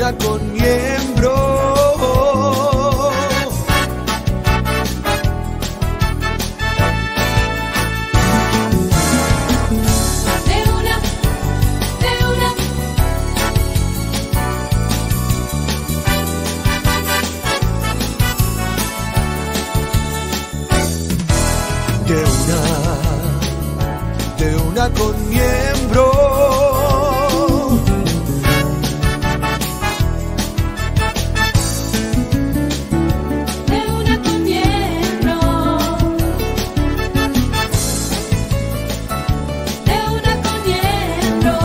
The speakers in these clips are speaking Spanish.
una con miembro. De una con miembro. De una con miembro. De una con miembro.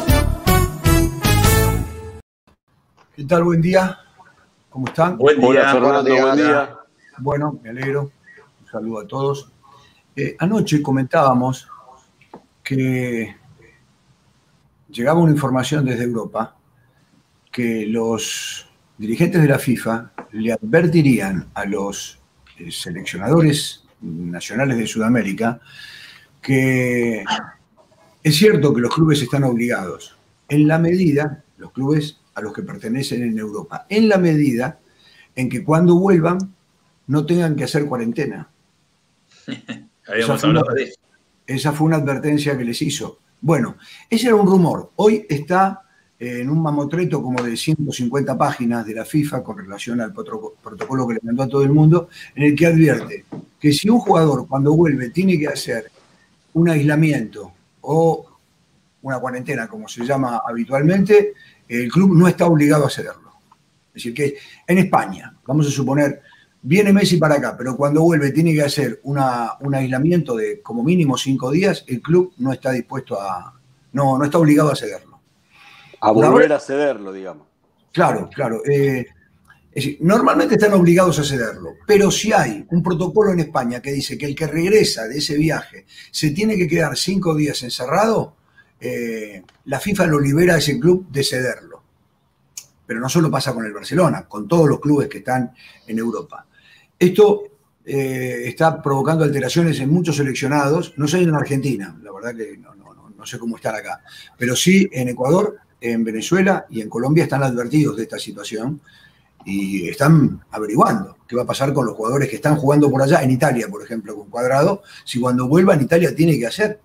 ¿Qué tal? Buen día. ¿Cómo están? Buen día. Hola, Fernando, buen día. Bueno, me alegro. Un saludo a todos. Anoche comentábamos que llegaba una información desde Europa que los dirigentes de la FIFA le advertirían a los seleccionadores nacionales de Sudamérica que es cierto que los clubes están obligados, en la medida, los clubes a los que pertenecen en Europa, en la medida en que cuando vuelvan no tengan que hacer cuarentena. Habíamos hablado de eso. Esa fue una advertencia que les hizo. Bueno, ese era un rumor. Hoy está en un mamotreto como de 150 páginas de la FIFA con relación al protocolo que le mandó a todo el mundo, en el que advierte que si un jugador cuando vuelve tiene que hacer un aislamiento o una cuarentena, como se llama habitualmente, el club no está obligado a hacerlo. Es decir, que en España, vamos a suponer, viene Messi para acá, pero cuando vuelve tiene que hacer un aislamiento de como mínimo 5 días, el club no está dispuesto no está obligado a cederlo. A volver a cederlo, digamos. Claro, claro. Es decir, normalmente están obligados a cederlo, pero si hay un protocolo en España que dice que el que regresa de ese viaje se tiene que quedar 5 días encerrado, la FIFA lo libera a ese club de cederlo. Pero no solo pasa con el Barcelona, con todos los clubes que están en Europa. Esto está provocando alteraciones en muchos seleccionados, no sé en Argentina, la verdad que no sé cómo están acá, pero sí en Ecuador, en Venezuela y en Colombia están advertidos de esta situación y están averiguando qué va a pasar con los jugadores que están jugando por allá, en Italia, por ejemplo, con Cuadrado, si cuando vuelva en Italia tiene que hacer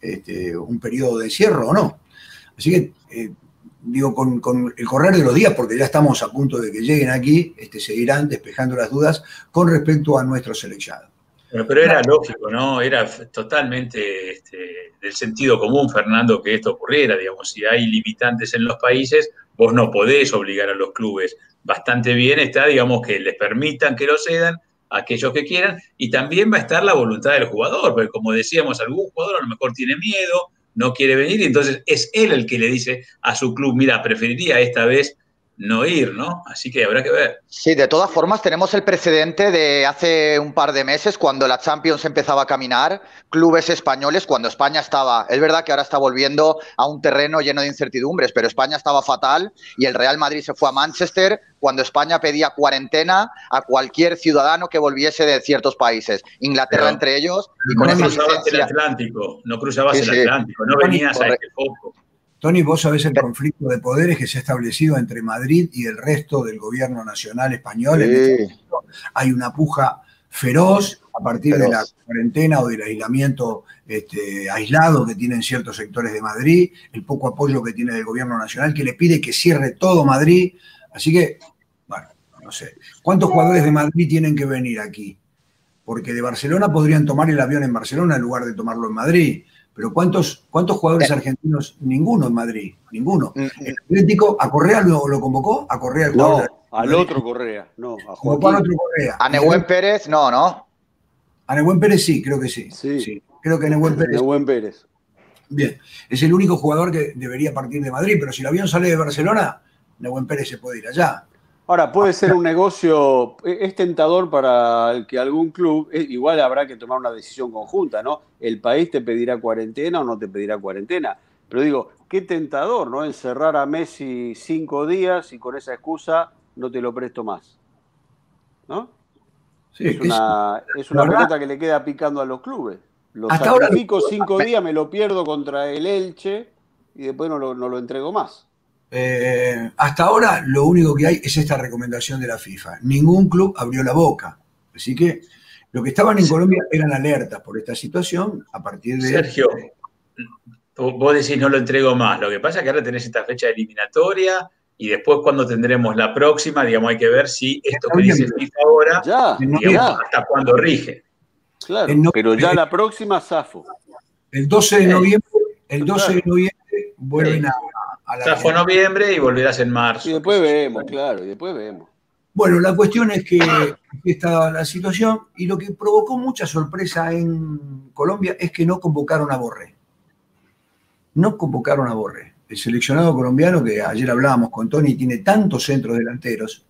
un periodo de encierro o no. Así que digo, con el correr de los días, porque ya estamos a punto de que lleguen aquí, se irán despejando las dudas con respecto a nuestro seleccionado. Bueno, pero era lógico, ¿no? Era totalmente del sentido común, Fernando, que esto ocurriera. Digamos, si hay limitantes en los países, vos no podés obligar a los clubes. Bastante bien está, digamos, que les permitan que lo cedan a aquellos que quieran, y también va a estar la voluntad del jugador, porque como decíamos, algún jugador a lo mejor tiene miedo, no quiere venir, y entonces es él el que le dice a su club, mira, preferiría esta vez no ir, ¿no? Así que habrá que ver. Sí, de todas formas tenemos el precedente de hace un par de meses cuando la Champions empezaba a caminar, clubes españoles, cuando España estaba, es verdad que ahora está volviendo a un terreno lleno de incertidumbres, pero España estaba fatal y el Real Madrid se fue a Manchester cuando España pedía cuarentena a cualquier ciudadano que volviese de ciertos países, Inglaterra pero entre ellos. Y con no esa cruzabas licencia... el Atlántico, no cruzabas el Atlántico, no venías a este foco. Tony, vos sabés el conflicto de poderes que se ha establecido entre Madrid y el resto del gobierno nacional español. Sí. En este momento hay una puja feroz a partir de la cuarentena o del aislamiento aislado que tienen ciertos sectores de Madrid, el poco apoyo que tiene del gobierno nacional, que le pide que cierre todo Madrid. Así que, bueno, no sé. ¿Cuántos jugadores de Madrid tienen que venir aquí? Porque de Barcelona podrían tomar el avión en Barcelona en lugar de tomarlo en Madrid. Pero ¿cuántos jugadores argentinos? Ninguno en Madrid, ninguno. El Atlético, ¿a Correa lo convocó? ¿A Correa el jugador? No, al otro Correa, no, a Joaquín. Al otro Correa. A Nehuen Pérez, no. A Nehuen Pérez sí, creo que sí. Sí. Creo que Nehuen Pérez. Nehuen Pérez. Bien, es el único jugador que debería partir de Madrid, pero si el avión sale de Barcelona, Nehuen Pérez se puede ir allá. Ahora, puede ser un negocio, es tentador para que algún club, igual habrá que tomar una decisión conjunta, ¿no? El país te pedirá cuarentena o no te pedirá cuarentena. Pero digo, qué tentador, ¿no? Encerrar a Messi 5 días y con esa excusa no te lo presto más, ¿no? Sí, es una pelota que le queda picando a los clubes. Lo sacrifico 5 días, me lo pierdo contra el Elche y después no lo entrego más. Hasta ahora lo único que hay es esta recomendación de la FIFA. Ningún club abrió la boca. Así que los que estaban en Colombia eran alertas por esta situación a partir de... Sergio, vos decís no lo entrego más. Lo que pasa es que ahora tenés esta fecha eliminatoria y después cuando tendremos la próxima, digamos, hay que ver si esto que dice FIFA ahora, Ya, digamos, hasta cuándo rige. claro, pero ya la próxima zafo. El 12 de noviembre, vuelven a la... Zafo noviembre y volverás en marzo. Y después vemos, claro, y después vemos. Bueno, la cuestión es que está la situación y lo que provocó mucha sorpresa en Colombia es que no convocaron a Borré. No convocaron a Borré. El seleccionado colombiano, que ayer hablábamos con Tony, tiene tantos centros delanteros,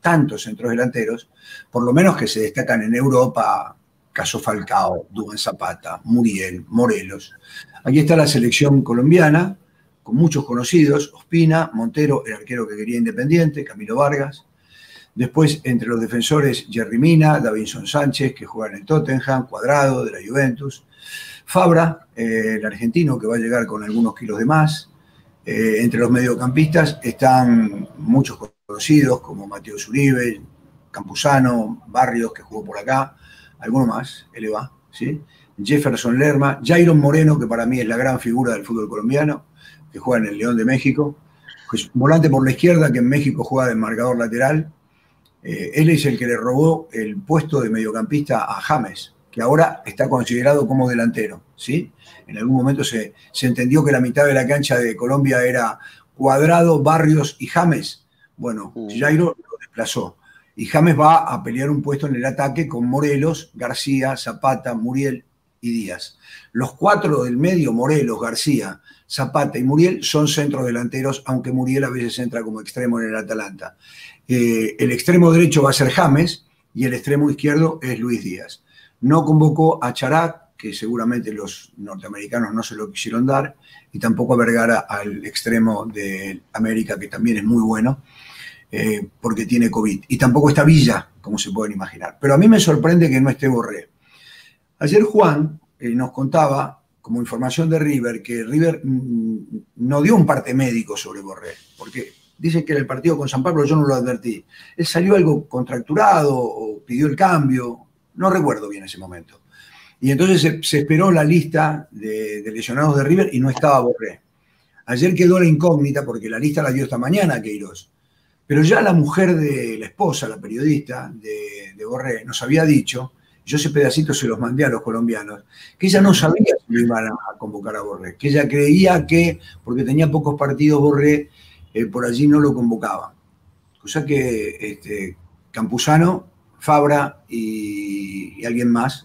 por lo menos que se destacan en Europa, caso Falcao, Duván Zapata, Muriel, Morelos. Aquí está la selección colombiana, con muchos conocidos, Ospina, Montero, el arquero que quería Independiente, Camilo Vargas. Después, entre los defensores, Jerry Mina, Davinson Sánchez, que juega en el Tottenham, Cuadrado, de la Juventus, Fabra, el argentino, que va a llegar con algunos kilos de más. Entre los mediocampistas están muchos conocidos, como Mateo Zuribe, Campuzano, Barrios, que jugó por acá, alguno más, Eleva, ¿sí? Jefferson Lerma, Jairon Moreno, que para mí es la gran figura del fútbol colombiano, que juega en el León de México, pues, volante por la izquierda, que en México juega de marcador lateral. Él es el que le robó el puesto de mediocampista a James, que ahora está considerado como delantero, ¿sí? En algún momento se entendió que la mitad de la cancha de Colombia era Cuadrado, Barrios y James. Bueno, Jairo lo desplazó. Y James va a pelear un puesto en el ataque con Morelos, García, Zapata, Muriel y Díaz. Los cuatro del medio, Morelos, García, Zapata y Muriel, son centros delanteros, aunque Muriel a veces entra como extremo en el Atalanta. El extremo derecho va a ser James y el extremo izquierdo es Luis Díaz. No convocó a Charac, que seguramente los norteamericanos no se lo quisieron dar, y tampoco a Vergara, al extremo de América, que también es muy bueno, porque tiene COVID. Y tampoco está Villa, como se pueden imaginar. Pero a mí me sorprende que no esté Borré. Ayer Juan nos contaba, como información de River, que River no dio un parte médico sobre Borré, porque dicen que en el partido con San Pablo yo no lo advertí. Él salió algo contracturado o pidió el cambio, no recuerdo bien ese momento. Y entonces se esperó la lista de lesionados de River y no estaba Borré. Ayer quedó la incógnita porque la lista la dio esta mañana Queiroz. Pero ya la mujer de la esposa, la periodista de Borré, nos había dicho, yo ese pedacito se los mandé a los colombianos, que ella no sabía si lo iban a convocar a Borré, que ella creía que, porque tenía pocos partidos Borré, por allí no lo convocaban. Cosa que Campuzano, Fabra y alguien más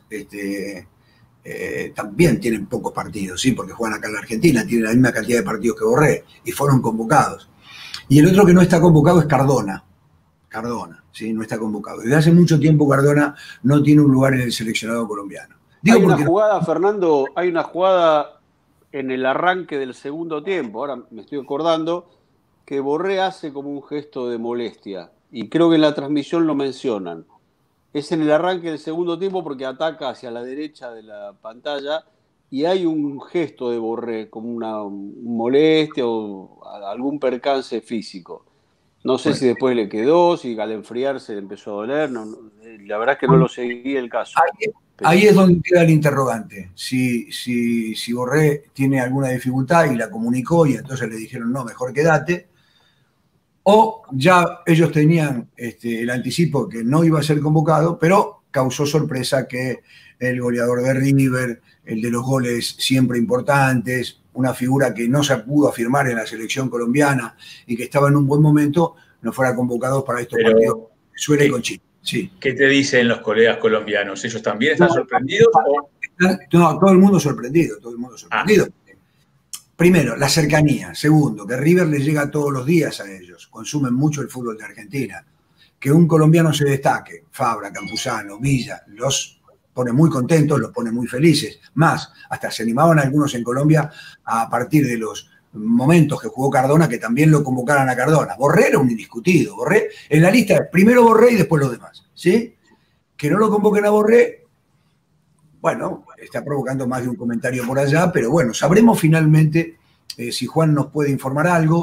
también tienen pocos partidos, ¿sí? Porque juegan acá en la Argentina, tienen la misma cantidad de partidos que Borré y fueron convocados. Y el otro que no está convocado es Cardona. Cardona, ¿sí? No está convocado. Desde hace mucho tiempo Cardona no tiene un lugar en el seleccionado colombiano. Hay una jugada, Fernando, hay una jugada en el arranque del segundo tiempo, ahora me estoy acordando, que Borré hace como un gesto de molestia, y creo que en la transmisión lo mencionan. Es en el arranque del segundo tiempo porque ataca hacia la derecha de la pantalla y hay un gesto de Borré, como una molestia o algún percance físico. No sé si después le quedó, si al enfriarse le empezó a doler, la verdad es que no lo seguí el caso. Ahí es donde queda el interrogante. Si Borré tiene alguna dificultad y la comunicó y entonces le dijeron no, mejor quédate, o ya ellos tenían el anticipo que no iba a ser convocado, pero causó sorpresa que el goleador de River, el de los goles siempre importantes, una figura que no se pudo afirmar en la selección colombiana y que estaba en un buen momento, no fuera convocado para estos partidos Venezuela y con Chile. Sí. ¿Qué te dicen los colegas colombianos? ¿Ellos también están sorprendidos? No, todo el mundo sorprendido, todo el mundo sorprendido. Primero, la cercanía. Segundo, que River les llega todos los días a ellos. Consumen mucho el fútbol de Argentina. Que un colombiano se destaque, Fabra, Campuzano, Villa, los pone muy contentos, los pone muy felices. Más, hasta se animaban algunos en Colombia a partir de los momentos que jugó Cardona, que también lo convocaran a Cardona. Borré era un indiscutido. Borré, en la lista, primero Borré y después los demás. ¿Sí? Que no lo convoquen a Borré, bueno, está provocando más de un comentario por allá, pero bueno, sabremos finalmente si Juan nos puede informar algo,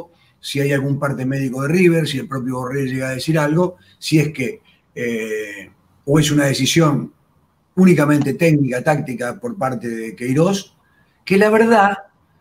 si hay algún parte médico de River, si el propio Borré llega a decir algo, si es que o es una decisión únicamente técnica, táctica por parte de Queiroz, que la verdad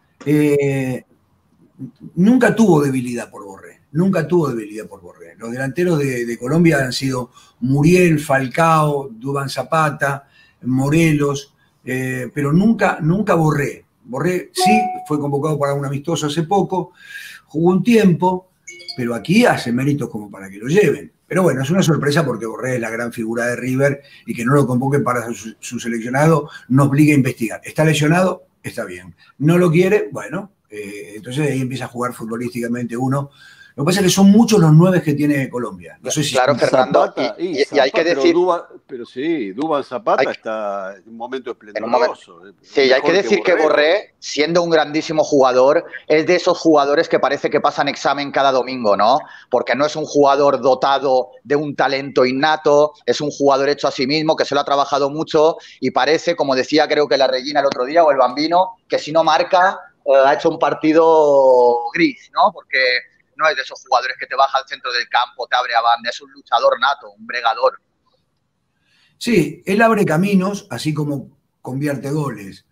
nunca tuvo debilidad por Borré, nunca tuvo debilidad por Borré. Los delanteros de Colombia han sido Muriel, Falcao, Duván Zapata, Morelos, pero nunca Borré. Borré sí fue convocado para un amistoso hace poco, jugó un tiempo, pero aquí hace méritos como para que lo lleven. Pero bueno, es una sorpresa porque Borré es la gran figura de River y que no lo convoquen para su seleccionado nos obliga a investigar. ¿Está lesionado? Está bien. ¿No lo quiere? Bueno, entonces ahí empieza a jugar futbolísticamente uno. Lo que pasa es que son muchos los 9 que tiene Colombia. No sé si claro, Fernando, Zapata, y hay que decir... Pero sí, Duván Zapata está en un momento esplendoroso. Sí, y hay que decir que Borré, siendo un grandísimo jugador, es de esos jugadores que parece que pasan examen cada domingo, ¿no? Porque no es un jugador dotado de un talento innato, es un jugador hecho a sí mismo, que se lo ha trabajado mucho y parece, como decía creo que la Regina el otro día, o el Bambino, que si no marca, ha hecho un partido gris, ¿no? Porque... no es de esos jugadores que te baja al centro del campo, te abre a banda, es un luchador nato, un bregador. Sí, él abre caminos, así como convierte goles.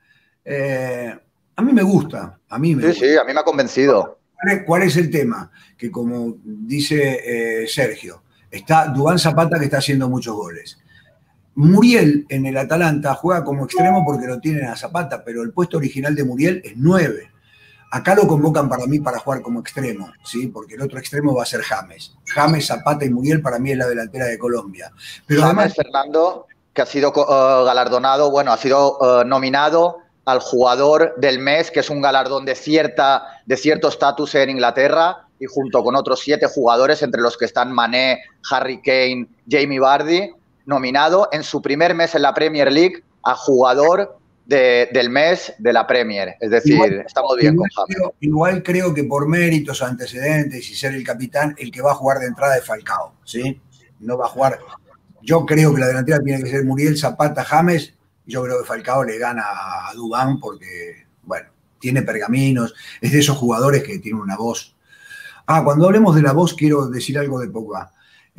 A mí me gusta, a mí me gusta. Sí, a mí me ha convencido. ¿Cuál es el tema? Que como dice Sergio, está Duván Zapata que está haciendo muchos goles. Muriel en el Atalanta juega como extremo porque lo tienen a Zapata, pero el puesto original de Muriel es 9. Acá lo convocan para mí para jugar como extremo, ¿sí? Porque el otro extremo va a ser James. James, Zapata y Muriel para mí es la delantera de Colombia. Pero James, además, Fernando, que ha sido galardonado, bueno, ha sido nominado al jugador del mes, que es un galardón de cierto estatus en Inglaterra, y junto con otros 7 jugadores, entre los que están Mané, Harry Kane, Jamie Vardy, nominado en su primer mes en la Premier League a jugador del mes de la Premier. Es decir, estamos bien con James. Igual creo que por méritos, antecedentes y ser el capitán, el que va a jugar de entrada es Falcao, ¿sí? No va a jugar. Yo creo que la delantera tiene que ser Muriel, Zapata, James. Yo creo que Falcao le gana a Duván porque, bueno, tiene pergaminos, es de esos jugadores que tienen una voz. Cuando hablemos de la voz, quiero decir algo de Pogba.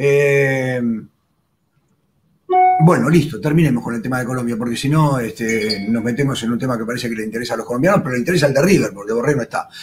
Bueno, listo, terminemos con el tema de Colombia, porque si no nos metemos en un tema que parece que le interesa a los colombianos, pero le interesa al de River, porque Borré no está.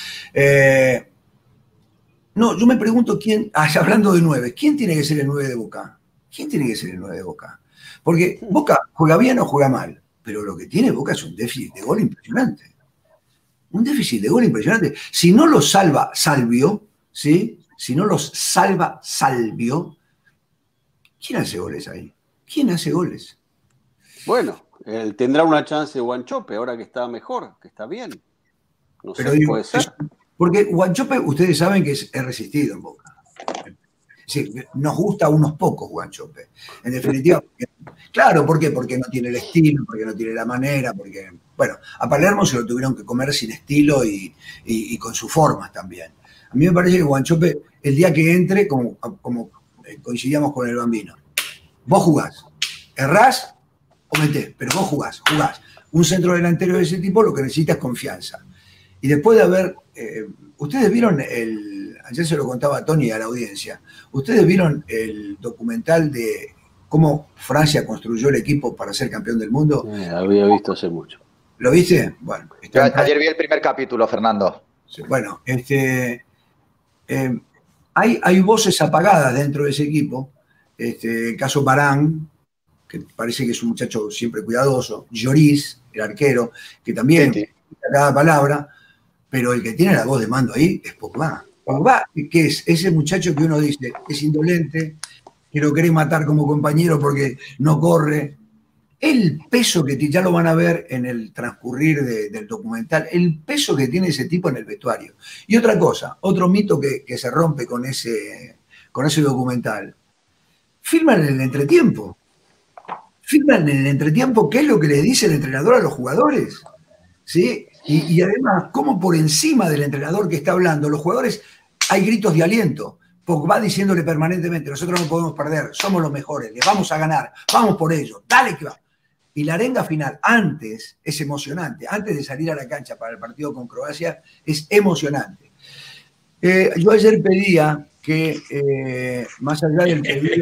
No, yo me pregunto quién, hablando de 9, ¿quién tiene que ser el 9 de Boca? ¿Quién tiene que ser el 9 de Boca? Porque Boca juega bien o juega mal, pero lo que tiene Boca es un déficit de gol impresionante. Un déficit de gol impresionante. Si no los salva Salvio, ¿sí? Si no los salva Salvio, ¿quién hace goles ahí? ¿Quién hace goles? Bueno, tendrá una chance Wanchope ahora que está mejor, que está bien. No pero sé, digo, puede ser. Porque Wanchope, ustedes saben que es resistido en Boca. Sí, nos gusta a unos pocos Wanchope. En definitiva, claro, ¿por qué? Porque no tiene el estilo, porque no tiene la manera, porque, bueno, a Palermo se lo tuvieron que comer sin estilo y con sus formas también. A mí me parece que Wanchope, el día que entre, como coincidíamos con el Bambino, vos jugás, errás o metés, pero vos jugás. Un centro delantero de ese tipo lo que necesita es confianza. Y después de haber, ustedes vieron ayer se lo contaba a Tony y a la audiencia, ustedes vieron el documental de cómo Francia construyó el equipo para ser campeón del mundo. Había visto hace mucho. ¿Lo viste? Bueno. Ayer vi el primer capítulo, Fernando. Bueno, hay voces apagadas dentro de ese equipo. El caso Barán, que parece que es un muchacho siempre cuidadoso, Lloris, el arquero, que también cada palabra, pero el que tiene la voz de mando ahí es Pogba. Pogba, que es ese muchacho que uno dice, es indolente, que lo querés matar como compañero porque no corre. El peso que ya lo van a ver en el transcurrir del documental, el peso que tiene ese tipo en el vestuario. Y otra cosa, otro mito que se rompe con ese documental. Filman en el entretiempo. Filman en el entretiempo qué es lo que le dice el entrenador a los jugadores. ¿Sí? Y además, cómo por encima del entrenador que está hablando, los jugadores, hay gritos de aliento. Pogba diciéndole permanentemente, nosotros no podemos perder, somos los mejores, les vamos a ganar, vamos por ello, dale que va. Y la arenga final, antes, es emocionante. Antes de salir a la cancha para el partido con Croacia, es emocionante. Yo ayer pedía que, más allá del pedido...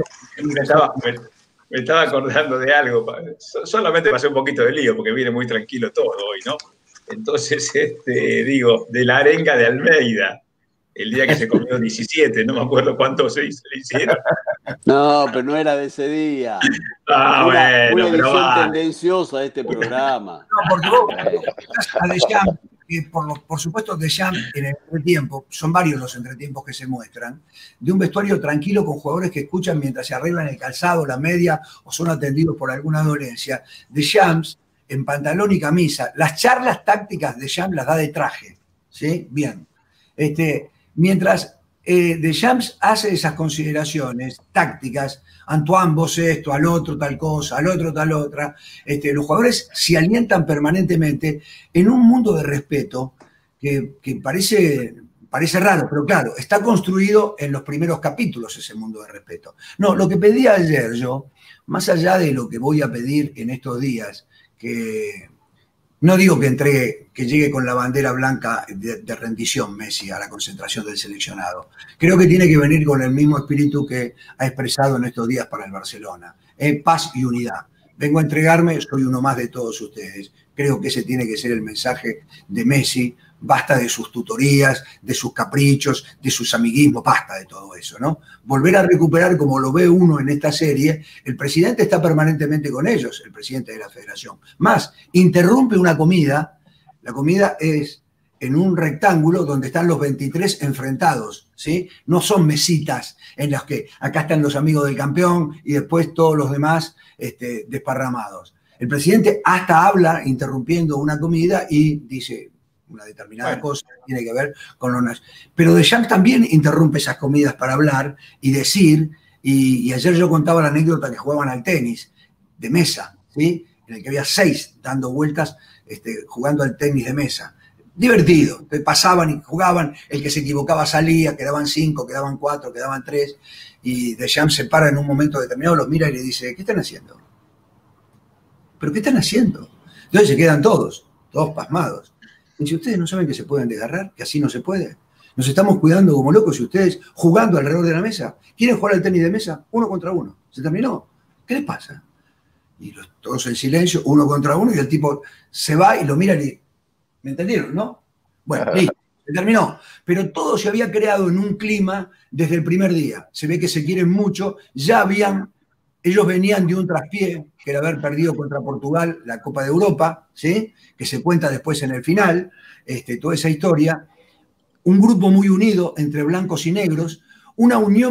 Me estaba acordando de algo. Solamente pasé un poquito de lío porque viene muy tranquilo todo hoy, ¿no? Entonces, digo, de la arenga de Almeida, el día que se comió 17, no me acuerdo cuántos se hicieron. No, pero no era de ese día. Bueno, una pero edición vale. tendenciosa de este programa. No, porque vos a Deschamps, que por supuesto Deschamps en el entretiempo, son varios los entretiempos que se muestran, de un vestuario tranquilo con jugadores que escuchan mientras se arreglan el calzado, la media o son atendidos por alguna dolencia. Deschamps en pantalón y camisa. Las charlas tácticas de Deschamps las da de traje, ¿sí? Bien. Mientras Deschamps hace esas consideraciones tácticas, Antoine, vos esto, al otro tal cosa, al otro tal otra, los jugadores se alientan permanentemente en un mundo de respeto que parece raro, pero claro, está construido en los primeros capítulos ese mundo de respeto. No, lo que pedí ayer yo, más allá de lo que voy a pedir en estos días, que no digo que llegue con la bandera blanca de rendición Messi a la concentración del seleccionado. Creo que tiene que venir con el mismo espíritu que ha expresado en estos días para el Barcelona. Paz y unidad. Vengo a entregarme, soy uno más de todos ustedes. Creo que ese tiene que ser el mensaje de Messi. Basta de sus tutorías, de sus caprichos, de sus amiguismos, basta de todo eso, ¿no? Volver a recuperar, como lo ve uno en esta serie, el presidente está permanentemente con ellos, el presidente de la federación. Más, interrumpe una comida, la comida es en un rectángulo donde están los 23 enfrentados, ¿sí? No son mesitas en las que acá están los amigos del campeón y después todos los demás desparramados. El presidente hasta habla interrumpiendo una comida y dice una determinada cosa que tiene que ver con los... Pero Deschamps también interrumpe esas comidas para hablar y decir, y ayer yo contaba la anécdota que jugaban al tenis de mesa, ¿sí? En el que había 6 dando vueltas jugando al tenis de mesa. Divertido, pasaban y jugaban, el que se equivocaba salía, quedaban 5, quedaban 4, quedaban 3, y Deschamps se para en un momento determinado, los mira y le dice, ¿qué están haciendo? ¿Pero qué están haciendo? Entonces se quedan todos pasmados. Y si ustedes no saben que se pueden desgarrar, que así no se puede, nos estamos cuidando como locos y ustedes jugando alrededor de la mesa. ¿Quieren jugar al tenis de mesa? 1 contra 1. ¿Se terminó? ¿Qué les pasa? Y todos en silencio, 1 contra 1, y el tipo se va y lo miran y... ¿Me entendieron, no? Bueno, listo, se terminó. Pero todo se había creado en un clima desde el primer día. Se ve que se quieren mucho. Ellos venían de un traspié, que era haber perdido contra Portugal la Copa de Europa, ¿sí? Que se cuenta después en el final, toda esa historia. Un grupo muy unido entre blancos y negros, una unión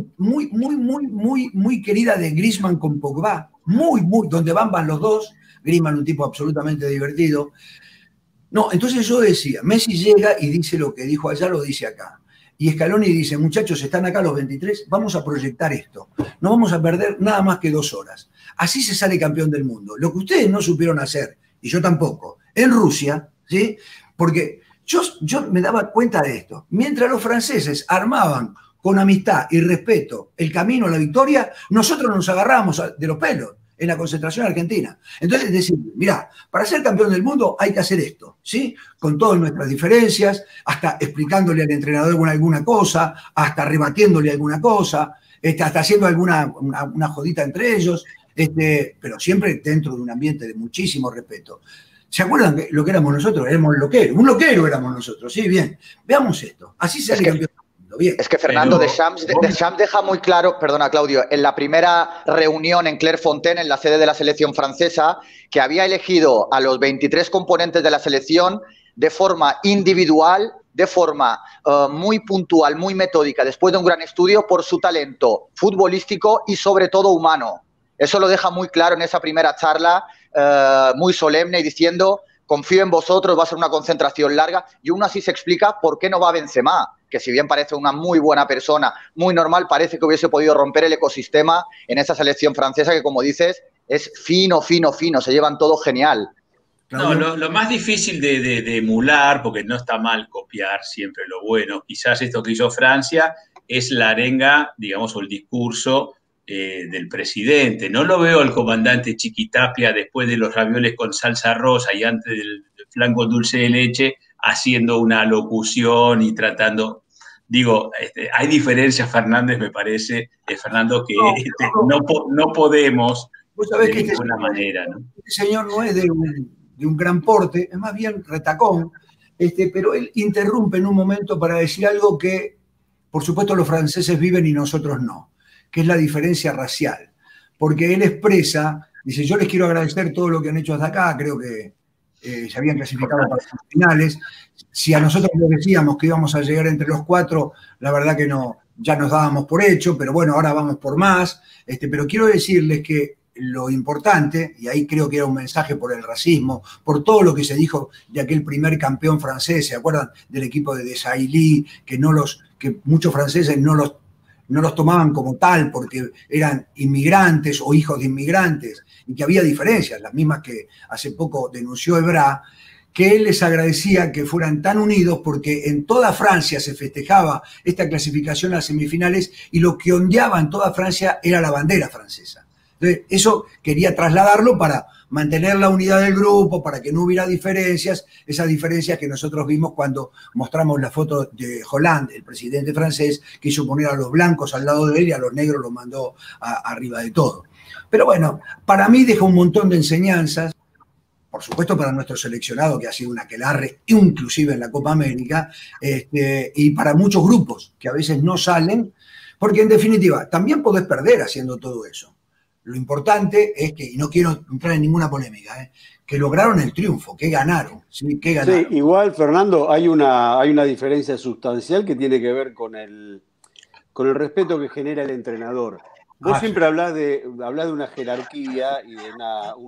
muy querida de Griezmann con Pogba, muy, donde van los dos. Griezmann, un tipo absolutamente divertido. No, entonces yo decía, Messi llega y dice lo que dijo allá, lo dice acá. Y Scaloni dice, muchachos, están acá los 23, vamos a proyectar esto. No vamos a perder nada más que 2 horas. Así se sale campeón del mundo. Lo que ustedes no supieron hacer, y yo tampoco, en Rusia, ¿sí? Porque yo me daba cuenta de esto. Mientras los franceses armaban con amistad y respeto el camino a la victoria, nosotros nos agarrábamos de los pelos en la concentración argentina. Entonces, decir, mirá, para ser campeón del mundo hay que hacer esto, ¿sí? Con todas nuestras diferencias, hasta explicándole al entrenador alguna cosa, hasta rebatiéndole alguna cosa, hasta haciendo una jodita entre ellos, pero siempre dentro de un ambiente de muchísimo respeto. ¿Se acuerdan de lo que éramos nosotros? Éramos loqueros. Un loquero éramos nosotros, sí, bien. Veamos esto. Así se hace campeón. Bien. Es que Fernando Deschamps deja muy claro, perdona Claudio, en la primera reunión en Clairefontaine, en la sede de la selección francesa, que había elegido a los 23 componentes de la selección de forma individual, de forma muy puntual, muy metódica, después de un gran estudio por su talento futbolístico y sobre todo humano. Eso lo deja muy claro en esa primera charla, muy solemne y diciendo, confío en vosotros, va a ser una concentración larga, y aún así se explica por qué no va Benzema, que si bien parece una muy buena persona, muy normal, parece que hubiese podido romper el ecosistema en esa selección francesa que, como dices, es fino, se llevan todo genial. No, lo más difícil de emular, porque no está mal copiar siempre lo bueno, quizás esto que hizo Francia, es la arenga, digamos, o el discurso del presidente. No lo veo al comandante Chiquitapia después de los ravioles con salsa rosa y antes del flanco dulce de leche haciendo una locución y tratando... digo, hay diferencias, Fernández, me parece, Fernando, que no podemos Vos sabés de que ninguna manera, ¿no? este señor no es de un gran porte, es más bien retacón, pero él interrumpe en un momento para decir algo que, por supuesto, los franceses viven y nosotros no, que es la diferencia racial. Porque él expresa, dice, yo les quiero agradecer todo lo que han hecho hasta acá, creo que se habían clasificado para las finales. Si a nosotros les decíamos que íbamos a llegar entre los 4, la verdad que no, ya nos dábamos por hecho, pero bueno, ahora vamos por más. Pero quiero decirles que lo importante, y ahí creo que era un mensaje por el racismo, por todo lo que se dijo de aquel primer campeón francés, ¿se acuerdan del equipo de Desailly? Que muchos franceses no los tomaban como tal porque eran inmigrantes o hijos de inmigrantes, y que había diferencias, las mismas que hace poco denunció Ebra, que él les agradecía que fueran tan unidos porque en toda Francia se festejaba esta clasificación a las semifinales y lo que ondeaba en toda Francia era la bandera francesa. Entonces, eso quería trasladarlo para mantener la unidad del grupo, para que no hubiera diferencias, esas diferencias que nosotros vimos cuando mostramos la foto de Hollande, el presidente francés, que hizo poner a los blancos al lado de él y a los negros los mandó arriba de todo. Pero bueno, para mí deja un montón de enseñanzas, por supuesto para nuestro seleccionado, que ha sido un aquelarre, inclusive en la Copa América, y para muchos grupos que a veces no salen, porque en definitiva, también podés perder haciendo todo eso. Lo importante es que, y no quiero entrar en ninguna polémica, que lograron el triunfo, que ganaron. ¿Sí? Que ganaron. Sí, igual, Fernando, hay una diferencia sustancial que tiene que ver con el respeto que genera el entrenador. Vos siempre hablás de una jerarquía y de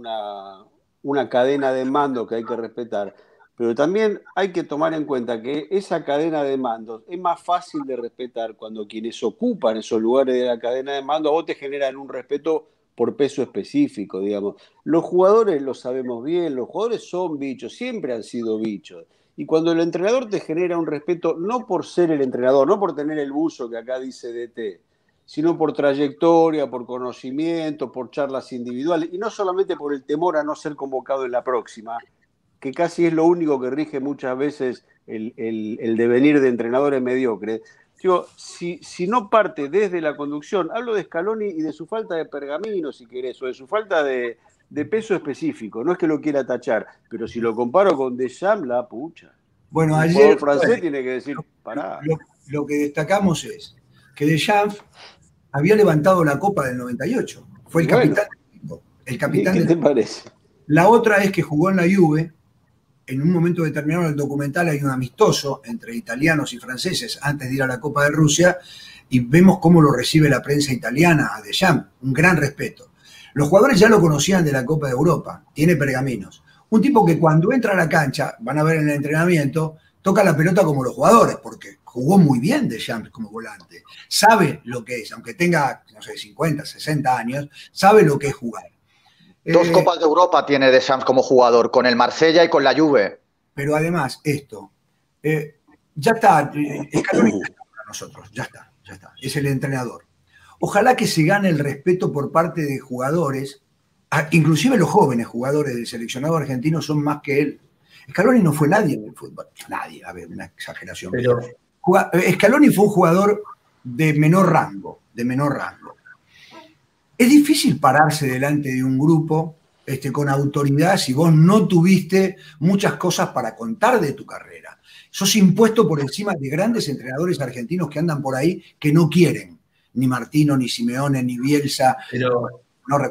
una cadena de mando que hay que respetar, pero también hay que tomar en cuenta que esa cadena de mandos es más fácil de respetar cuando quienes ocupan esos lugares de la cadena de mando a vos te generan un respeto por peso específico, digamos. Los jugadores lo sabemos bien, los jugadores son bichos, siempre han sido bichos. Y cuando el entrenador te genera un respeto, no por ser el entrenador, no por tener el buzo que acá dice DT, sino por trayectoria, por conocimiento, por charlas individuales, y no solamente por el temor a no ser convocado en la próxima, que casi es lo único que rige muchas veces el devenir de entrenadores mediocres. Digo, si no parte desde la conducción, hablo de Scaloni y de su falta de pergamino, si querés, o de su falta de peso específico, no es que lo quiera tachar, pero si lo comparo con Deschamps, la pucha. Bueno, el ayer francés tiene que decir, pará. Lo que destacamos es que Deschamps había levantado la Copa del 98, fue el capitán del equipo. ¿Qué te parece? La otra es que jugó en la Juve. En un momento determinado en el documental hay un amistoso entre italianos y franceses antes de ir a la Copa de Rusia y vemos cómo lo recibe la prensa italiana a Deschamps, un gran respeto. Los jugadores ya lo conocían de la Copa de Europa, tiene pergaminos. Un tipo que cuando entra a la cancha, van a ver en el entrenamiento, toca la pelota como los jugadores, porque jugó muy bien Deschamps como volante. Sabe lo que es, aunque tenga, no sé, 50, 60 años, sabe lo que es jugar. 2 Copas de Europa tiene Deschamps como jugador, con el Marsella y con la Juve. Pero además, ya está, Scaloni está para nosotros, ya está, es el entrenador. Ojalá que se gane el respeto por parte de jugadores, inclusive los jóvenes jugadores del seleccionado argentino son más que él. Scaloni no fue nadie en el fútbol, nadie, a ver, una exageración. Pero Scaloni fue un jugador de menor rango. Es difícil pararse delante de un grupo con autoridad si vos no tuviste muchas cosas para contar de tu carrera. Sos impuesto por encima de grandes entrenadores argentinos que andan por ahí que no quieren. Ni Martino, ni Simeone, ni Bielsa. Pero,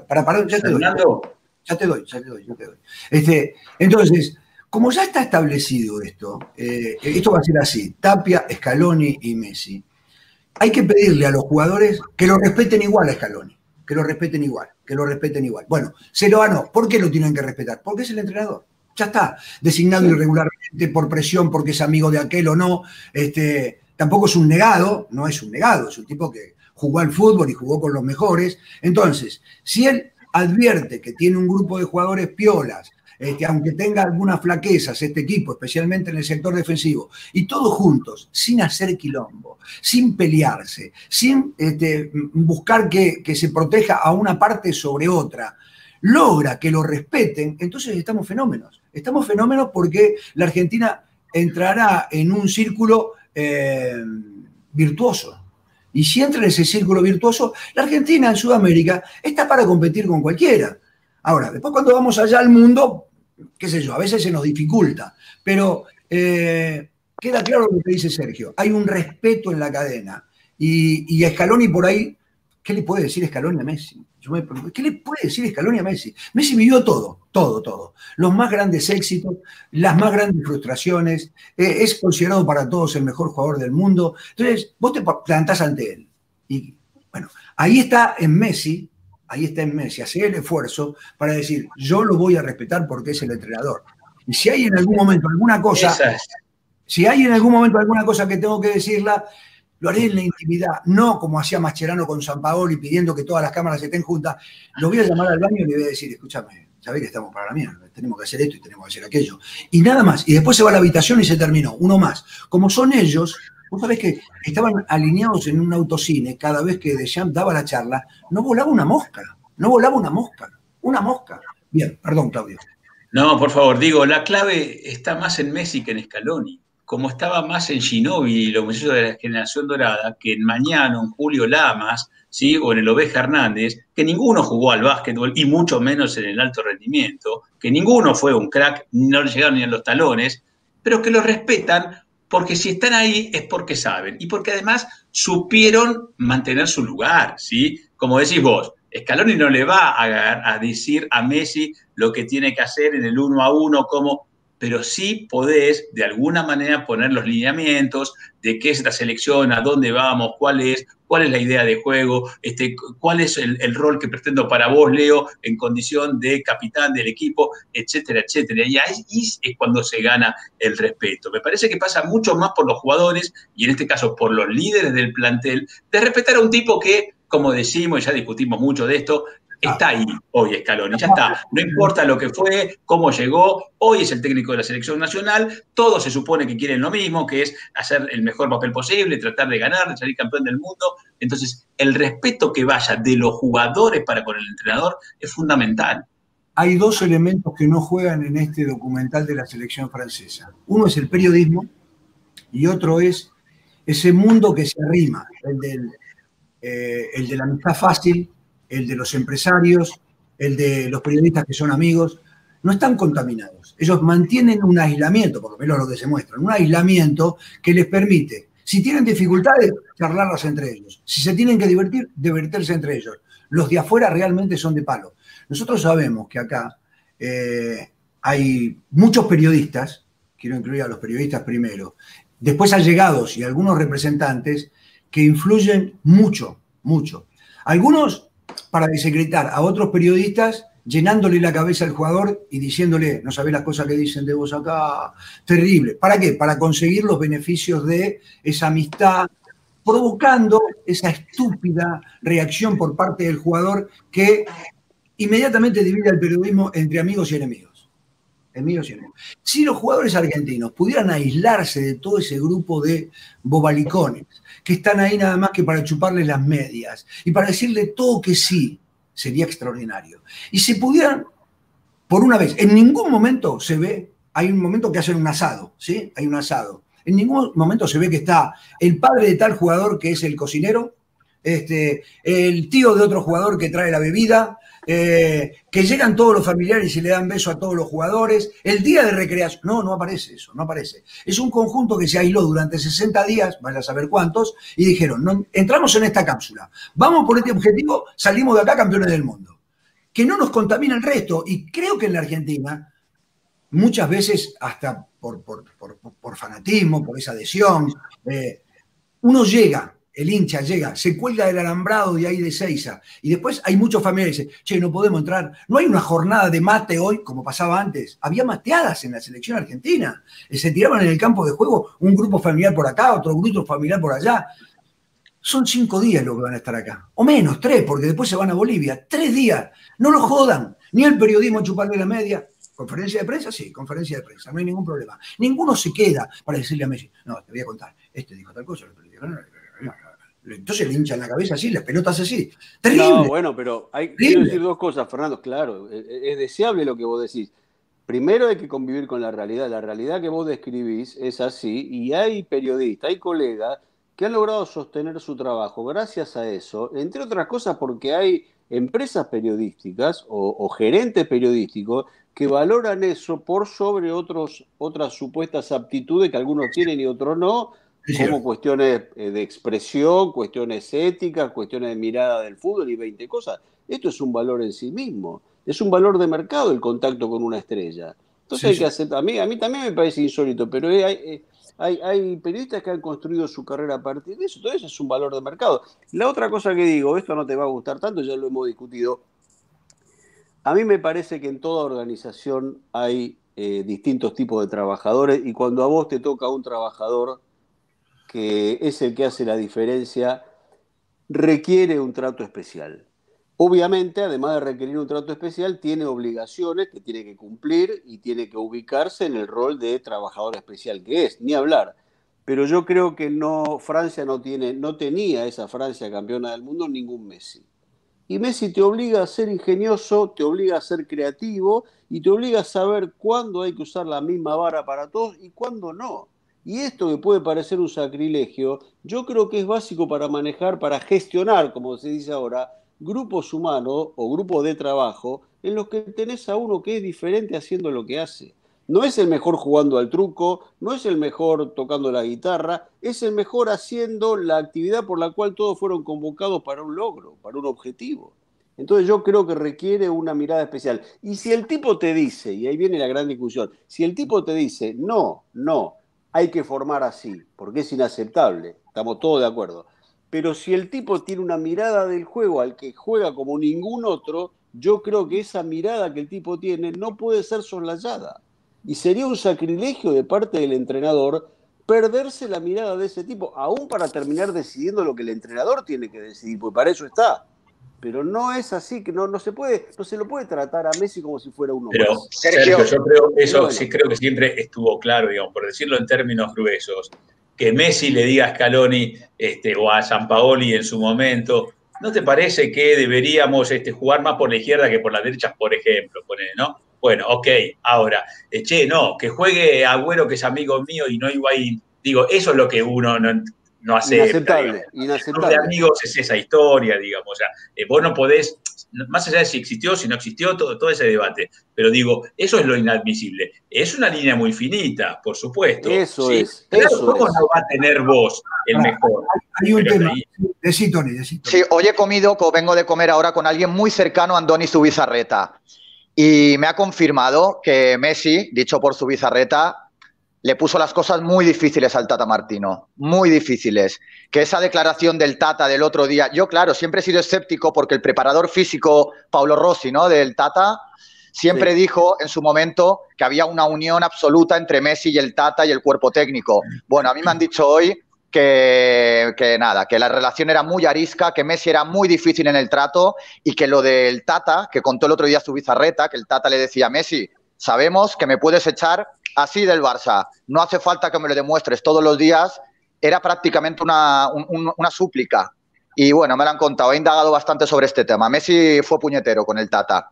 ya te doy. Entonces, como ya está establecido esto va a ser así, Tapia, Scaloni y Messi. Hay que pedirle a los jugadores que lo respeten igual a Scaloni. Que lo respeten igual. Bueno, se lo ganó. ¿Por qué lo tienen que respetar? Porque es el entrenador. Ya está. Designado irregularmente por presión, porque es amigo de aquel o no. Tampoco es un negado, no es un negado, es un tipo que jugó al fútbol y jugó con los mejores. Entonces, si él advierte que tiene un grupo de jugadores piolas, aunque tenga algunas flaquezas este equipo, especialmente en el sector defensivo, y todos juntos, sin hacer quilombo, sin pelearse, sin buscar que se proteja a una parte sobre otra, logra que lo respeten, entonces estamos fenómenos. Estamos fenómenos porque la Argentina entrará en un círculo virtuoso. Y si entra en ese círculo virtuoso, la Argentina en Sudamérica está para competir con cualquiera. Ahora, después cuando vamos allá al mundo, qué sé yo, a veces se nos dificulta, pero queda claro lo que dice Sergio. Hay un respeto en la cadena. Y a Scaloni por ahí, ¿qué le puede decir Scaloni a Messi? Yo me pregunto, ¿qué le puede decir Scaloni a Messi? Messi vivió todo, todo, todo. Los más grandes éxitos, las más grandes frustraciones, es considerado para todos el mejor jugador del mundo. Entonces, vos te plantás ante él. Y bueno, ahí está en Messi, hacer el esfuerzo para decir, yo lo voy a respetar porque es el entrenador. Y si hay en algún momento alguna cosa, que tengo que decirla, lo haré en la intimidad, no como hacía Mascherano con Sampaoli pidiendo que todas las cámaras estén juntas. Lo voy a llamar al baño y le voy a decir, escúchame, sabés que estamos para la mierda, tenemos que hacer esto y tenemos que hacer aquello. Y nada más. Y después se va a la habitación y se terminó. Uno más. Como son ellos, vos sabés que estaban alineados en un autocine cada vez que Deschamps daba la charla, no volaba una mosca. No volaba una mosca. Una mosca. Bien, perdón, Claudio. No, por favor, digo, la clave está más en Messi que en Scaloni. Como estaba más en Ginóbili y los muchachos de la generación dorada, que en Mañana, en Julio Lamas, ¿sí? O en el Oveja Hernández, que ninguno jugó al básquetbol y mucho menos en el alto rendimiento, que ninguno fue un crack, no le llegaron ni a los talones, pero que lo respetan porque si están ahí es porque saben y porque además supieron mantener su lugar, ¿sí? Como decís vos, Scaloni no le va a decir a Messi lo que tiene que hacer en el 1-1, pero sí podés de alguna manera poner los lineamientos de qué es esta selección, a dónde vamos, cuál es la idea de juego, cuál es el rol que pretendo para vos, Leo, en condición de capitán del equipo, etcétera, etcétera. Y ahí es cuando se gana el respeto. Me parece que pasa mucho más por los jugadores, y en este caso por los líderes del plantel, de respetar a un tipo que, como decimos, y ya discutimos mucho de esto, está ahí hoy Scaloni, ya está. No importa lo que fue, cómo llegó, hoy es el técnico de la selección nacional, todos se supone que quieren lo mismo, que es hacer el mejor papel posible, tratar de ganar, de salir campeón del mundo. Entonces, el respeto que vaya de los jugadores para con el entrenador es fundamental. Hay dos elementos que no juegan en este documental de la selección francesa. Uno es el periodismo y otro es ese mundo que se arrima, el de la amistad fácil, el de los empresarios, el de los periodistas que son amigos, no están contaminados. Ellos mantienen un aislamiento, por lo menos lo que se muestra, un aislamiento que les permite, si tienen dificultades, charlarlas entre ellos. Si se tienen que divertir, divertirse entre ellos. Los de afuera realmente son de palo. Nosotros sabemos que acá hay muchos periodistas, quiero incluir a los periodistas primero, después allegados y algunos representantes que influyen mucho, mucho. Algunos para desacreditar a otros periodistas, llenándole la cabeza al jugador y diciéndole, no sabés las cosas que dicen de vos acá, terrible. ¿Para qué? Para conseguir los beneficios de esa amistad, provocando esa estúpida reacción por parte del jugador que inmediatamente divide el periodismo entre amigos y enemigos. Si los jugadores argentinos pudieran aislarse de todo ese grupo de bobalicones que están ahí nada más que para chuparles las medias y para decirle todo que sí, sería extraordinario. Y si pudieran, por una vez, en ningún momento se ve, hay un momento que hacen un asado, ¿sí? Hay un asado. En ningún momento se ve que está el padre de tal jugador que es el cocinero, el tío de otro jugador que trae la bebida, que llegan todos los familiares y le dan beso a todos los jugadores, el día de recreación. No aparece eso, no aparece. Es un conjunto que se aisló durante 60 días, vaya a saber cuántos, y dijeron, no, entramos en esta cápsula, vamos por este objetivo, salimos de acá campeones del mundo. Que no nos contamina el resto, y creo que en la Argentina, muchas veces hasta por fanatismo, por esa adhesión, uno llega, el hincha llega, se cuelga del alambrado de ahí de Seiza, y después hay muchos familiares que dicen, che, no podemos entrar, no hay una jornada de mate hoy, como pasaba antes, había mateadas en la selección argentina, se tiraban en el campo de juego un grupo familiar por acá, otro grupo familiar por allá. Son 5 días lo que van a estar acá, o menos, 3, porque después se van a Bolivia, 3 días, no lo jodan, ni el periodismo chuparle la media. ¿Conferencia de prensa? Sí, conferencia de prensa, no hay ningún problema. Ninguno se queda para decirle a Messi, no, te voy a contar, dijo tal cosa, entonces le hinchan la cabeza así, las pelotas así. ¡Terrible! No, bueno, pero quiero decir dos cosas, Fernando. Claro, es deseable lo que vos decís. Primero hay que convivir con la realidad. La realidad que vos describís es así y hay periodistas, hay colegas que han logrado sostener su trabajo gracias a eso, entre otras cosas porque hay empresas periodísticas o gerentes periodísticos que valoran eso por sobre otras supuestas aptitudes que algunos tienen y otros no, como cuestiones de expresión, cuestiones éticas, cuestiones de mirada del fútbol y 20 cosas. Esto es un valor en sí mismo, es un valor de mercado el contacto con una estrella. Entonces hay que aceptar, a mí también me parece insólito, pero hay periodistas que han construido su carrera a partir de eso, todo eso es un valor de mercado. La otra cosa que digo, esto no te va a gustar tanto, ya lo hemos discutido, a mí me parece que en toda organización hay distintos tipos de trabajadores y cuando a vos te toca un trabajador que es el que hace la diferencia, requiere un trato especial. Obviamente, además de requerir un trato especial, tiene obligaciones que tiene que cumplir y tiene que ubicarse en el rol de trabajador especial que es, ni hablar. Pero yo creo que Francia no tenía esa Francia campeona del mundo ningún Messi. Y Messi te obliga a ser ingenioso, te obliga a ser creativo y te obliga a saber cuándo hay que usar la misma vara para todos y cuándo no. Y esto que puede parecer un sacrilegio, yo creo que es básico para manejar, para gestionar, como se dice ahora, grupos humanos o grupos de trabajo en los que tenés a uno que es diferente haciendo lo que hace. No es el mejor jugando al truco, no es el mejor tocando la guitarra, es el mejor haciendo la actividad por la cual todos fueron convocados para un logro, para un objetivo. Entonces yo creo que requiere una mirada especial. Y si el tipo te dice, y ahí viene la gran discusión, si el tipo te dice, no, hay que formar así, porque es inaceptable, estamos todos de acuerdo. Pero si el tipo tiene una mirada del juego al que juega como ningún otro, yo creo que esa mirada que el tipo tiene no puede ser soslayada. Y sería un sacrilegio de parte del entrenador perderse la mirada de ese tipo, aún para terminar decidiendo lo que el entrenador tiene que decidir, porque para eso está. Pero no es así, que no se lo puede tratar a Messi como si fuera uno Pero, más. Sergio, yo creo, eso bueno. sí creo que siempre estuvo claro, digamos, por decirlo en términos gruesos, que Messi le diga a Scaloni o a Sampaoli en su momento, ¿no te parece que deberíamos jugar más por la izquierda que por la derecha, por ejemplo? ¿No? Bueno, ok, ahora, no, que juegue Agüero, que es amigo mío, y no Higuaín. Digo, eso es lo que uno no acepta. Inaceptable. De amigos es esa historia, digamos. O sea, vos no podés, más allá de si existió, si no existió, todo ese debate. Pero digo, eso es lo inadmisible. Es una línea muy finita, por supuesto. Eso ¿sí? es. Claro, eso ¿cómo es. no va a tener vos el mejor? Hay un Pero tema. ahí- Decí, Tony. Sí, hoy vengo de comer ahora con alguien muy cercano a Andoni Zubizarreta. Y me ha confirmado que Messi, dicho por Zubizarreta, le puso las cosas muy difíciles al Tata Martino, muy difíciles. Que esa declaración del Tata del otro día, yo claro, siempre he sido escéptico porque el preparador físico Paolo Rossi, ¿no?, del Tata, siempre dijo en su momento que había una unión absoluta entre Messi y el Tata y el cuerpo técnico. Bueno, a mí me han dicho hoy que la relación era muy arisca, que Messi era muy difícil en el trato y que lo del Tata, que contó el otro día Zubizarreta, que el Tata le decía a Messi, sabemos que me puedes echar así del Barça, no hace falta que me lo demuestres todos los días, era prácticamente una súplica. Y bueno, me lo han contado, he indagado bastante sobre este tema. Messi fue puñetero con el Tata.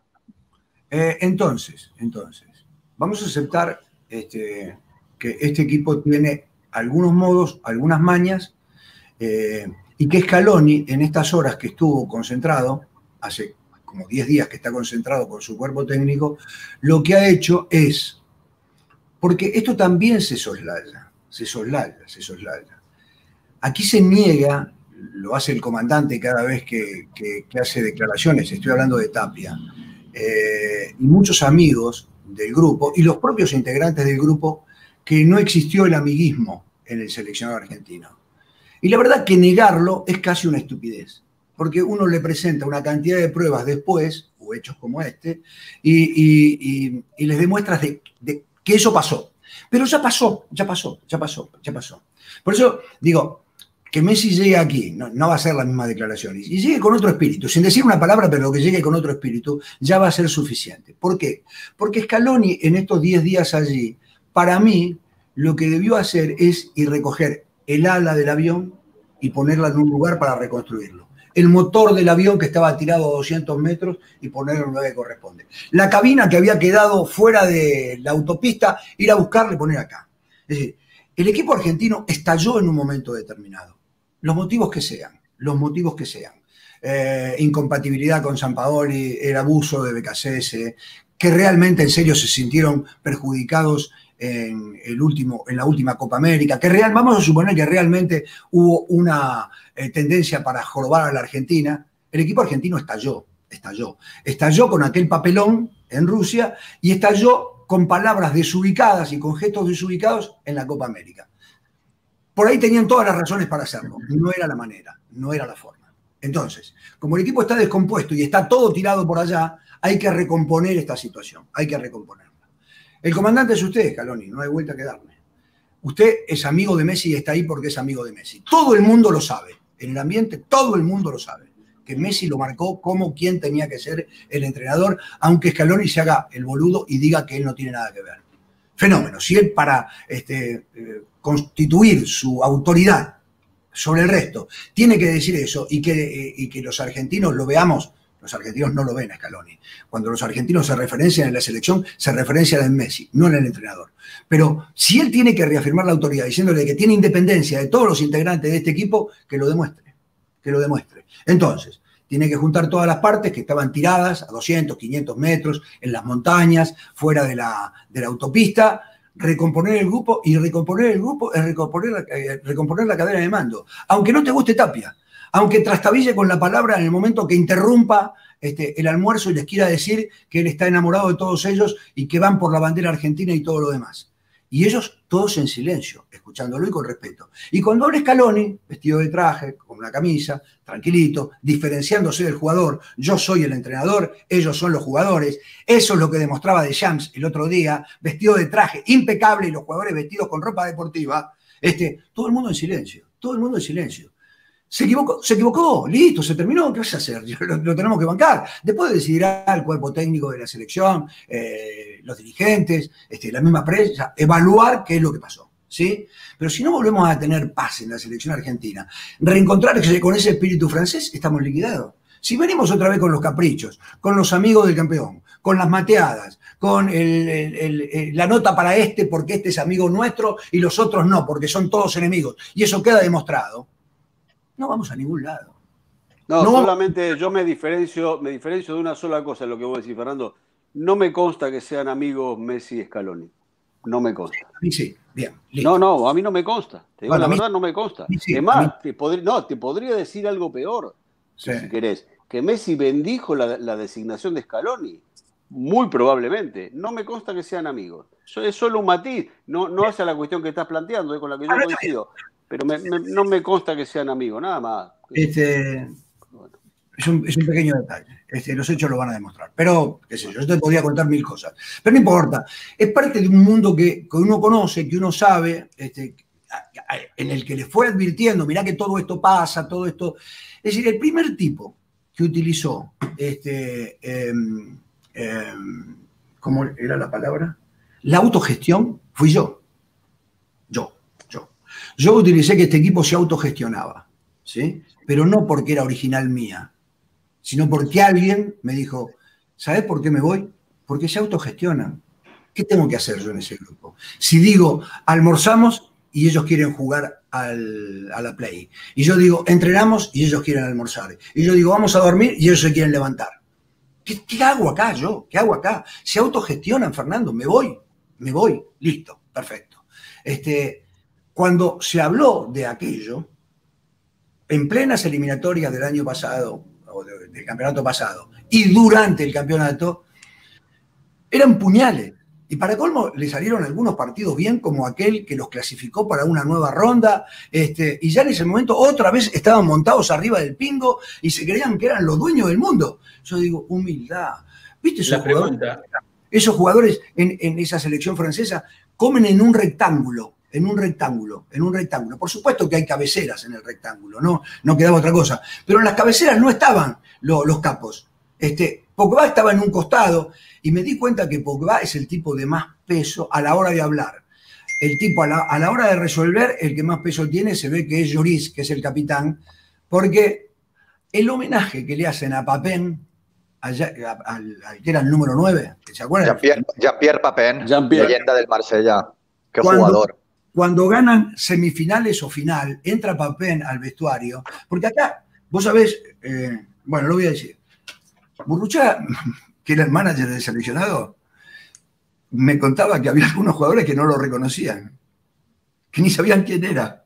Entonces, vamos a aceptar que este equipo tiene algunos modos, algunas mañas, y que Scaloni, en estas horas que estuvo concentrado, hace como 10 días que está concentrado con su cuerpo técnico, lo que ha hecho es, porque esto también se soslaya. Aquí se niega, lo hace el comandante cada vez que hace declaraciones, estoy hablando de Tapia, y muchos amigos del grupo, y los propios integrantes del grupo, que no existió el amiguismo en el seleccionado argentino. Y la verdad que negarlo es casi una estupidez, porque uno le presenta una cantidad de pruebas después, o hechos como este, y les demuestras que eso pasó. Pero ya pasó. Por eso digo, que Messi llegue aquí, no va a ser la misma declaración, y llegue con otro espíritu, sin decir una palabra, pero que llegue con otro espíritu, ya va a ser suficiente. ¿Por qué? Porque Scaloni en estos 10 días allí, para mí, lo que debió hacer es ir recoger el ala del avión y ponerla en un lugar para reconstruirlo. El motor del avión que estaba tirado a 200 metros y ponerlo en el lugar que corresponde. La cabina que había quedado fuera de la autopista, ir a buscarla y poner acá. Es decir, el equipo argentino estalló en un momento determinado. los motivos que sean, los motivos que sean. Incompatibilidad con Sampaoli, el abuso de Becasese, que realmente en serio se sintieron perjudicados en la última Copa América, vamos a suponer que realmente hubo una tendencia para jorobar a la Argentina. El equipo argentino estalló con aquel papelón en Rusia y estalló con palabras desubicadas y con gestos desubicados en la Copa América. Por ahí tenían todas las razones para hacerlo, no era la manera, no era la forma. Entonces, como el equipo está descompuesto y está todo tirado por allá, hay que recomponer esta situación, hay que recomponerla. El comandante es usted, Scaloni, no hay vuelta que darle. Usted es amigo de Messi y está ahí porque es amigo de Messi. Todo el mundo lo sabe, en el ambiente todo el mundo lo sabe, que Messi lo marcó como quien tenía que ser el entrenador, aunque Scaloni se haga el boludo y diga que él no tiene nada que ver. Fenómeno. Si él para constituir su autoridad sobre el resto tiene que decir eso y que los argentinos lo veamos. Los argentinos no lo ven a Scaloni. Cuando los argentinos se referencian en la selección, se referencian en Messi, no en el entrenador. Pero si él tiene que reafirmar la autoridad diciéndole que tiene independencia de todos los integrantes de este equipo, que lo demuestre. Que lo demuestre. Entonces, tiene que juntar todas las partes que estaban tiradas a 200, 500 metros, en las montañas, fuera de la autopista, recomponer el grupo, y recomponer el grupo es recomponer la cadena de mando. Aunque no te guste Tapia, aunque trastabille con la palabra en el momento que interrumpa el almuerzo y les quiera decir que él está enamorado de todos ellos y que van por la bandera argentina y todo lo demás. Y ellos todos en silencio, escuchándolo y con respeto. Y cuando habla Scaloni, vestido de traje, con una camisa, tranquilito, diferenciándose del jugador, yo soy el entrenador, ellos son los jugadores, eso es lo que demostraba Deschamps el otro día, vestido de traje, impecable, y los jugadores vestidos con ropa deportiva, todo el mundo en silencio, todo el mundo en silencio. Se equivocó, listo, se terminó, ¿qué vas a hacer? Lo tenemos que bancar. Después decidirá el cuerpo técnico de la selección, los dirigentes, la misma prensa, evaluar qué es lo que pasó, ¿sí? Pero si no volvemos a tener paz en la selección argentina, reencontrarse con ese espíritu francés, estamos liquidados. Si venimos otra vez con los caprichos, con los amigos del campeón, con las mateadas, con la nota para porque este es amigo nuestro y los otros no, porque son todos enemigos, y eso queda demostrado, no vamos a ningún lado. No, solamente yo me diferencio de una sola cosa, lo que vos decís, Fernando. No me consta que sean amigos Messi y Scaloni. No me consta. A mí sí, bien. Listo. No, a mí no me consta. Te digo, Bueno, la verdad, no me consta. sí, Es más, te podría decir algo peor, Sí. si querés. Que Messi bendijo la designación de Scaloni. Muy probablemente. No me consta que sean amigos. Es solo un matiz. No hace la cuestión que estás planteando, con la que yo coincido. Pero no me consta que sean amigos, nada más. Es un pequeño detalle. Los hechos lo van a demostrar. Pero, qué sé yo te podría contar mil cosas. Pero no importa. Es parte de un mundo que uno conoce, que uno sabe, en el que le fue advirtiendo, mirá que todo esto pasa, todo esto. Es decir, el primer tipo que utilizó, ¿cómo era la palabra? La autogestión, fui yo. Yo utilicé que este equipo se autogestionaba, ¿sí? Pero no porque era original mía, sino porque alguien me dijo, ¿sabes por qué me voy? Porque se autogestionan. ¿Qué tengo que hacer yo en ese grupo? Si digo, almorzamos y ellos quieren jugar a la play. Y yo digo, entrenamos y ellos quieren almorzar. Y yo digo, vamos a dormir y ellos se quieren levantar. ¿Qué hago acá yo? ¿Qué hago acá? Se autogestionan, Fernando. Me voy. Listo. Perfecto. Cuando se habló de aquello, en plenas eliminatorias del año pasado, o del campeonato pasado, y durante el campeonato, eran puñales. Y para colmo, le salieron algunos partidos bien, como aquel que los clasificó para una nueva ronda, y ya en ese momento otra vez estaban montados arriba del pingo y se creían que eran los dueños del mundo. Yo digo, humildad. ¿Viste esos jugadores en esa selección francesa comen en un rectángulo? En un rectángulo. Por supuesto que hay cabeceras en el rectángulo, no quedaba otra cosa. Pero en las cabeceras no estaban los capos. Pogba estaba en un costado y me di cuenta que Pogba es el tipo de más peso a la hora de hablar. El tipo a la hora de resolver, el que más peso tiene, se ve que es Lloris, que es el capitán, porque el homenaje que le hacen a Papin, al que era el número 9, ¿se acuerdan? Jean-Pierre Papin, leyenda del Marsella. Qué jugador. cuando ganan semifinales o final, entra Papén al vestuario, porque acá, vos sabés, bueno, lo voy a decir, Burruchaga, que era el manager del seleccionado, me contaba que había algunos jugadores que no lo reconocían, que ni sabían quién era.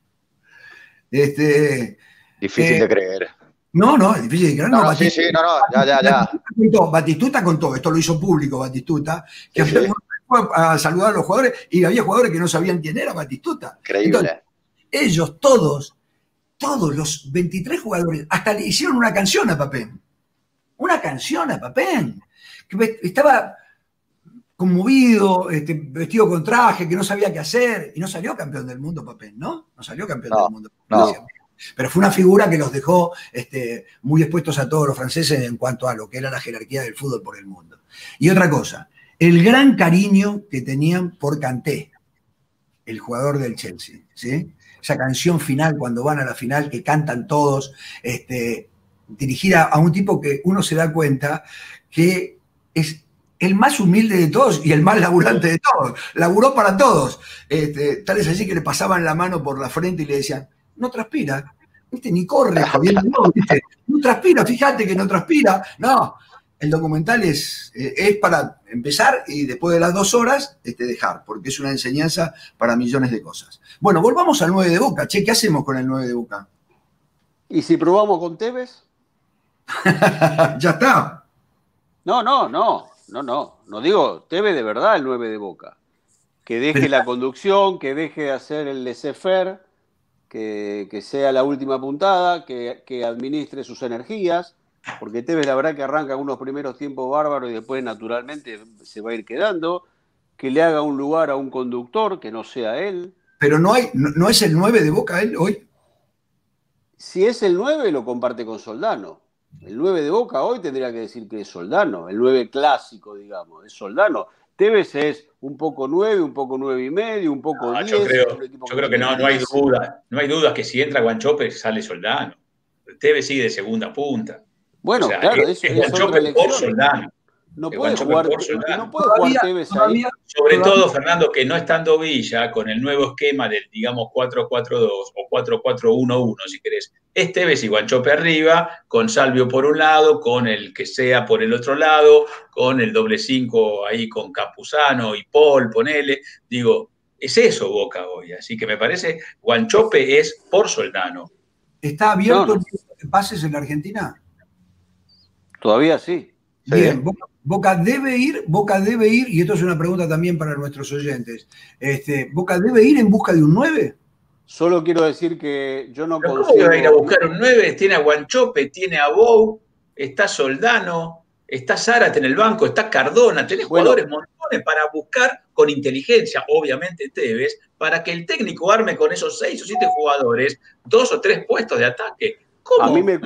Difícil de creer. No, es difícil de creer. No, sí, ya. Batistuta contó, esto lo hizo público Batistuta, que fue a saludar a los jugadores y había jugadores que no sabían quién era Batistuta. Increíble. Entonces, ellos, todos los 23 jugadores, hasta le hicieron una canción a Papén. Una canción a Papén. Que estaba conmovido, vestido con traje, que no sabía qué hacer, y no salió campeón del mundo Papén, ¿no? No salió campeón del mundo. No. Pero fue una figura que los dejó muy expuestos a todos los franceses en cuanto a lo que era la jerarquía del fútbol por el mundo. Y otra cosa, el gran cariño que tenían por Kanté, el jugador del Chelsea, ¿sí? Esa canción final, cuando van a la final, que cantan todos, dirigida a un tipo que uno se da cuenta que es el más humilde de todos y el más laburante de todos. Laburó para todos. Tal es así que le pasaban la mano por la frente y le decían, no transpira, ¿viste? Ni corre, Javier, no transpira, fíjate que no transpira. No, el documental es para empezar y después de las 2 horas dejar, porque es una enseñanza para millones de cosas. Bueno, volvamos al 9 de Boca. Che, ¿qué hacemos con el 9 de Boca? ¿Y si probamos con Tevez? Ya está. No digo Tevez de verdad el 9 de Boca. Que deje la conducción, que deje de hacer el laissez-faire, que sea la última puntada, que administre sus energías, porque Tevez la verdad que arranca unos primeros tiempos bárbaros y después naturalmente se va a ir quedando, que le haga un lugar a un conductor que no sea él. Pero no es el 9 de Boca él hoy. Si es el 9 lo comparte con Soldano. El 9 de Boca hoy tendría que decir que es Soldano, el 9 clásico, digamos, es Soldano. Tevez es un poco 9, un poco 9 y medio, un poco 10. Yo creo que no hay duda. No hay duda que si entra Guanchope sale Soldano. Tevez sigue de segunda punta. Bueno, claro, eso es otra elección. No puede jugar Tevez ahí. Sobre todo, Fernando, que no estando Villa con el nuevo esquema del, digamos, 4-4-2 o 4-4-1-1, si querés, es Tevez y Guanchope arriba, con Salvio por un lado, con el que sea por el otro lado, con el doble 5 ahí con Campuzano y Paul, ponele. Digo, es eso Boca hoy. Así que me parece, Guanchope es por Soldano. ¿Está abierto el pases en la Argentina? Todavía sí. Bien, Boca debe ir, y esto es una pregunta también para nuestros oyentes, ¿Boca debe ir en busca de un 9? Solo quiero decir que yo no consigo... ¿Cómo va a ir a buscar un 9? Tiene a Guanchope, tiene a Bou, está Soldano, está Zárate en el banco, está Cardona, tenés jugadores montones para buscar con inteligencia, obviamente Tevez, para que el técnico arme con esos 6 o 7 jugadores 2 o 3 puestos de ataque. ¿Cómo?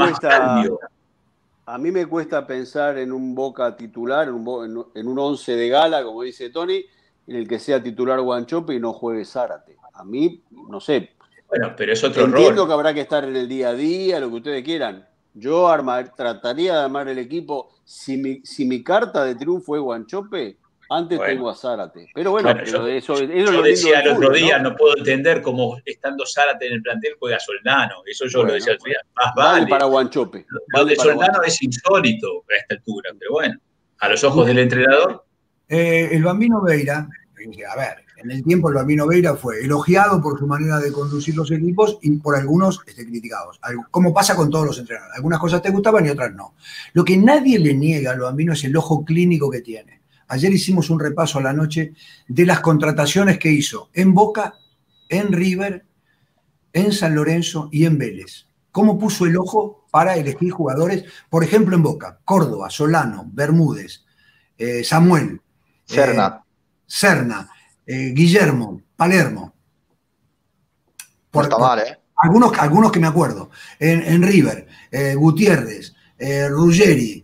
A mí me cuesta pensar en un Boca titular, en un 11 de gala, como dice Tony, en el que sea titular Guanchope y no juegue Zárate. A mí, no sé. Bueno, pero es otro Entiendo rol. Que habrá que estar en el día a día, lo que ustedes quieran. Yo trataría de armar el equipo. Si mi carta de triunfo es Guanchope, antes tengo a Zárate. Pero bueno, yo lo decía el otro día, ¿no? puedo entender cómo estando Zárate en el plantel juega Soldano. Eso yo lo decía el otro día. Más vale para Guanchope. Lo de Soldano es insólito a esta altura, pero bueno, a los ojos del entrenador. El Bambino Veira, a ver, en el tiempo el Bambino Veira fue elogiado por su manera de conducir los equipos y por algunos criticados. Como pasa con todos los entrenadores. Algunas cosas te gustaban y otras no. Lo que nadie le niega al Bambino es el ojo clínico que tiene. Ayer hicimos un repaso a la noche de las contrataciones que hizo en Boca, en River, en San Lorenzo y en Vélez. ¿Cómo puso el ojo para elegir jugadores? Por ejemplo, en Boca, Córdoba, Solano, Bermúdez, Samuel, Serna, Guillermo, Palermo. No está mal, ¿eh? Algunos que me acuerdo. En River, Gutiérrez, Ruggeri,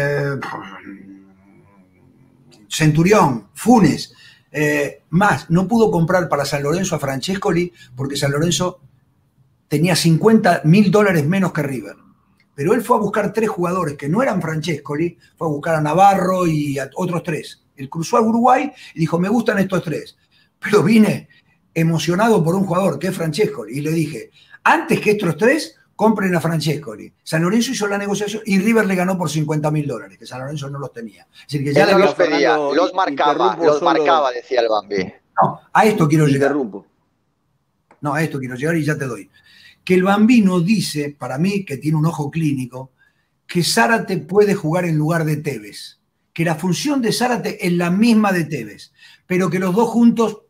Centurión, Funes, más, no pudo comprar para San Lorenzo a Francescoli porque San Lorenzo tenía $50.000 menos que River. Pero él fue a buscar 3 jugadores que no eran Francescoli, fue a buscar a Navarro y a otros 3. Él cruzó a Uruguay y dijo, me gustan estos 3. Pero vine emocionado por un jugador que es Francescoli y le dije, antes que estos tres, compren a Francescoli. San Lorenzo hizo la negociación y River le ganó por $50.000, que San Lorenzo no los tenía. Es decir, que ya Él no le los pedía, los marcaba, decía el Bambi. No, a esto quiero llegar. Interrumpo. No, a esto quiero llegar y ya te doy. Que el Bambino dice, para mí, que tiene un ojo clínico, que Zárate puede jugar en lugar de Tevez. Que la función de Zárate es la misma de Tevez, pero que los dos juntos...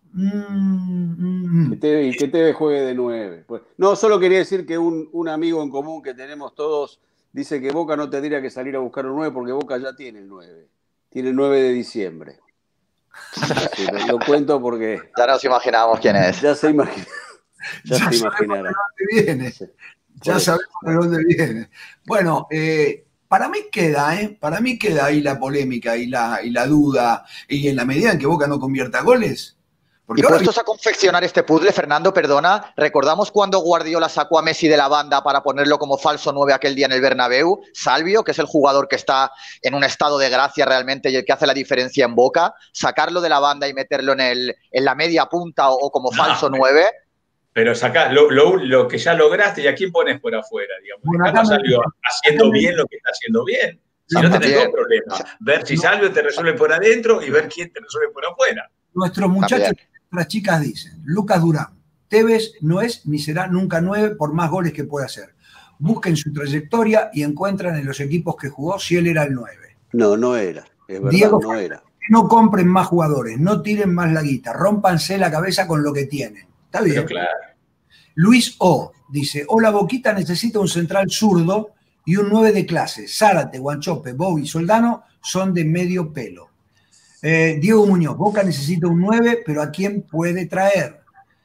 Que Tevez juegue de 9. Pues, no, solo quería decir que un amigo en común que tenemos todos dice que Boca no tendría que salir a buscar un 9 porque Boca ya tiene el 9. Tiene el 9 de diciembre. Sí, lo cuento porque... Ya nos imaginábamos quién es. Ya se imagina. Ya se imaginará. Viene. Ya sabemos de dónde viene. Bueno, para mí queda ahí la polémica y la duda, y en la medida en que Boca no convierta goles. Y puestos a confeccionar este puzzle, Fernando, perdona, ¿recordamos cuando Guardiola sacó a Messi de la banda para ponerlo como falso 9 aquel día en el Bernabéu? Salvio, que es el jugador que está en un estado de gracia realmente y el que hace la diferencia en Boca, sacarlo de la banda y meterlo en la media punta o como falso 9. Pero sacás lo que ya lograste y a quién pones por afuera, digamos. Bueno, Salvio haciendo bien lo que está haciendo bien. Si no tenés dos problemas. Ver si Salvio te resuelve por adentro y ver quién te resuelve por afuera. Nuestros muchachos, nuestras chicas dicen, Lucas Durán, Tevez no es ni será nunca 9 por más goles que pueda hacer. Busquen su trayectoria y encuentran en los equipos que jugó si él era el 9. No era. Es verdad, Diego, no era. No compren más jugadores, no tiren más la guita, rómpanse la cabeza con lo que tienen. Está bien. Pero claro. Luis O. dice, hola Boquita necesita un central zurdo y un 9 de clase. Zárate, Guanchope, Bowie y Soldano son de medio pelo. Diego Muñoz, Boca necesita un 9, pero ¿a quién puede traer?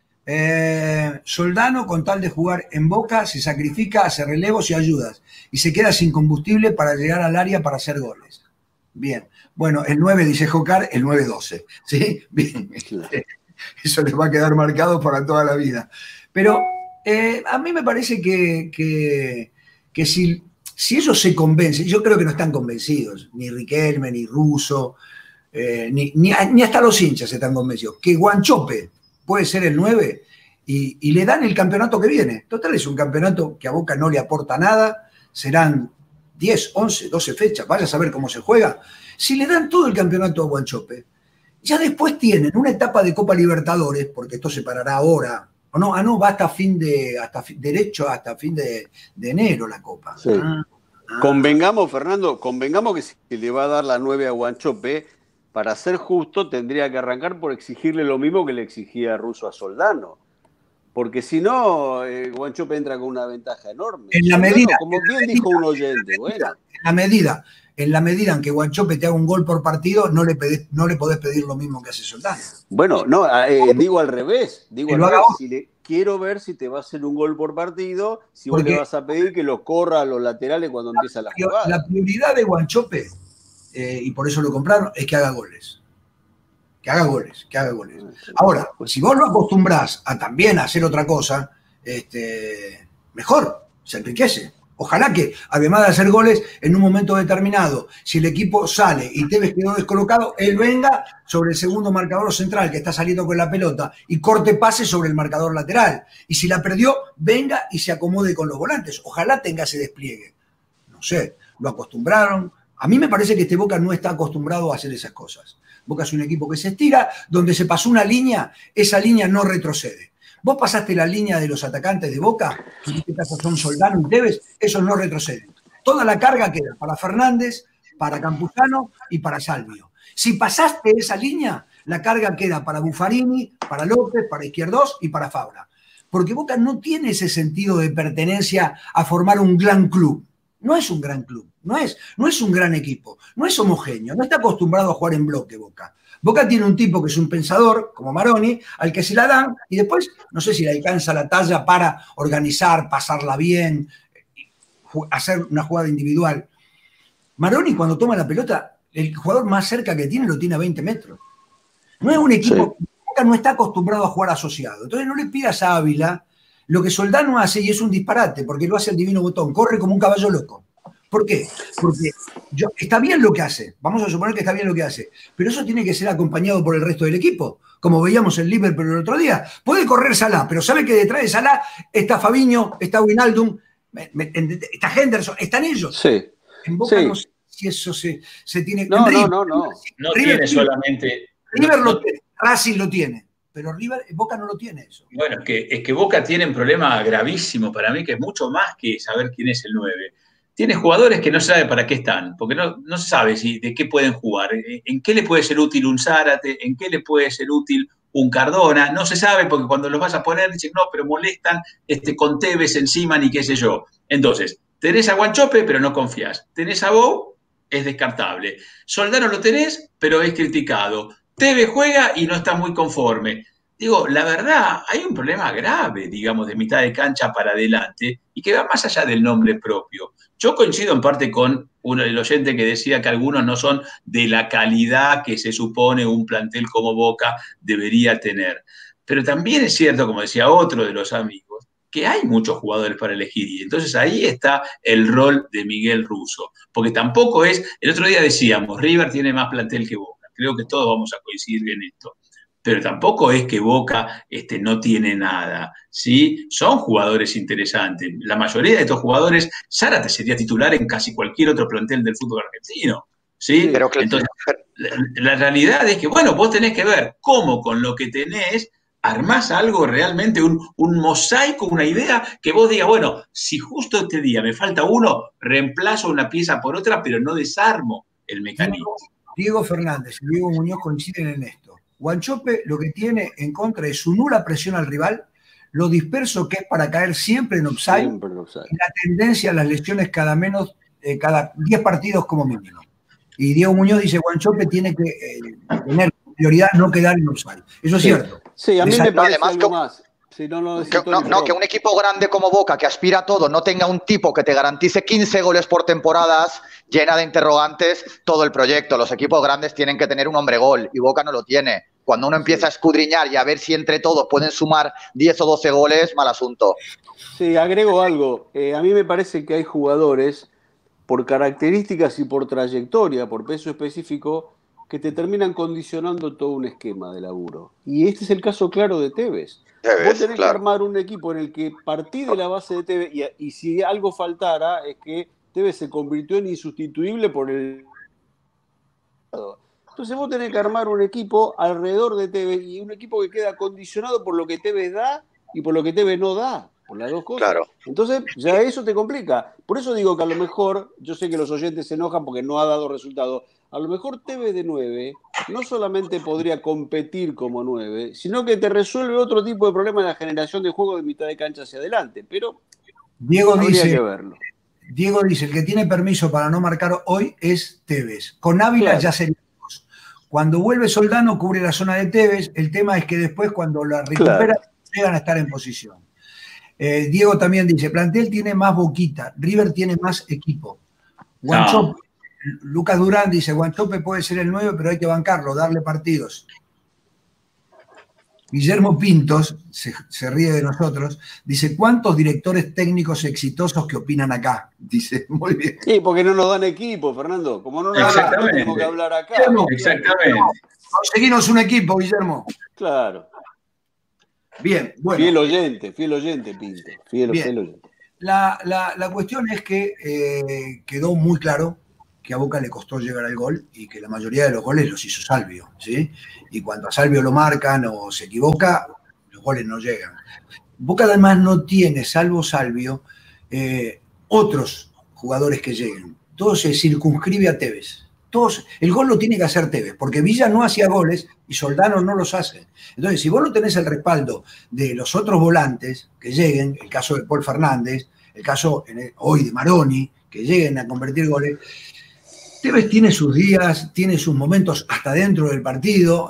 Soldano, con tal de jugar en Boca, se sacrifica, hace relevos y ayudas y se queda sin combustible para llegar al área para hacer goles. Bien. Bueno, el 9, dice Jocar, el 9-12. ¿Sí? Bien. Eso les va a quedar marcado para toda la vida. Pero a mí me parece que si ellos se convencen, yo creo que no están convencidos, ni Riquelme, ni Russo, ni hasta los hinchas están convencidos, que Guanchope puede ser el 9 y le dan el campeonato que viene. Total, es un campeonato que a Boca no le aporta nada, serán 10, 11, 12 fechas, vaya a saber cómo se juega. Si le dan todo el campeonato a Guanchope, ya después tienen una etapa de Copa Libertadores, porque esto se parará ahora. ¿O no? No, va hasta fin de enero la Copa. Sí. Convengamos, Fernando, que si le va a dar la 9 a Guanchope, para ser justo, tendría que arrancar por exigirle lo mismo que le exigía Russo a Soldano. Porque si no, Guanchope entra con una ventaja enorme. En la medida, como bien dijo un oyente, bueno. En la medida en que Guanchope te haga un gol por partido, no le podés pedir lo mismo que hace Soldano. Bueno, no, digo al revés. Quiero ver si te va a hacer un gol por partido, si vos le vas a pedir que lo corra a los laterales cuando empieza la jugada. La prioridad de Guanchope, y por eso lo compraron, es que haga goles. Que haga goles. Ahora, si vos lo acostumbrás a también hacer otra cosa, mejor, se enriquece. Ojalá que, además de hacer goles, en un momento determinado, si el equipo sale y Tevez quedó descolocado, él venga sobre el segundo marcador central que está saliendo con la pelota y corte pase sobre el marcador lateral. Y si la perdió, venga y se acomode con los volantes. Ojalá tenga ese despliegue. No sé, lo acostumbraron. A mí me parece que este Boca no está acostumbrado a hacer esas cosas. Boca es un equipo que se estira, donde se pasó una línea, esa línea no retrocede. Vos pasaste la línea de los atacantes de Boca, que en este caso son Soldano y Tevez, esos no retroceden. Toda la carga queda para Fernández, para Campuzano y para Salvio. Si pasaste esa línea, la carga queda para Buffarini, para López, para Izquierdos y para Fabra. Porque Boca no tiene ese sentido de pertenencia a formar un gran club. No es un gran club, no es un gran equipo, no es homogéneo, no está acostumbrado a jugar en bloque Boca. Boca tiene un tipo que es un pensador, como Maroni, al que se la dan y después no sé si le alcanza la talla para organizar, pasarla bien, hacer una jugada individual. Maroni cuando toma la pelota, el jugador más cerca que tiene lo tiene a 20 metros. No es un equipo, sí. Boca no está acostumbrado a jugar asociado. Entonces no le pidas a Ávila lo que Soldano hace y es un disparate, porque lo hace el divino botón, corre como un caballo loco. ¿Por qué? Porque está bien lo que hace, vamos a suponer que está bien lo que hace, pero eso tiene que ser acompañado por el resto del equipo, como veíamos en Liverpool el otro día. Puede correr Salah, pero sabe que detrás de Salah está Fabinho, está Wijnaldum, está Henderson, están ellos. Sí. En Boca Sí. no sé si eso se tiene. No, River, no. No River tiene solamente. River no- lo tiene, Racing lo tiene, pero Boca no lo tiene eso. Bueno, es que Boca tiene un problema gravísimo para mí, que es mucho más que saber quién es el 9. Tiene jugadores que no sabe para qué están, porque no sabe de qué pueden jugar, en qué le puede ser útil un Zárate, en qué le puede ser útil un Cardona, no se sabe porque cuando los vas a poner dicen, no, pero molestan con Tevez encima ni qué sé yo. Entonces, tenés a Wanchope, pero no confías. Tenés a Bou, es descartable. Soldano lo tenés, pero es criticado. Tevez juega y no está muy conforme. Digo, la verdad, hay un problema grave, digamos, de mitad de cancha para adelante y que va más allá del nombre propio. Yo coincido en parte con uno del oyente que decía que algunos no son de la calidad que se supone un plantel como Boca debería tener. Pero también es cierto, como decía otro de los amigos, que hay muchos jugadores para elegir y entonces ahí está el rol de Miguel Russo. Porque tampoco el otro día decíamos, River tiene más plantel que Boca. Creo que todos vamos a coincidir en esto. Pero tampoco es que Boca no tiene nada, ¿sí? Son jugadores interesantes. La mayoría de estos jugadores, Zárate sería titular en casi cualquier otro plantel del fútbol argentino, ¿sí? Pero Entonces, la realidad es que, bueno, vos tenés que ver cómo con lo que tenés armás algo realmente, un mosaico, una idea que vos digas, bueno, si justo este día me falta uno, reemplazo una pieza por otra, pero no desarmo el mecanismo. Diego Fernández y Diego Muñoz coinciden en esto. Wanchope lo que tiene en contra es su nula presión al rival, lo disperso que es para caer siempre en offside, Siempre en offside. y la tendencia a las lesiones cada 10 partidos como mínimo. Y Diego Muñoz dice Wanchope tiene que tener prioridad, no quedar en offside. Eso es cierto. Sí, a mí me parece además algo que- más. Sí, Que un equipo grande como Boca, que aspira a todo, no tenga un tipo que te garantice 15 goles por temporadas, llena de interrogantes todo el proyecto. Los equipos grandes tienen que tener un hombre gol y Boca no lo tiene. Cuando uno empieza a escudriñar y a ver si entre todos pueden sumar 10 o 12 goles, mal asunto. Sí, agrego algo. A mí me parece que hay jugadores, por características y por trayectoria, por peso específico, que te terminan condicionando todo un esquema de laburo. Y este es el caso claro de Tevez. Vos tenés que armar un equipo en el que partís de la base de Tevez y si algo faltara es que Tevez se convirtió en insustituible por el... Entonces vos tenés que armar un equipo alrededor de Tevez y un equipo que queda condicionado por lo que Tevez da y por lo que Tevez no da, por las dos cosas. Claro. Entonces ya eso te complica. Por eso digo que a lo mejor, yo sé que los oyentes se enojan porque no ha dado resultado, a lo mejor Tevez de 9 no solamente podría competir como 9, sino que te resuelve otro tipo de problema en la generación de juego de mitad de cancha hacia adelante. Pero Diego habría dice, que verlo. el que tiene permiso para no marcar hoy es Tevez. Con Ávila Claro. ya sería dos. Cuando vuelve Soldano cubre la zona de Tevez, el tema es que después cuando la recupera llegan a estar en posición. Diego también dice, plantel tiene más boquita, River tiene más equipo. Wanchope, Lucas Durán dice, Wanchope puede ser el 9, pero hay que bancarlo, darle partidos. Guillermo Pintos, se ríe de nosotros, dice, ¿cuántos directores técnicos exitosos que opinan acá? Dice, muy bien. Sí, porque no nos dan equipo, Fernando. Como no nos dan equipo, Exactamente. tenemos que hablar acá. Guillermo, Exactamente. conseguinos un equipo, Guillermo. Claro. Bien, bueno. Fiel oyente, Pinto. Fiel Bien. oyente. La cuestión es que quedó muy claro que a Boca le costó llegar al gol y que la mayoría de los goles los hizo Salvio, ¿sí? Y cuando a Salvio lo marcan o se equivoca, los goles no llegan. Boca además no tiene, salvo Salvio, otros jugadores que lleguen. Todo se circunscribe a Tevez. El gol lo tiene que hacer Tevez, porque Villa no hacía goles y Soldano no los hace. Entonces, si vos no tenés el respaldo de los otros volantes que lleguen, el caso de Paul Fernández, el caso hoy de Maroni, que lleguen a convertir goles, Tevez tiene sus días, tiene sus momentos hasta dentro del partido.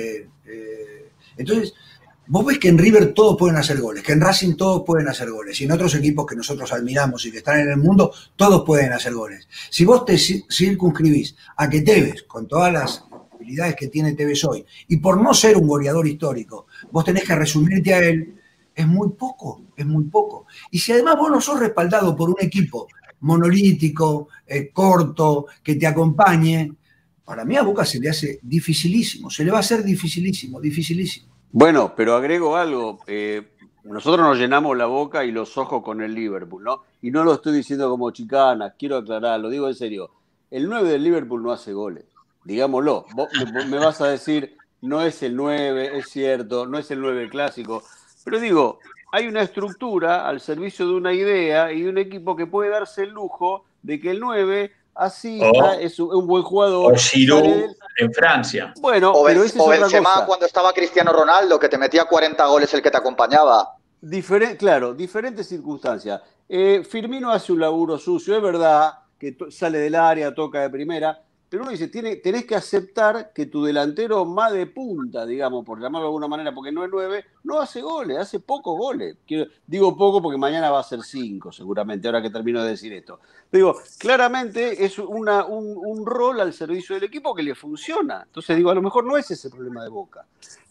Entonces, vos ves que en River todos pueden hacer goles, que en Racing todos pueden hacer goles, y en otros equipos que nosotros admiramos y que están en el mundo, todos pueden hacer goles. Si vos te circunscribís a que Tevez, con todas las habilidades que tiene Tevez hoy, y por no ser un goleador histórico, vos tenés que resumirte a él, es muy poco, es muy poco. Y si además vos no sos respaldado por un equipo monolítico, corto, que te acompañe. Para mí a Boca se le hace dificilísimo, se le va a hacer dificilísimo, dificilísimo. Bueno, pero agrego algo. Nosotros nos llenamos la boca y los ojos con el Liverpool, ¿no? Y no lo estoy diciendo como chicana, quiero aclarar, lo digo en serio. El 9 del Liverpool no hace goles, digámoslo. Vos me vas a decir, no es el 9, es cierto, no es el 9 clásico. Pero digo, hay una estructura al servicio de una idea y de un equipo que puede darse el lujo de que el 9 asista, es un buen jugador. O Giroud en Francia. Bueno, O, pero esa es otra Benzema cosa. cuando estaba Cristiano Ronaldo, que te metía 40 goles el que te acompañaba. Claro, diferentes circunstancias. Firmino hace un laburo sucio, es verdad que sale del área, toca de primera, pero uno dice, tenés que aceptar que tu delantero más de punta, digamos, por llamarlo de alguna manera, porque no es 9, no hace goles, hace pocos goles. Digo poco porque mañana va a ser 5, seguramente, ahora que termino de decir esto. Digo, claramente es un rol al servicio del equipo que le funciona. Entonces digo, a lo mejor no es ese el problema de Boca.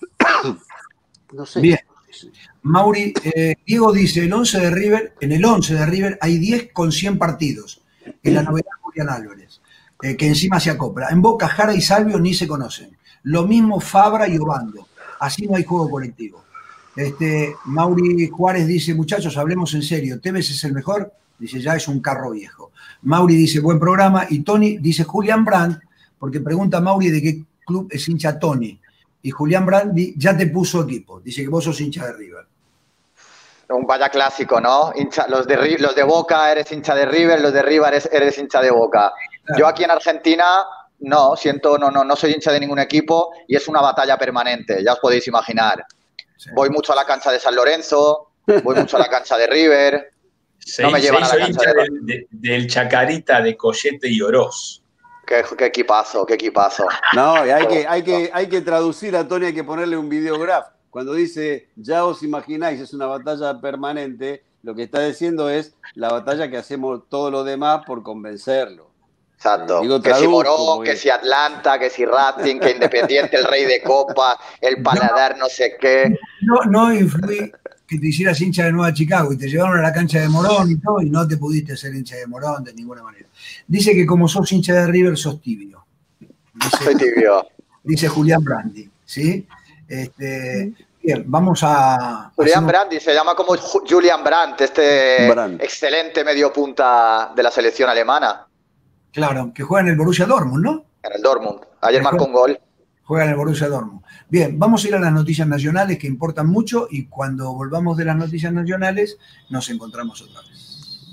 No sé. Bien. Mauri, Diego dice, en el 11 de River hay 10 con 100 partidos. En la novedad Julián Álvarez, que encima se acopla. En Boca, Jara y Salvio ni se conocen. Lo mismo Fabra y Obando. Así no hay juego colectivo. Mauri Juárez dice, muchachos, hablemos en serio. ¿Tevez es el mejor? Dice, ya es un carro viejo. Mauri dice, buen programa. Y Tony dice, Julián Brandt, porque pregunta Mauri de qué club es hincha Tony. Y Julián Brandt ya te puso equipo. Dice que vos sos hincha de River. Un vaya clásico, ¿no? Los de Boca eres hincha de River, los de River eres hincha de Boca. Claro. Yo aquí en Argentina no soy hincha de ningún equipo y es una batalla permanente, ya os podéis imaginar. Sí. Voy mucho a la cancha de San Lorenzo, voy mucho a la cancha de River. No me llevan a la cancha del Chacarita, de Collete y Oroz. Qué equipazo, qué equipazo. No, y hay que traducir a Tony, hay que ponerle un videograf. Cuando dice, ya os imagináis, es una batalla permanente, lo que está diciendo es la batalla que hacemos todos los demás por convencerlo. Exacto. Que si Morón, que si Atlanta, que si Racing, que Independiente, el Rey de Copa, el Paladar, no sé qué. No influí que te hicieras hincha de Nueva Chicago y te llevaron a la cancha de Morón y todo, y no te pudiste ser hincha de Morón de ninguna manera. Dice que como sos hincha de River, sos tibio. Soy tibio. Dice Julián Brandi, ¿sí? Bien, vamos a... Julián Brandt, se llama como Julian Brandt, excelente medio punta de la selección alemana. Claro, que juega en el Borussia Dortmund, ¿no? En el Dortmund. Ayer marcó un gol. Juega en el Borussia Dortmund. Bien, vamos a ir a las noticias nacionales que importan mucho y cuando volvamos de las noticias nacionales nos encontramos otra vez.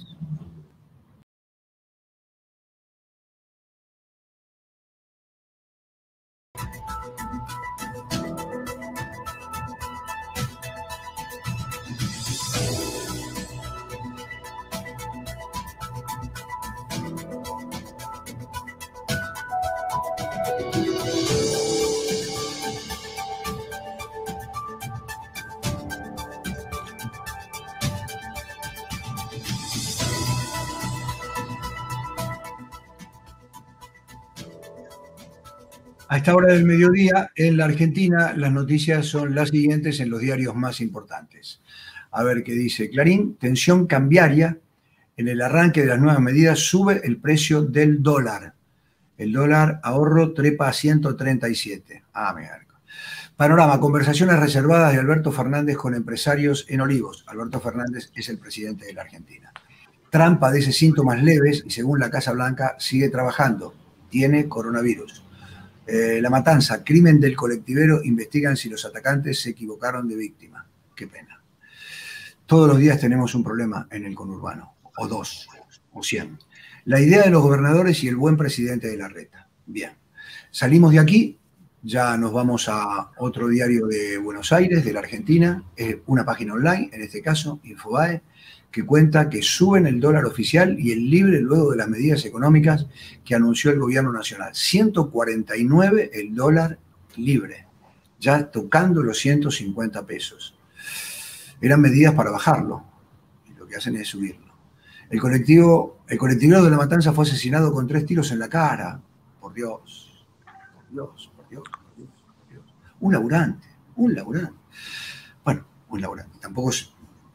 A esta hora del mediodía, en la Argentina, las noticias son las siguientes en los diarios más importantes. A ver qué dice Clarín. Tensión cambiaria. En el arranque de las nuevas medidas sube el precio del dólar. El dólar ahorro trepa a 137. Mira. Panorama. Conversaciones reservadas de Alberto Fernández con empresarios en Olivos. Alberto Fernández es el presidente de la Argentina. Trump padece síntomas leves y según la Casa Blanca sigue trabajando. Tiene coronavirus. La Matanza, crimen del colectivero, investigan si los atacantes se equivocaron de víctima. Qué pena. Todos los días tenemos un problema en el conurbano, o 2, o 100. La idea de los gobernadores y el buen presidente de la reta. Bien, salimos de aquí, ya nos vamos a otro diario de Buenos Aires, de la Argentina, una página online, en este caso, Infobae, que cuenta que suben el dólar oficial y el libre luego de las medidas económicas que anunció el gobierno nacional. 149 el dólar libre, ya tocando los 150 pesos. Eran medidas para bajarlo, y lo que hacen es subirlo. El colectivero de La Matanza fue asesinado con 3 tiros en la cara. Por Dios, por Dios, por Dios, por Dios, por Dios. Un laburante. Bueno, un laburante. Tampoco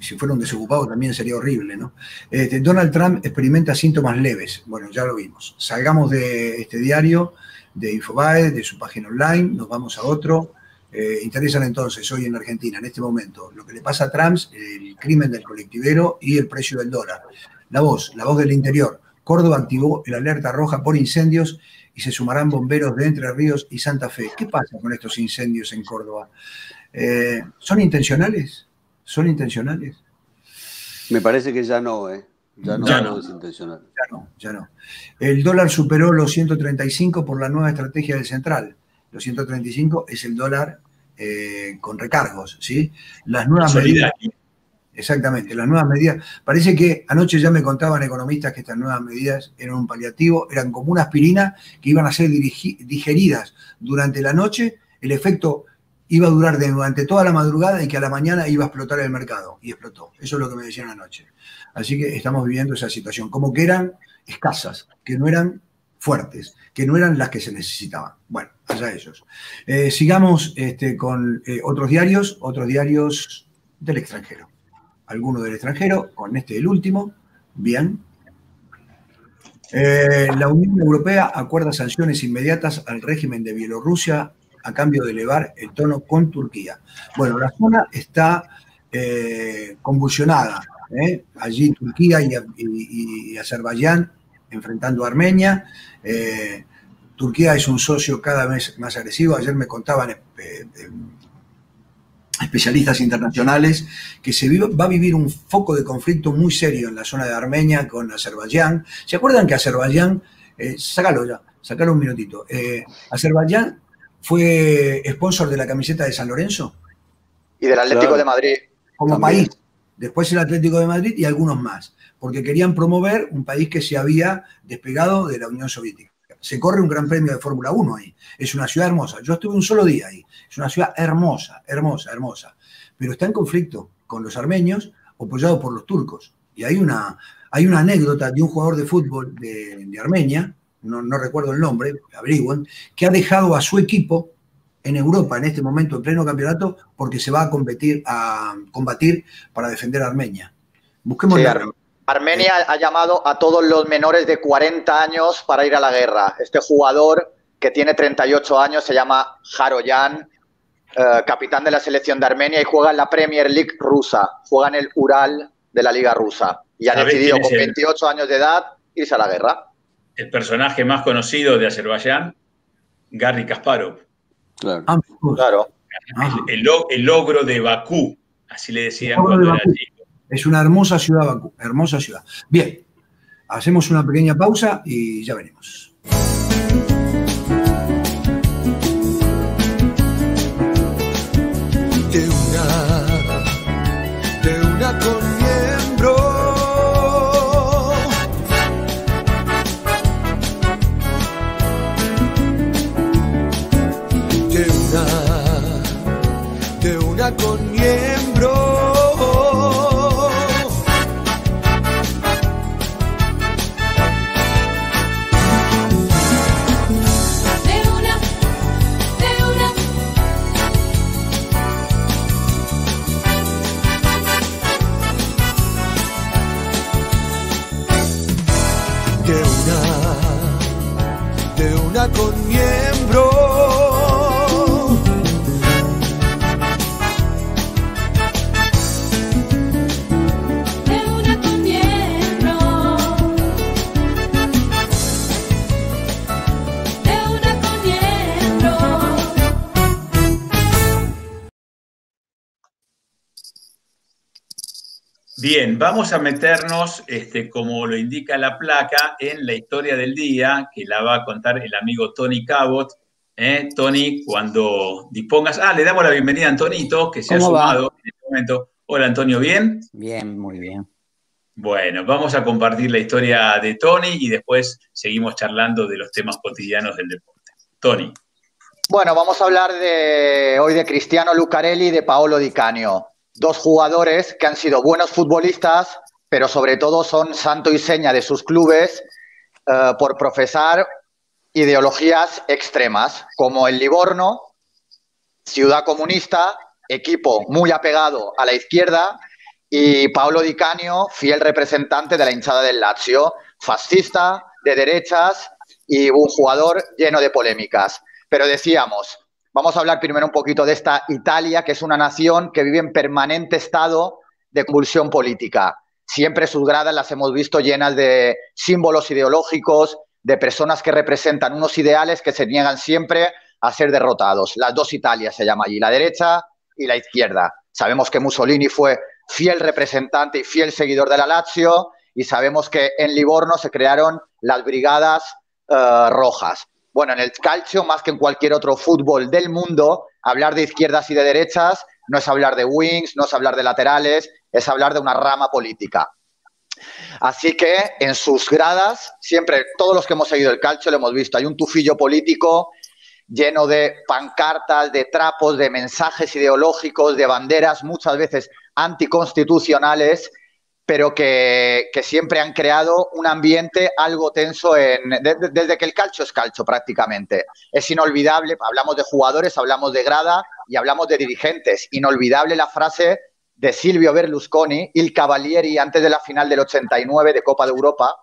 si fuera un desocupado también sería horrible, ¿no? Donald Trump experimenta síntomas leves. Bueno, ya lo vimos. Salgamos de este diario, de Infobae, de su página online, nos vamos a otro. Interesan entonces hoy en Argentina, en este momento, lo que le pasa a Trump, el crimen del colectivero y el precio del dólar. La voz del interior. Córdoba activó el alerta roja por incendios y se sumarán bomberos de Entre Ríos y Santa Fe. ¿Qué pasa con estos incendios en Córdoba? ¿Son intencionales? ¿Son intencionales? Me parece que ya no, ¿eh? Ya no es intencional. Ya no. El dólar superó los 135 por la nueva estrategia del central. Los 135 es el dólar con recargos, ¿sí? Las nuevas medidas. Exactamente, las nuevas medidas. Parece que anoche ya me contaban economistas que estas nuevas medidas eran un paliativo, eran como una aspirina que iban a ser digeridas durante la noche. El efecto iba a durar durante toda la madrugada y que a la mañana iba a explotar el mercado. Y explotó. Eso es lo que me decían anoche. Así que estamos viviendo esa situación. Como que eran escasas, que no eran fuertes, que no eran las que se necesitaban. Bueno, allá ellos. Sigamos con otros diarios del extranjero. Alguno del extranjero, con el último. Bien. La Unión Europea acuerda sanciones inmediatas al régimen de Bielorrusia a cambio de elevar el tono con Turquía. Bueno, la zona está convulsionada. Allí Turquía y Azerbaiyán enfrentando a Armenia. Turquía es un socio cada vez más agresivo. Ayer me contaban especialistas internacionales que va a vivir un foco de conflicto muy serio en la zona de Armenia con Azerbaiyán. ¿Se acuerdan que Azerbaiyán, sácalo un minutito, Azerbaiyán fue sponsor de la camiseta de San Lorenzo? Y del Atlético de Madrid. Como país. Después el Atlético de Madrid y algunos más, porque querían promover un país que se había despegado de la Unión Soviética. Se corre un gran premio de Fórmula 1 ahí. Es una ciudad hermosa. Yo estuve un solo día ahí. Es una ciudad hermosa, hermosa, hermosa. Pero está en conflicto con los armenios, apoyado por los turcos. Y hay una anécdota de un jugador de fútbol de Armenia, no recuerdo el nombre, averigüen, que ha dejado a su equipo en Europa en este momento, en pleno campeonato, porque se va a combatir para defender a Armenia. Busquemos Armenia ha llamado a todos los menores de 40 años para ir a la guerra. Este jugador, que tiene 38 años, se llama Haroyan, capitán de la selección de Armenia y juega en la Premier League rusa. Juega en el Ural de la Liga rusa. Y ha decidido con 28 años de edad irse a la guerra. El personaje más conocido de Azerbaiyán, Garry Kasparov. Claro. Claro. El ogro de Bakú, así le decían cuando era chico. Es una hermosa ciudad, Bakú, hermosa ciudad. Bien, hacemos una pequeña pausa y ya venimos. De una con miembro. De una con miembro. De una con miembro. De una con miembro. De una con miembro. Bien, vamos a meternos, como lo indica la placa, en la historia del día, que la va a contar el amigo Tony Cabot. Tony, cuando dispongas... le damos la bienvenida a Antonito, que se ha sumado en este momento. Hola, Antonio, ¿bien? Bien, muy bien. Bueno, vamos a compartir la historia de Tony y después seguimos charlando de los temas cotidianos del deporte. Tony. Bueno, vamos a hablar hoy de Cristiano Lucarelli y de Paolo Di Canio. Dos jugadores que han sido buenos futbolistas, pero sobre todo son santo y seña de sus clubes por profesar ideologías extremas, como el Livorno, ciudad comunista, equipo muy apegado a la izquierda, y Paolo Di Canio, fiel representante de la hinchada del Lazio, fascista, de derechas y un jugador lleno de polémicas. Pero decíamos, vamos a hablar primero un poquito de esta Italia, que es una nación que vive en permanente estado de convulsión política. Siempre sus gradas las hemos visto llenas de símbolos ideológicos, de personas que representan unos ideales que se niegan siempre a ser derrotados. Las dos Italias se llama allí, la derecha y la izquierda. Sabemos que Mussolini fue fiel representante y fiel seguidor de la Lazio, y sabemos que en Livorno se crearon las brigadas rojas. Bueno, en el calcio, más que en cualquier otro fútbol del mundo, hablar de izquierdas y de derechas no es hablar de wings, no es hablar de laterales, es hablar de una rama política. Así que en sus gradas, siempre, todos los que hemos seguido el calcio lo hemos visto, hay un tufillo político lleno de pancartas, de trapos, de mensajes ideológicos, de banderas, muchas veces anticonstitucionales, pero que siempre han creado un ambiente algo tenso desde que el calcio es calcio prácticamente. Es inolvidable, hablamos de jugadores, hablamos de grada y hablamos de dirigentes. Inolvidable la frase de Silvio Berlusconi, il Cavalieri, antes de la final del 89 de Copa de Europa,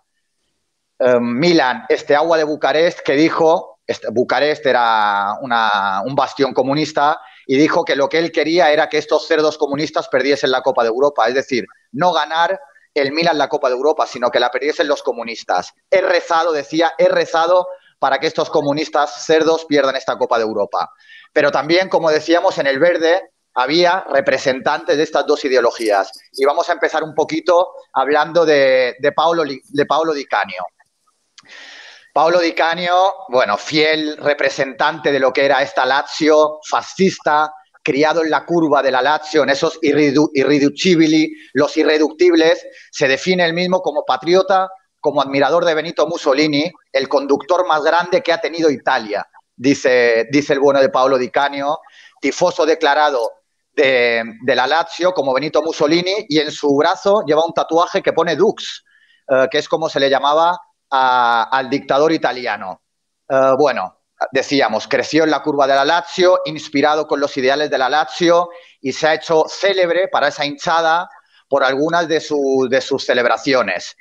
Milan, agua de Bucarest, que dijo, Bucarest era un bastión comunista, y dijo que lo que él quería era que estos cerdos comunistas perdiesen la Copa de Europa, es decir, no ganar el Milan la Copa de Europa, sino que la perdiesen los comunistas. He rezado, decía, he rezado para que estos comunistas cerdos pierdan esta Copa de Europa. Pero también, como decíamos, en el verde había representantes de estas dos ideologías. Y vamos a empezar un poquito hablando de Paolo Di Canio. Paolo Di Canio, bueno, fiel representante de lo que era esta Lazio fascista, criado en la curva de la Lazio, en esos irreducibili, los irreductibles, se define él mismo como patriota, como admirador de Benito Mussolini, el conductor más grande que ha tenido Italia, dice el bueno de Paolo Di Canio, tifoso declarado de la Lazio como Benito Mussolini, y en su brazo lleva un tatuaje que pone Dux, que es como se le llamaba al dictador italiano. Bueno, decíamos, creció en la curva de la Lazio, inspirado con los ideales de la Lazio, y se ha hecho célebre para esa hinchada por algunas de sus celebraciones.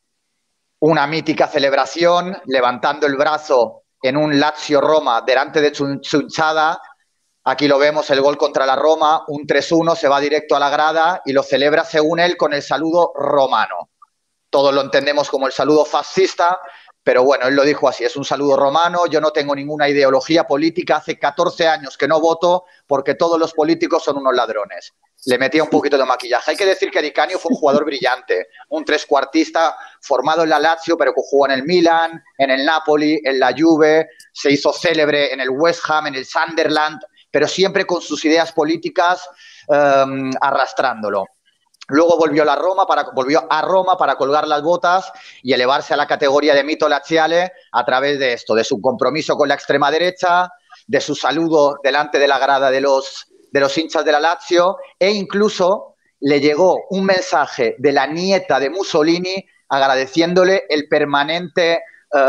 Una mítica celebración, levantando el brazo en un Lazio-Roma delante de su hinchada. Aquí lo vemos, el gol contra la Roma, un 3-1, se va directo a la grada y lo celebra, según él, con el saludo romano. Todos lo entendemos como el saludo fascista, pero bueno, él lo dijo así, es un saludo romano, yo no tengo ninguna ideología política, hace 14 años que no voto porque todos los políticos son unos ladrones. Le metía un poquito de maquillaje. Hay que decir que Di Canio fue un jugador brillante, un trescuartista formado en la Lazio, pero que jugó en el Milan, en el Napoli, en la Juve, se hizo célebre en el West Ham, en el Sunderland, pero siempre con sus ideas políticas arrastrándolo. Luego volvió a Roma para colgar las botas y elevarse a la categoría de mito laziale a través de esto, de su compromiso con la extrema derecha, de su saludo delante de la grada de los hinchas de la Lazio, e incluso le llegó un mensaje de la nieta de Mussolini agradeciéndole el permanente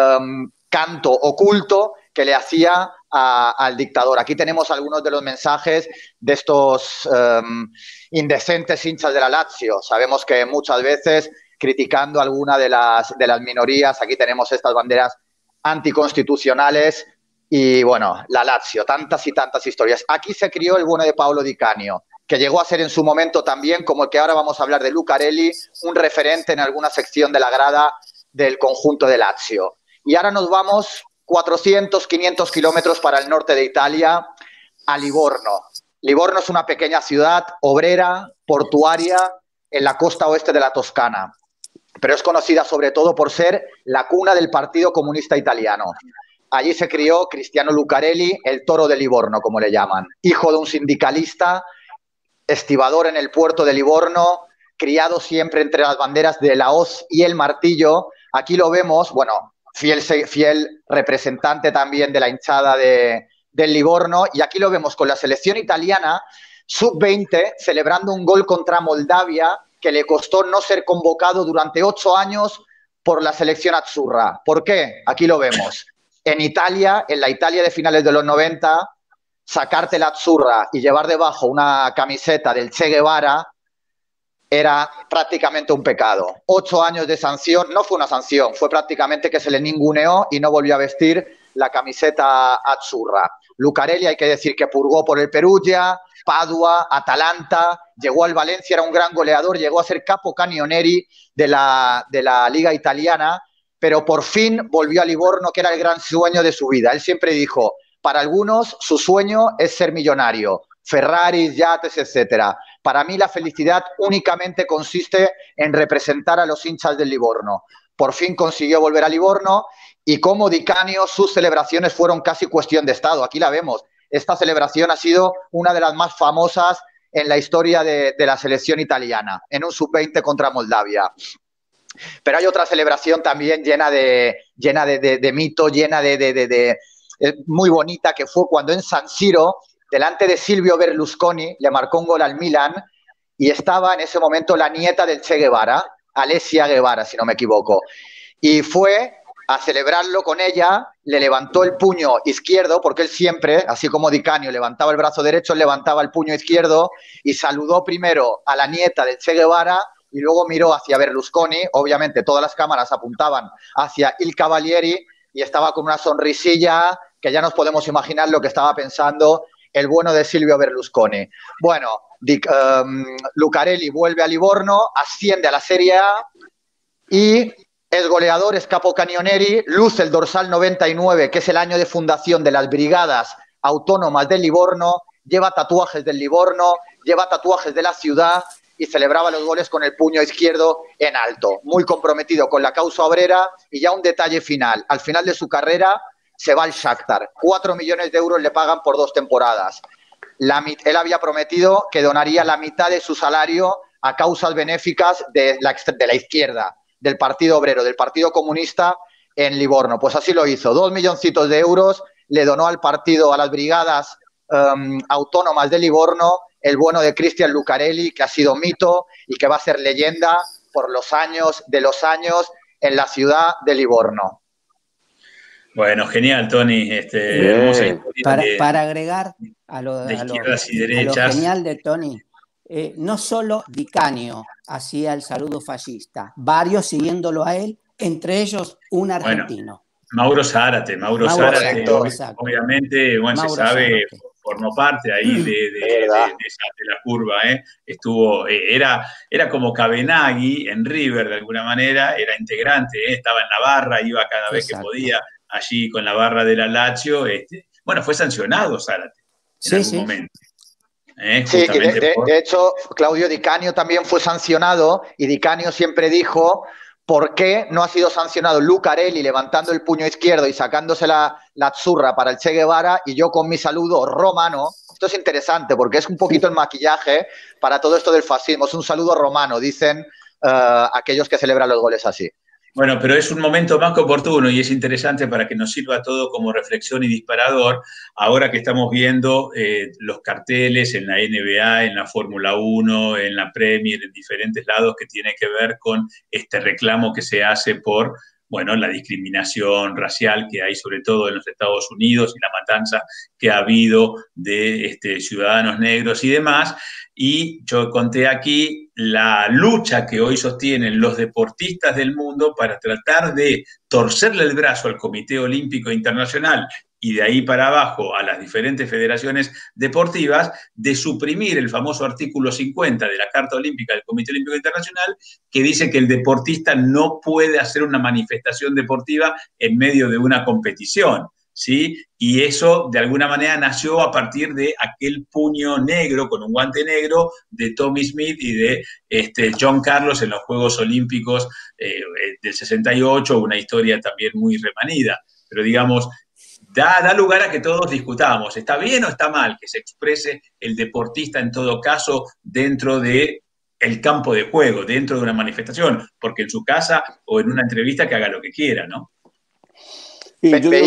canto oculto que le hacía al dictador. Aquí tenemos algunos de los mensajes de estos indecentes hinchas de la Lazio. Sabemos que muchas veces, criticando a alguna de las minorías, aquí tenemos estas banderas anticonstitucionales y, bueno, la Lazio, tantas y tantas historias. Aquí se crió el bueno de Paolo Di Canio, que llegó a ser en su momento también, como el que ahora vamos a hablar de Lucarelli, un referente en alguna sección de la grada del conjunto de Lazio. Y ahora nos vamos 400, 500 kilómetros para el norte de Italia, a Livorno. Livorno es una pequeña ciudad obrera, portuaria, en la costa oeste de la Toscana, pero es conocida sobre todo por ser la cuna del Partido Comunista Italiano. Allí se crió Cristiano Lucarelli, el toro de Livorno, como le llaman, hijo de un sindicalista, estibador en el puerto de Livorno, criado siempre entre las banderas de la hoz y el martillo. Aquí lo vemos, bueno, fiel representante también de la hinchada del Livorno, y aquí lo vemos con la selección italiana sub-20 celebrando un gol contra Moldavia que le costó no ser convocado durante 8 años por la selección azzurra. ¿Por qué? Aquí lo vemos. En Italia, en la Italia de finales de los 90, sacarte la azzurra y llevar debajo una camiseta del Che Guevara era prácticamente un pecado. 8 años de sanción, no fue una sanción, fue prácticamente que se le ninguneó y no volvió a vestir la camiseta azzurra. Lucarelli, hay que decir que purgó por el Perugia, Padua, Atalanta, llegó al Valencia, era un gran goleador, llegó a ser capo canonieri de la Liga Italiana, pero por fin volvió a Livorno, que era el gran sueño de su vida. Él siempre dijo, para algunos su sueño es ser millonario, Ferraris, yates, etcétera. Para mí la felicidad únicamente consiste en representar a los hinchas del Livorno. Por fin consiguió volver a Livorno y como Di Canio sus celebraciones fueron casi cuestión de Estado. Aquí la vemos. Esta celebración ha sido una de las más famosas en la historia de la selección italiana, en un sub-20 contra Moldavia. Pero hay otra celebración también llena de mito, muy bonita, que fue cuando en San Siro, delante de Silvio Berlusconi, le marcó un gol al Milan y estaba en ese momento la nieta del Che Guevara, Alessia Guevara, si no me equivoco. Y fue a celebrarlo con ella, le levantó el puño izquierdo, porque él siempre, así como Di Canio levantaba el brazo derecho, él levantaba el puño izquierdo y saludó primero a la nieta del Che Guevara y luego miró hacia Berlusconi. Obviamente todas las cámaras apuntaban hacia Il Cavalieri y estaba con una sonrisilla que ya nos podemos imaginar lo que estaba pensando el bueno de Silvio Berlusconi. Bueno, Lucarelli vuelve a Livorno, asciende a la Serie A y es goleador, es capocannonieri, luce el dorsal 99, que es el año de fundación de las Brigadas Autónomas de Livorno, lleva tatuajes del Livorno, lleva tatuajes de la ciudad y celebraba los goles con el puño izquierdo en alto. Muy comprometido con la causa obrera. Y ya un detalle final, al final de su carrera se va al Shakhtar. 4 millones de euros le pagan por 2 temporadas. Él había prometido que donaría la mitad de su salario a causas benéficas de la izquierda, del Partido Obrero, del Partido Comunista en Livorno. Pues así lo hizo. 2 milloncitos de euros le donó al partido, a las Brigadas Autónomas de Livorno, el bueno de Cristian Lucarelli, que ha sido mito y que va a ser leyenda por los años en la ciudad de Livorno. Bueno, genial, Tony. Hermosa historia para agregar a lo izquierdas y derechas. Genial de Tony, no solo Di Canio hacía el saludo fascista, varios siguiéndolo a él, entre ellos un argentino. Bueno, Mauro Zárate, obviamente, bueno, Mauro se sabe, Zárate formó parte ahí de la curva, estuvo, era como Cabenagui en River de alguna manera, era integrante, estaba en la barra, iba cada vez que podía allí con la barra de la Lazio, bueno, fue sancionado Zárate en algún momento. Sí, de hecho, Claudio Di Canio también fue sancionado y Di Canio siempre dijo: ¿por qué no ha sido sancionado Lucarelli levantando el puño izquierdo y sacándose la azzurra para el Che Guevara y yo con mi saludo romano? Esto es interesante porque es un poquito el maquillaje para todo esto del fascismo. Es un saludo romano, dicen aquellos que celebran los goles así. Bueno, pero es un momento más que oportuno y es interesante para que nos sirva todo como reflexión y disparador, ahora que estamos viendo los carteles en la NBA, en la Fórmula 1, en la Premier, en diferentes lados que tiene que ver con este reclamo que se hace por, bueno, la discriminación racial que hay sobre todo en los Estados Unidos y la matanza que ha habido de ciudadanos negros y demás. Y yo conté aquí la lucha que hoy sostienen los deportistas del mundo para tratar de torcerle el brazo al Comité Olímpico Internacional y de ahí para abajo a las diferentes federaciones deportivas, de suprimir el famoso artículo 50 de la Carta Olímpica del Comité Olímpico Internacional, que dice que el deportista no puede hacer una manifestación deportiva en medio de una competición, ¿sí? Y eso, de alguna manera, nació a partir de aquel puño negro, con un guante negro, de Tommy Smith y de John Carlos en los Juegos Olímpicos del 68, una historia también muy remanida. Pero, digamos, da lugar a que todos discutamos, ¿está bien o está mal que se exprese el deportista en todo caso dentro de el campo de juego, dentro de una manifestación? Porque en su casa o en una entrevista que haga lo que quiera, ¿no? Sí, yo digo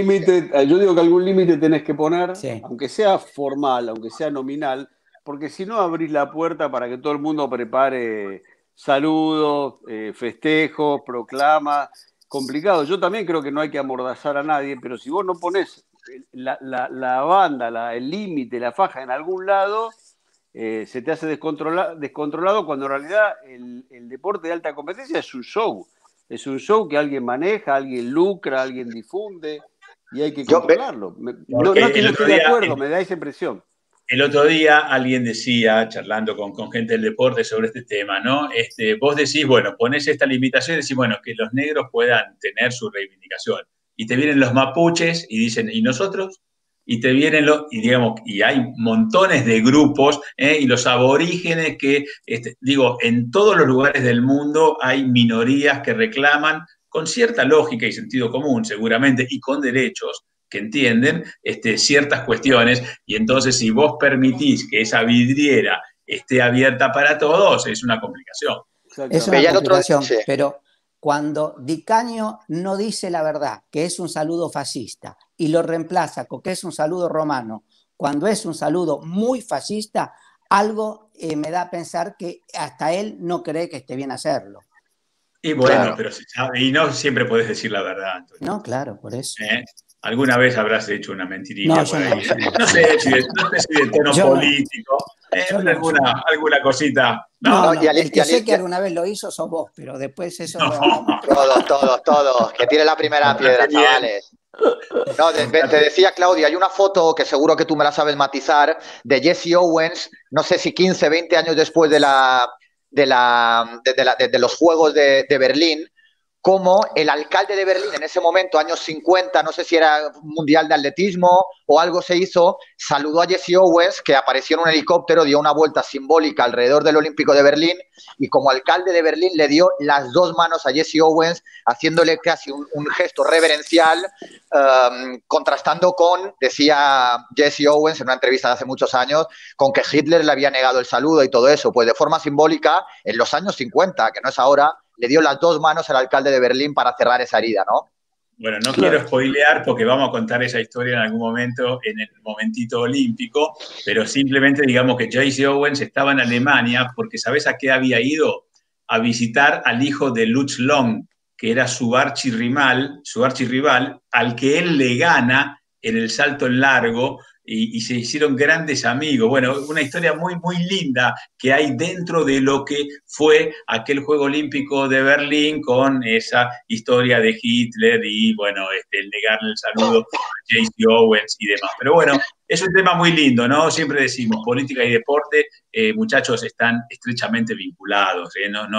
que algún límite tenés que poner, aunque sea formal, aunque sea nominal, porque si no abrís la puerta para que todo el mundo prepare saludos, festejos, proclamas. Complicado. Yo también creo que no hay que amordazar a nadie, pero si vos no ponés la banda, el límite, la faja en algún lado, se te hace descontrolado cuando en realidad el deporte de alta competencia es un show. Es un show que alguien maneja, alguien lucra, alguien difunde y hay que controlarlo. No que no estoy de acuerdo, me da esa impresión. El otro día alguien decía, charlando con gente del deporte sobre este tema, ¿no? Vos decís, bueno, ponés esta limitación y decís, bueno, que los negros puedan tener su reivindicación. Y te vienen los mapuches y dicen, ¿y nosotros? Y te vienen y hay montones de grupos, y los aborígenes que, en todos los lugares del mundo hay minorías que reclaman con cierta lógica y sentido común, seguramente, y con derechos, que entienden ciertas cuestiones, y entonces si vos permitís que esa vidriera esté abierta para todos, es una complicación. Es una complicación, pero cuando Di Canio no dice la verdad, que es un saludo fascista, y lo reemplaza con que es un saludo romano, cuando es un saludo muy fascista, algo me da a pensar que hasta él no cree que esté bien hacerlo. Y bueno, claro. Pero se sabe, y no siempre podés decir la verdad, Antonio. No, claro, por eso. ¿Alguna vez habrás hecho una mentirita? No, por ahí? No sé si de tono político, alguna cosita. No, el que sé que alguna vez lo hizo sos vos, pero después eso... Todos, que tiene la primera piedra, chavales. No, te decía, Claudia, hay una foto que seguro que tú me la sabes matizar, de Jesse Owens, no sé si 15, 20 años después de los Juegos de Berlín, como el alcalde de Berlín en ese momento, años 50, no sé si era mundial de atletismo o algo se hizo, saludó a Jesse Owens, que apareció en un helicóptero, dio una vuelta simbólica alrededor del Olímpico de Berlín, y como alcalde de Berlín le dio las dos manos a Jesse Owens, haciéndole casi un gesto reverencial, contrastando con, decía Jesse Owens en una entrevista de hace muchos años, con que Hitler le había negado el saludo y todo eso. Pues de forma simbólica, en los años 50, que no es ahora, le dio las dos manos al alcalde de Berlín para cerrar esa herida, ¿no? Bueno, no quiero spoilear porque vamos a contar esa historia en algún momento, en el momentito olímpico, pero simplemente digamos que Jesse Owens estaba en Alemania porque ¿sabés a qué había ido? A visitar al hijo de Lutz Long, que era su archirrival, al que él le gana en el salto en largo, y se hicieron grandes amigos. Bueno, una historia muy, muy linda que hay dentro de lo que fue aquel Juego Olímpico de Berlín con esa historia de Hitler y, bueno, el negarle el saludo a Jesse Owens y demás. Pero bueno, es un tema muy lindo, ¿no? Siempre decimos, política y deporte, muchachos, están estrechamente vinculados, ¿eh? No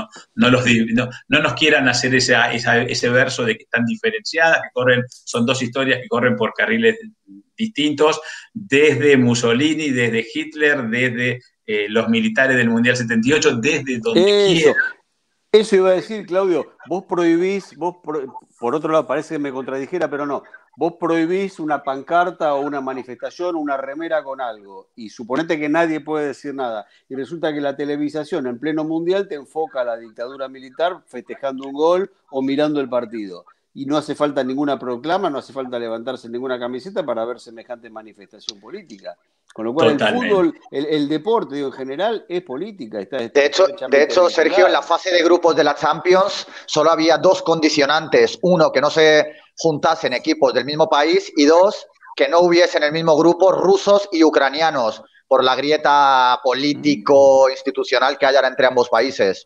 nos quieran hacer ese verso de que están diferenciadas, son dos historias que corren por carriles distintos, desde Mussolini, desde Hitler, desde los militares del Mundial 78, desde donde quiera. Eso iba a decir, Claudio, vos prohibís, por otro lado parece que me contradijera, pero no, vos prohibís una pancarta o una manifestación, una remera con algo, y suponete que nadie puede decir nada, y resulta que la televisación en pleno mundial te enfoca a la dictadura militar festejando un gol o mirando el partido. Y no hace falta ninguna proclama, no hace falta levantarse ninguna camiseta para ver semejante manifestación política. Con lo cual totalmente. El fútbol, el deporte digo, en general es política. De hecho, Sergio, en la fase de grupos de la Champions solo había dos condicionantes. Uno, que no se juntasen equipos del mismo país, y dos, que no hubiese en el mismo grupo rusos y ucranianos por la grieta político-institucional que hay ahora entre ambos países.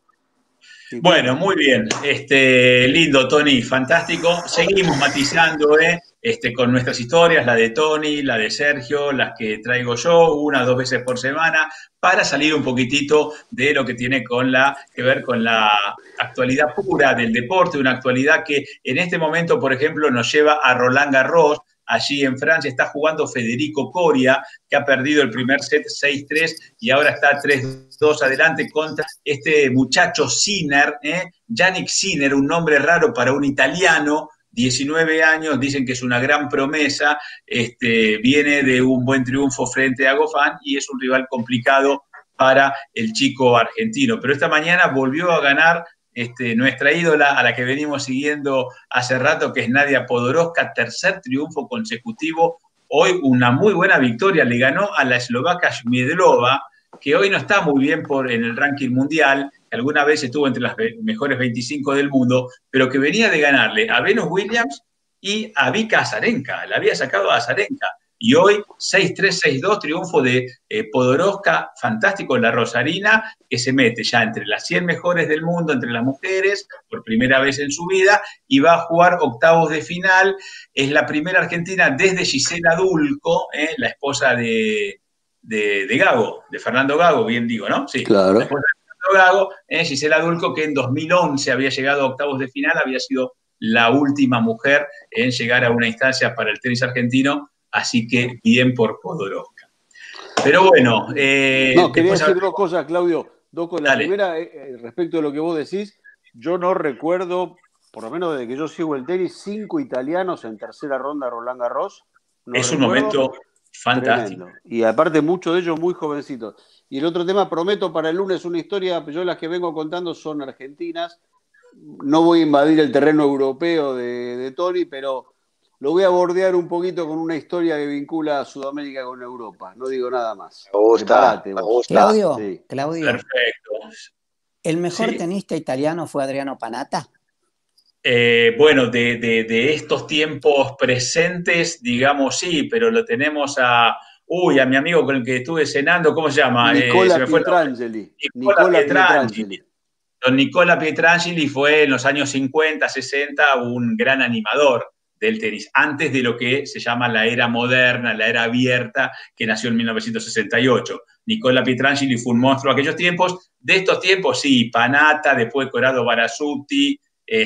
Bueno, muy bien. Lindo, Tony, fantástico. Seguimos matizando con nuestras historias, la de Tony, la de Sergio, las que traigo yo, 1 o 2 veces por semana, para salir un poquitito de lo que tiene que ver con la actualidad pura del deporte, una actualidad que en este momento, por ejemplo, nos lleva a Roland Garros. Allí en Francia está jugando Federico Coria, que ha perdido el primer set 6-3 y ahora está 3-2 adelante contra este muchacho Sinner, Yannick Sinner, un nombre raro para un italiano, 19 años, dicen que es una gran promesa, viene de un buen triunfo frente a Goffin y es un rival complicado para el chico argentino. Pero esta mañana volvió a ganar nuestra ídola, a la que venimos siguiendo hace rato, que es Nadia Podoroska, tercer triunfo consecutivo. Hoy una muy buena victoria, le ganó a la eslovaca Shmedlova, que hoy no está muy bien en el ranking mundial, que alguna vez estuvo entre las mejores 25 del mundo, pero que venía de ganarle a Venus Williams y a Vika Azarenka, la había sacado a Azarenka. y hoy 6-3, 6-2, triunfo de Podoroska, fantástico, la rosarina, que se mete ya entre las 100 mejores del mundo, entre las mujeres, por primera vez en su vida, y va a jugar octavos de final. Es la primera argentina desde Gisela Dulco, la esposa de Gago, de Fernando Gago, bien digo, ¿no? Sí, claro. La esposa de Fernando Gago, Gisela Dulco, que en 2011 había llegado a octavos de final, había sido la última mujer en llegar a una instancia para el tenis argentino, así que bien por Podoroska. Pero bueno... quería decir dos cosas, Claudio. La Dale. primera, respecto de lo que vos decís, yo no recuerdo, por lo menos desde que yo sigo el tenis, 5 italianos en tercera ronda de Roland Garros. Es un momento fantástico. Tremendo. Y aparte muchos de ellos muy jovencitos. Y el otro tema, prometo para el lunes una historia, yo las que vengo contando son argentinas. No voy a invadir el terreno europeo de Tony, pero lo voy a bordear un poquito con una historia que vincula a Sudamérica con Europa. No digo nada más. Me gusta. Claudio, Sí. Claudio. Perfecto. ¿El mejor tenista italiano fue Adriano Panatta? Bueno, de estos tiempos presentes, digamos sí, pero lo tenemos a mi amigo con el que estuve cenando, ¿cómo se llama? Nicola Pietrangeli. Don Nicola Pietrangeli fue en los años 50, 60 un gran animador del tenis, antes de lo que se llama la era moderna, la era abierta, que nació en 1968. Nicola Pietrangeli fue un monstruo de aquellos tiempos. De estos tiempos, sí, Panatta, después Corrado Barazzutti,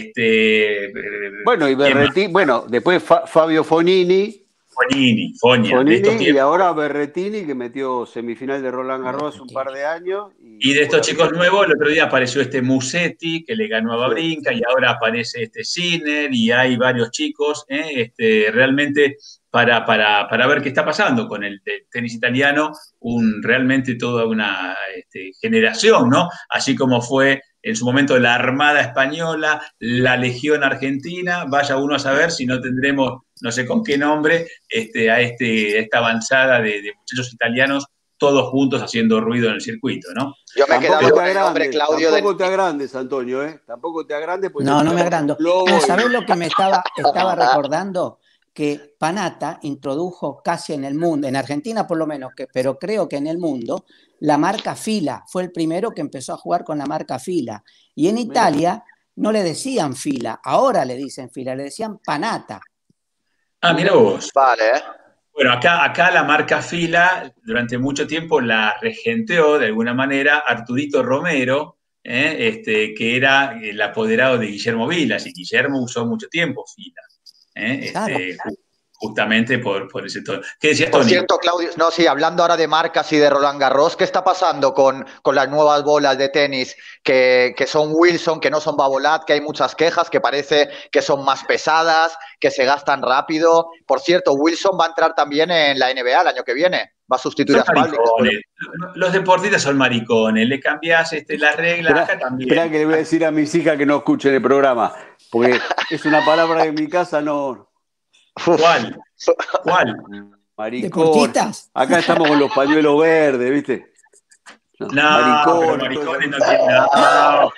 bueno, y Berrettini, después Fabio Fognini. Fognini y ahora Berrettini, que metió semifinal de Roland Garros un par de años. Y de estos chicos nuevos, el otro día apareció Musetti, que le ganó a Wawrinka, y ahora aparece Sinner, y hay varios chicos, realmente para ver qué está pasando con el tenis italiano, realmente toda una generación, ¿no? Así como fue en su momento la Armada Española, la Legión Argentina, vaya uno a saber si no tendremos, no sé con qué nombre, a esta avanzada de muchachos italianos, todos juntos haciendo ruido en el circuito, ¿no? Yo me he quedado con el nombre, Claudio. Tampoco te agrandes, Antonio, ¿eh? Tampoco te agrandes. No me agrando. ¿Sabés lo que me estaba recordando? Que Panatta introdujo casi en el mundo, en Argentina por lo menos, pero creo que en el mundo, la marca Fila. Fue el primero que empezó a jugar con la marca Fila. Y en Italia no le decían Fila, ahora le dicen Fila, le decían Panatta. Ah, mira vos. Vale. Bueno, acá la marca Fila durante mucho tiempo la regenteó de alguna manera Arturito Romero, que era el apoderado de Guillermo Vilas, y Guillermo usó mucho tiempo Fila. Claro. Justamente por ese tono. ¿Qué decías, Por Tony? cierto, Claudio, no, sí, hablando ahora de marcas y de Roland Garros, ¿qué está pasando con las nuevas bolas de tenis que son Wilson, que no son Babolat, que hay muchas quejas, que parece que son más pesadas, que se gastan rápido? Por cierto, Wilson va a entrar también en la NBA el año que viene, va a sustituir a Spalding. Los deportistas son maricones, le cambiás las reglas, acá también. Espera que le voy a decir a mis hijas que no escuchen el programa, porque es una palabra que en mi casa no... ¿Cuál? Maricón. ¿Deportistas? Acá estamos con los pañuelos verdes, ¿viste? Maricones no tienen nada.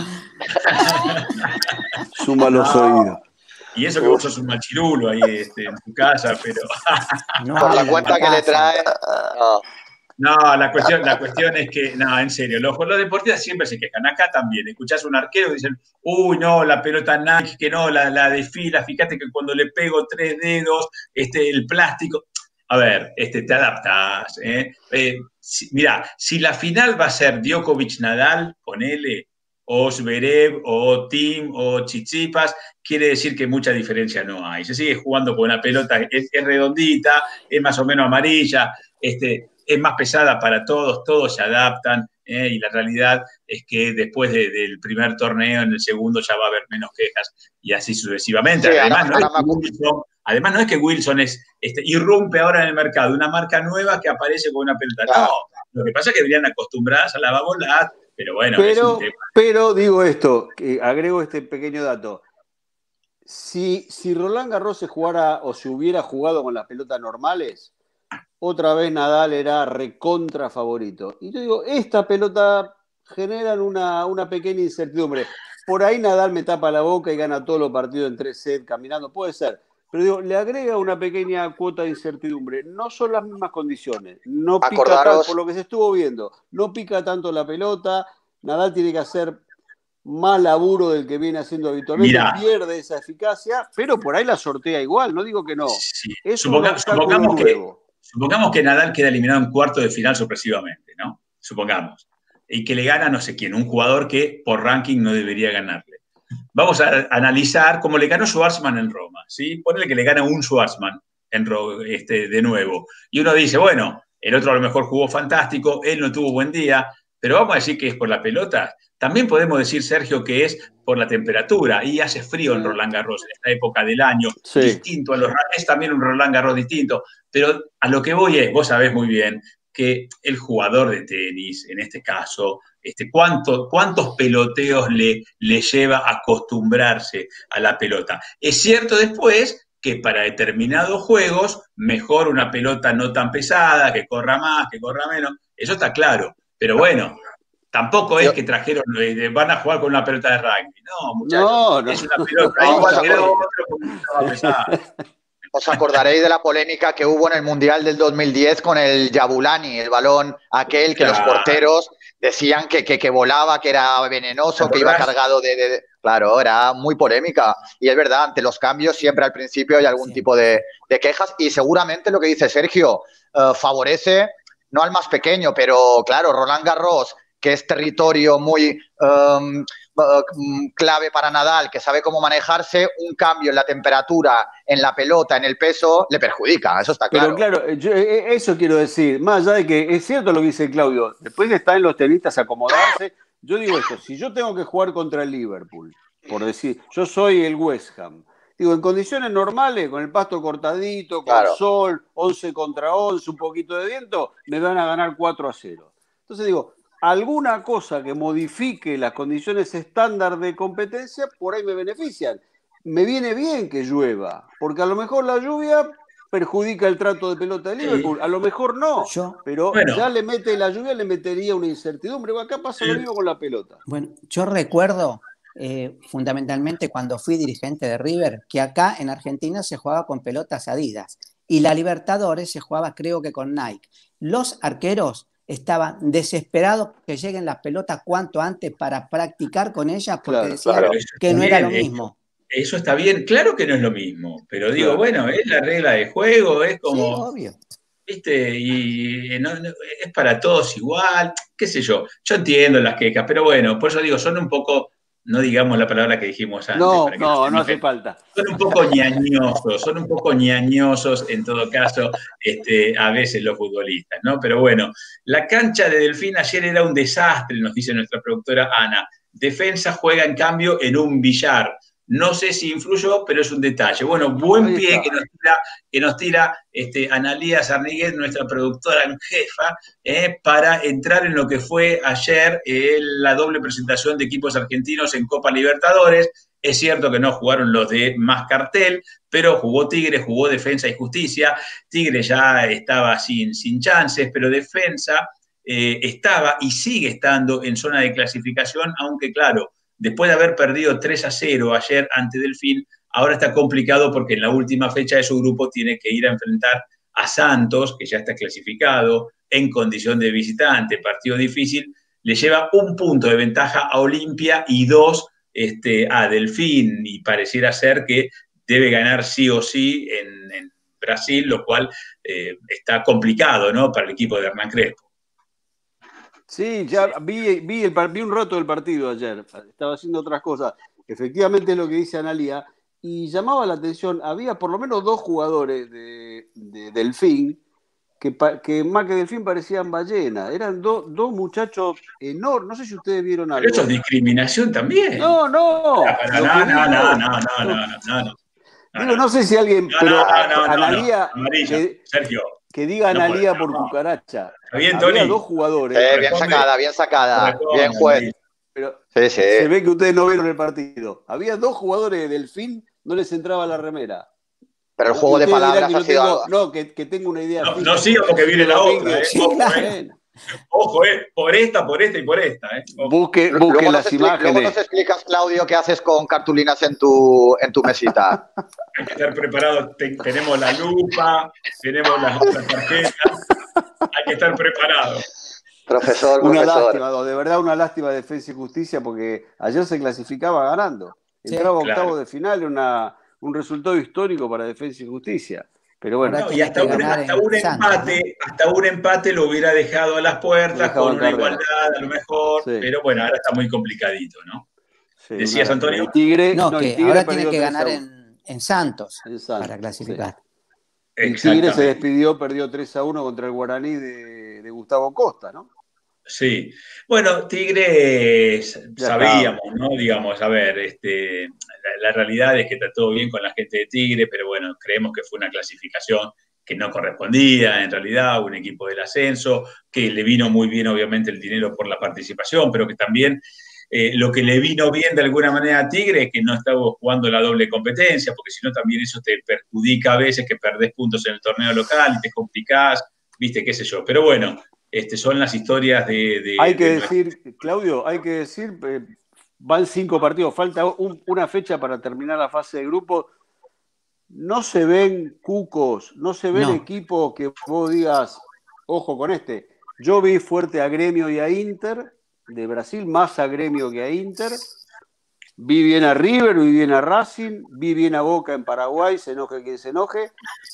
Suma los oídos. Y eso que vos sos un machirulo ahí en tu casa, pero... Por la cuenta que le trae... No, la cuestión es que, no, en serio, los deportistas siempre se quejan. Acá también, escuchás a un arquero y dicen, no, la pelota Nike, que no, la de Fila, fíjate que cuando le pego 3 dedos, el plástico. A ver, te adaptás. Mirá, si la final va a ser Djokovic-Nadal, ponele, o Zverev, o Tim, o Tsitsipas, quiere decir que mucha diferencia no hay. Se sigue jugando con una pelota, es redondita, es más o menos amarilla, es más pesada para todos se adaptan, y la realidad es que después del primer torneo, en el segundo ya va a haber menos quejas, y así sucesivamente. Sí, además, no es que Wilson irrumpe ahora en el mercado, una marca nueva que aparece con una pelota. No, lo que pasa es que deberían acostumbradas a la Babolat, pero bueno, es un tema. Pero digo esto, agrego este pequeño dato. Si Roland Garros se jugara o se hubiera jugado con las pelotas normales, otra vez Nadal era recontra favorito. Y yo digo, esta pelota generan una pequeña incertidumbre. Por ahí Nadal me tapa la boca y gana todos los partidos en 3 sets caminando, puede ser. pero digo, le agrega una pequeña cuota de incertidumbre. No son las mismas condiciones, no pica Acordaros, tanto, por lo que se estuvo viendo, no pica tanto la pelota, Nadal tiene que hacer más laburo del que viene haciendo habitualmente, Mirá. pierde esa eficacia, pero por ahí la sortea igual, no digo que no. Sí. Es un obstáculo nuevo. Supongamos que Nadal queda eliminado en cuarto de final sorpresivamente, ¿no? Supongamos. Y que le gana no sé quién, un jugador que por ranking no debería ganarle. Vamos a analizar cómo le ganó Schwartzman en Roma, ¿sí? Ponele que le gana un Schwartzman de nuevo. Y uno dice, bueno, el otro a lo mejor jugó fantástico, él no tuvo buen día, pero vamos a decir que es por la pelota. También podemos decir, Sergio, que es por la temperatura, y hace frío en Roland Garros en esta época del año, sí, distinto a los, es también un Roland Garros distinto, pero a lo que voy es, vos sabés muy bien, que el jugador de tenis, en este caso, ¿cuántos peloteos le lleva a acostumbrarse a la pelota? Es cierto después que para determinados juegos, mejor una pelota no tan pesada, que corra más, que corra menos, eso está claro, pero bueno, tampoco es que trajeron, van a jugar con una pelota de rugby, no, muchachos, no. Es una pelota igual que la otra, porque estaba pesada. Os acordaréis de la polémica que hubo en el Mundial del 2010 con el Jabulani, el balón aquel que los porteros decían que volaba, que era venenoso, que iba cargado de... Claro, era muy polémica. Y es verdad, ante los cambios siempre al principio hay algún tipo de quejas y seguramente lo que dice Sergio favorece, no al más pequeño, pero claro, Roland Garros, que es territorio muy clave para Nadal, que sabe cómo manejarse, un cambio en la temperatura, en la pelota, en el peso, le perjudica, eso está claro. Pero claro, eso quiero decir, más allá de que es cierto lo que dice Claudio, después de estar en los tenistas acomodarse, yo digo esto, si yo tengo que jugar contra el Liverpool, por decir, yo soy el West Ham, digo, en condiciones normales, con el pasto cortadito, con sol, 11 contra 11, un poquito de viento, me van a ganar 4-0. Entonces digo, alguna cosa que modifique las condiciones estándar de competencia, por ahí me benefician. Me viene bien que llueva, porque a lo mejor la lluvia perjudica el trato de pelota de Liverpool, a lo mejor no, pero bueno, ya le mete la lluvia, le metería una incertidumbre. Acá pasa lo mismo con la pelota. Bueno, yo recuerdo fundamentalmente cuando fui dirigente de River, que acá en Argentina se jugaba con pelotas Adidas y la Libertadores se jugaba creo que con Nike. Los arqueros estaban desesperados que lleguen las pelotas cuanto antes para practicar con ellas porque decían que no era lo mismo. Eso está bien, claro que no es lo mismo, pero digo, bueno, es la regla de juego, es como... Sí, obvio. ¿Viste? Y no, es para todos igual, qué sé yo. Yo entiendo las quejas, pero bueno, por eso digo, son un poco, no digamos la palabra que dijimos antes. No hace falta. Son un poco ñañosos en todo caso, a veces los futbolistas, ¿no? Pero bueno, la cancha de Delfín ayer era un desastre, nos dice nuestra productora Ana. Defensa juega en cambio en un billar. No sé si influyó, pero es un detalle. Bueno, buen pie que nos tira Analía Sarniguet, nuestra productora en jefa, para entrar en lo que fue ayer la doble presentación de equipos argentinos en Copa Libertadores. Es cierto que no jugaron los de más cartel, pero jugó Tigre, jugó Defensa y Justicia. Tigre ya estaba sin chances, pero Defensa estaba y sigue estando en zona de clasificación, aunque claro, después de haber perdido 3-0 ayer ante Delfín, ahora está complicado porque en la última fecha de su grupo tiene que ir a enfrentar a Santos, que ya está clasificado, en condición de visitante, partido difícil. Le lleva 1 punto de ventaja a Olimpia y 2 a Delfín, y pareciera ser que debe ganar sí o sí en Brasil, lo cual está complicado, ¿no?, para el equipo de Hernán Crespo. Sí, ya vi un rato del partido ayer, estaba haciendo otras cosas. Efectivamente es lo que dice Analía, y llamaba la atención, había por lo menos 2 jugadores de Delfín, que más que Delfín parecían ballenas, eran dos muchachos enormes, no sé si ustedes vieron algo. Pero eso es discriminación también. No. Digo, no sé si alguien, pero Analía, Sergio. Que diga Analía por cucaracha. Bien, había 2 jugadores. Bien sacada. Bien juez. Pero se ve que ustedes no vieron el partido. Había 2 jugadores de Delfín, no les entraba la remera. Pero el juego de palabras ha sido algo. No, que tengo una idea. No siga porque viene la otra. Sí, claro. Ojo, por esta y por esta. Busque las imágenes. Luego nos explicas, Claudio, qué haces con cartulinas en tu mesita. Hay que estar preparado. Tenemos la lupa, tenemos las tarjetas. Hay que estar preparado. Profesor. Lástima, de verdad una lástima de Defensa y Justicia, porque ayer se clasificaba ganando. Entraba octavo de final, un resultado histórico para Defensa y Justicia. Pero bueno. No, y hasta un empate lo hubiera dejado a las puertas con una igualdad a lo mejor, pero bueno, ahora está muy complicadito, ¿no? Sí, ¿decías, Antonio? Que Tigre ahora tiene que ganar en Santos para clasificar. El Tigre se despidió, perdió 3-1 contra el Guaraní de Gustavo Costa, ¿no? Sí. Bueno, Tigre sabíamos, ¿no? Digamos, a ver, la realidad es que está todo bien con la gente de Tigre, pero bueno, creemos que fue una clasificación que no correspondía, en realidad, un equipo del ascenso, que le vino muy bien, obviamente, el dinero por la participación, pero que también lo que le vino bien de alguna manera a Tigre es que no estaba jugando la doble competencia, porque si no también eso te perjudica a veces, que perdés puntos en el torneo local y te complicás, viste, qué sé yo. Pero bueno, son las historias de hay que decir, Claudio, van 5 partidos, falta una fecha para terminar la fase de grupo. No se ven cucos, no se ven equipos que vos digas, ojo con este. Yo vi fuerte a Gremio y a Inter de Brasil, más a Gremio que a Inter. Vi bien a River, vi bien a Racing, vi bien a Boca en Paraguay, se enoje quien se enoje.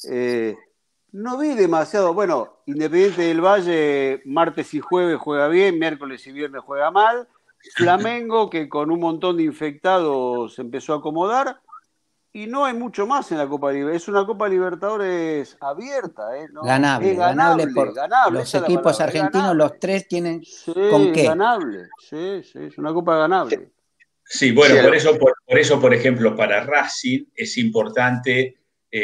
No vi demasiado. Bueno, Independiente del Valle, martes y jueves juega bien, miércoles y viernes juega mal. Flamengo, que con un montón de infectados se empezó a acomodar. Y no hay mucho más en la Copa Libertadores. Es una Copa Libertadores abierta. ¿No? Ganable por ganable. Los equipos argentinos, los 3 tienen con qué. Ganable, sí, es una Copa ganable. Sí, bueno, por eso, por ejemplo, para Racing es importante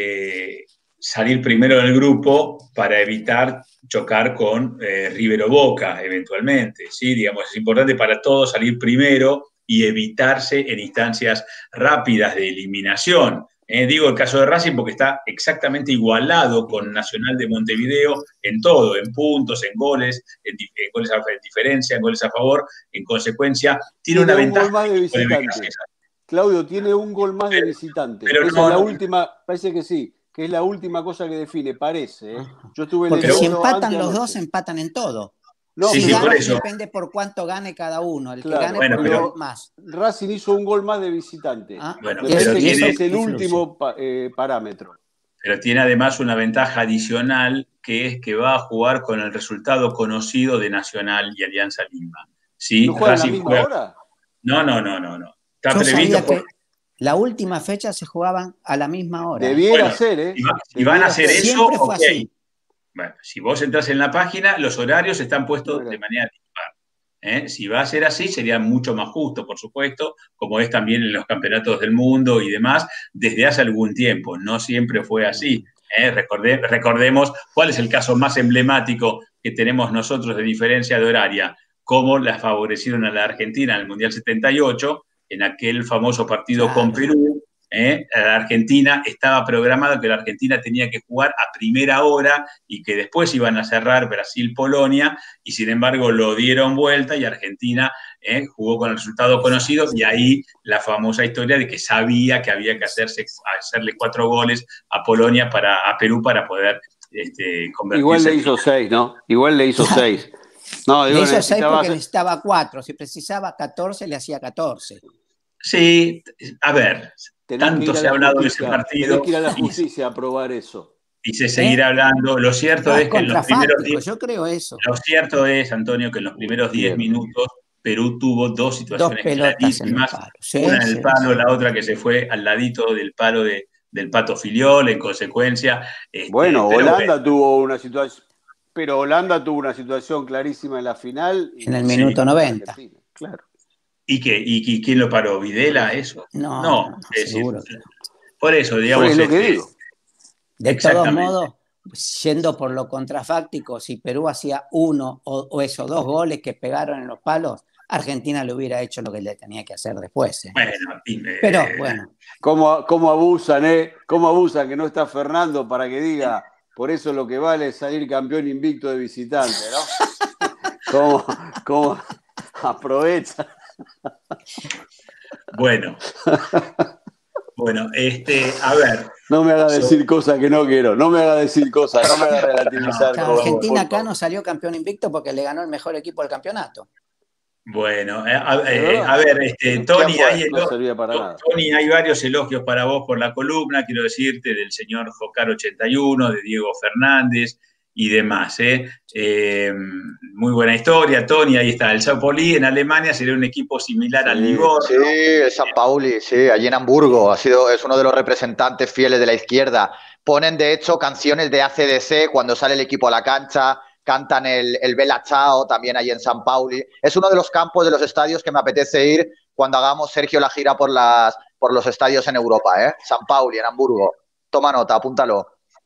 salir primero del grupo para evitar chocar con River o Boca, eventualmente. ¿Sí? Digamos, es importante para todos salir primero y evitarse en instancias rápidas de eliminación. Digo el caso de Racing porque está exactamente igualado con Nacional de Montevideo en todo, en puntos, en goles, en goles a diferencia, en goles a favor. En consecuencia, tiene una ventaja. Un gol más de visitante. Claudio, tiene un gol más de visitante. Pero esa es la última, parece que sí, que es la última cosa que define, parece. Yo estuve porque si empatan los dos, empatan en todo. No, sí, por eso. Depende por cuánto gane cada uno. El que gane por más. Racing hizo un gol más de visitante. Bueno, pero es el último parámetro. Pero tiene además una ventaja adicional, que es que va a jugar con el resultado conocido de Nacional y Alianza Lima. ¿Sí? ¿No juega a la misma hora? No. Está previsto que la última fecha se jugaban a la misma hora. Debiera ser, Si van a hacer eso, siempre fue así. Bueno, si vos entras en la página, los horarios están puestos de manera dispar. Si va a ser así, sería mucho más justo, por supuesto, como es también en los campeonatos del mundo y demás, desde hace algún tiempo. No siempre fue así. Recordemos cuál es el caso más emblemático que tenemos nosotros de diferencia de horaria, cómo la favorecieron a la Argentina en el Mundial 78, en aquel famoso partido con Perú. La Argentina estaba programado que la Argentina tenía que jugar a primera hora y que después iban a cerrar Brasil-Polonia, y sin embargo lo dieron vuelta y Argentina jugó con el resultado conocido, y ahí la famosa historia de que sabía que había que hacerle 4 goles a Polonia, a Perú, para poder convertirse. Igual le hizo 6, ¿no? Igual le hizo 6. No, le hizo 6 porque necesitaba 4. Si precisaba 14, le hacía 14. Sí, a ver, tanto se ha hablado de ese partido. Tenés que ir a la justicia a probar eso. Y se seguirá hablando. Lo cierto es que en los primeros 10... Yo creo eso. Lo cierto es, Antonio, que en los primeros 10 minutos Perú tuvo 2 situaciones clarísimas. Una en el palo, la otra que se fue al ladito del palo del Pato Filiol, en consecuencia. Bueno, Holanda tuvo una situación... Pero Holanda tuvo una situación clarísima en la final. En el minuto 90. Claro. ¿Y quién lo paró? ¿Videla eso? No, seguro. Por eso, digamos. Es lo que digo. De todos modos, yendo por lo contrafáctico, si Perú hacía 1 o esos 2 goles que pegaron en los palos, Argentina le hubiera hecho lo que le tenía que hacer después. Pero bueno. ¿Cómo abusan, ¿Cómo abusan que no está Fernando para que diga, por eso lo que vale es salir campeón invicto de visitante, ¿no? ¿Cómo aprovecha? Bueno, a ver. No me haga decir cosas que no quiero, no me haga decir cosas, no me haga relativizar. No. Argentina acá no salió campeón invicto porque le ganó el mejor equipo del campeonato. Bueno, a ver, Tony, Tony, hay varios elogios para vos por la columna, quiero decirte, del señor Jocar81, de Diego Fernández y demás. Muy buena historia, Tony, ahí está. El Sao Pauli en Alemania sería un equipo similar al Livorno. Sí, el San Pauli, sí, allí en Hamburgo. Es uno de los representantes fieles de la izquierda. Ponen, de hecho, canciones de AC/DC cuando sale el equipo a la cancha. Cantan el Bella Ciao también allí en San Pauli. Es uno de los campos de los estadios que me apetece ir cuando hagamos, Sergio, la gira por los estadios en Europa, ¿eh? San Pauli, en Hamburgo. Toma nota, apúntalo.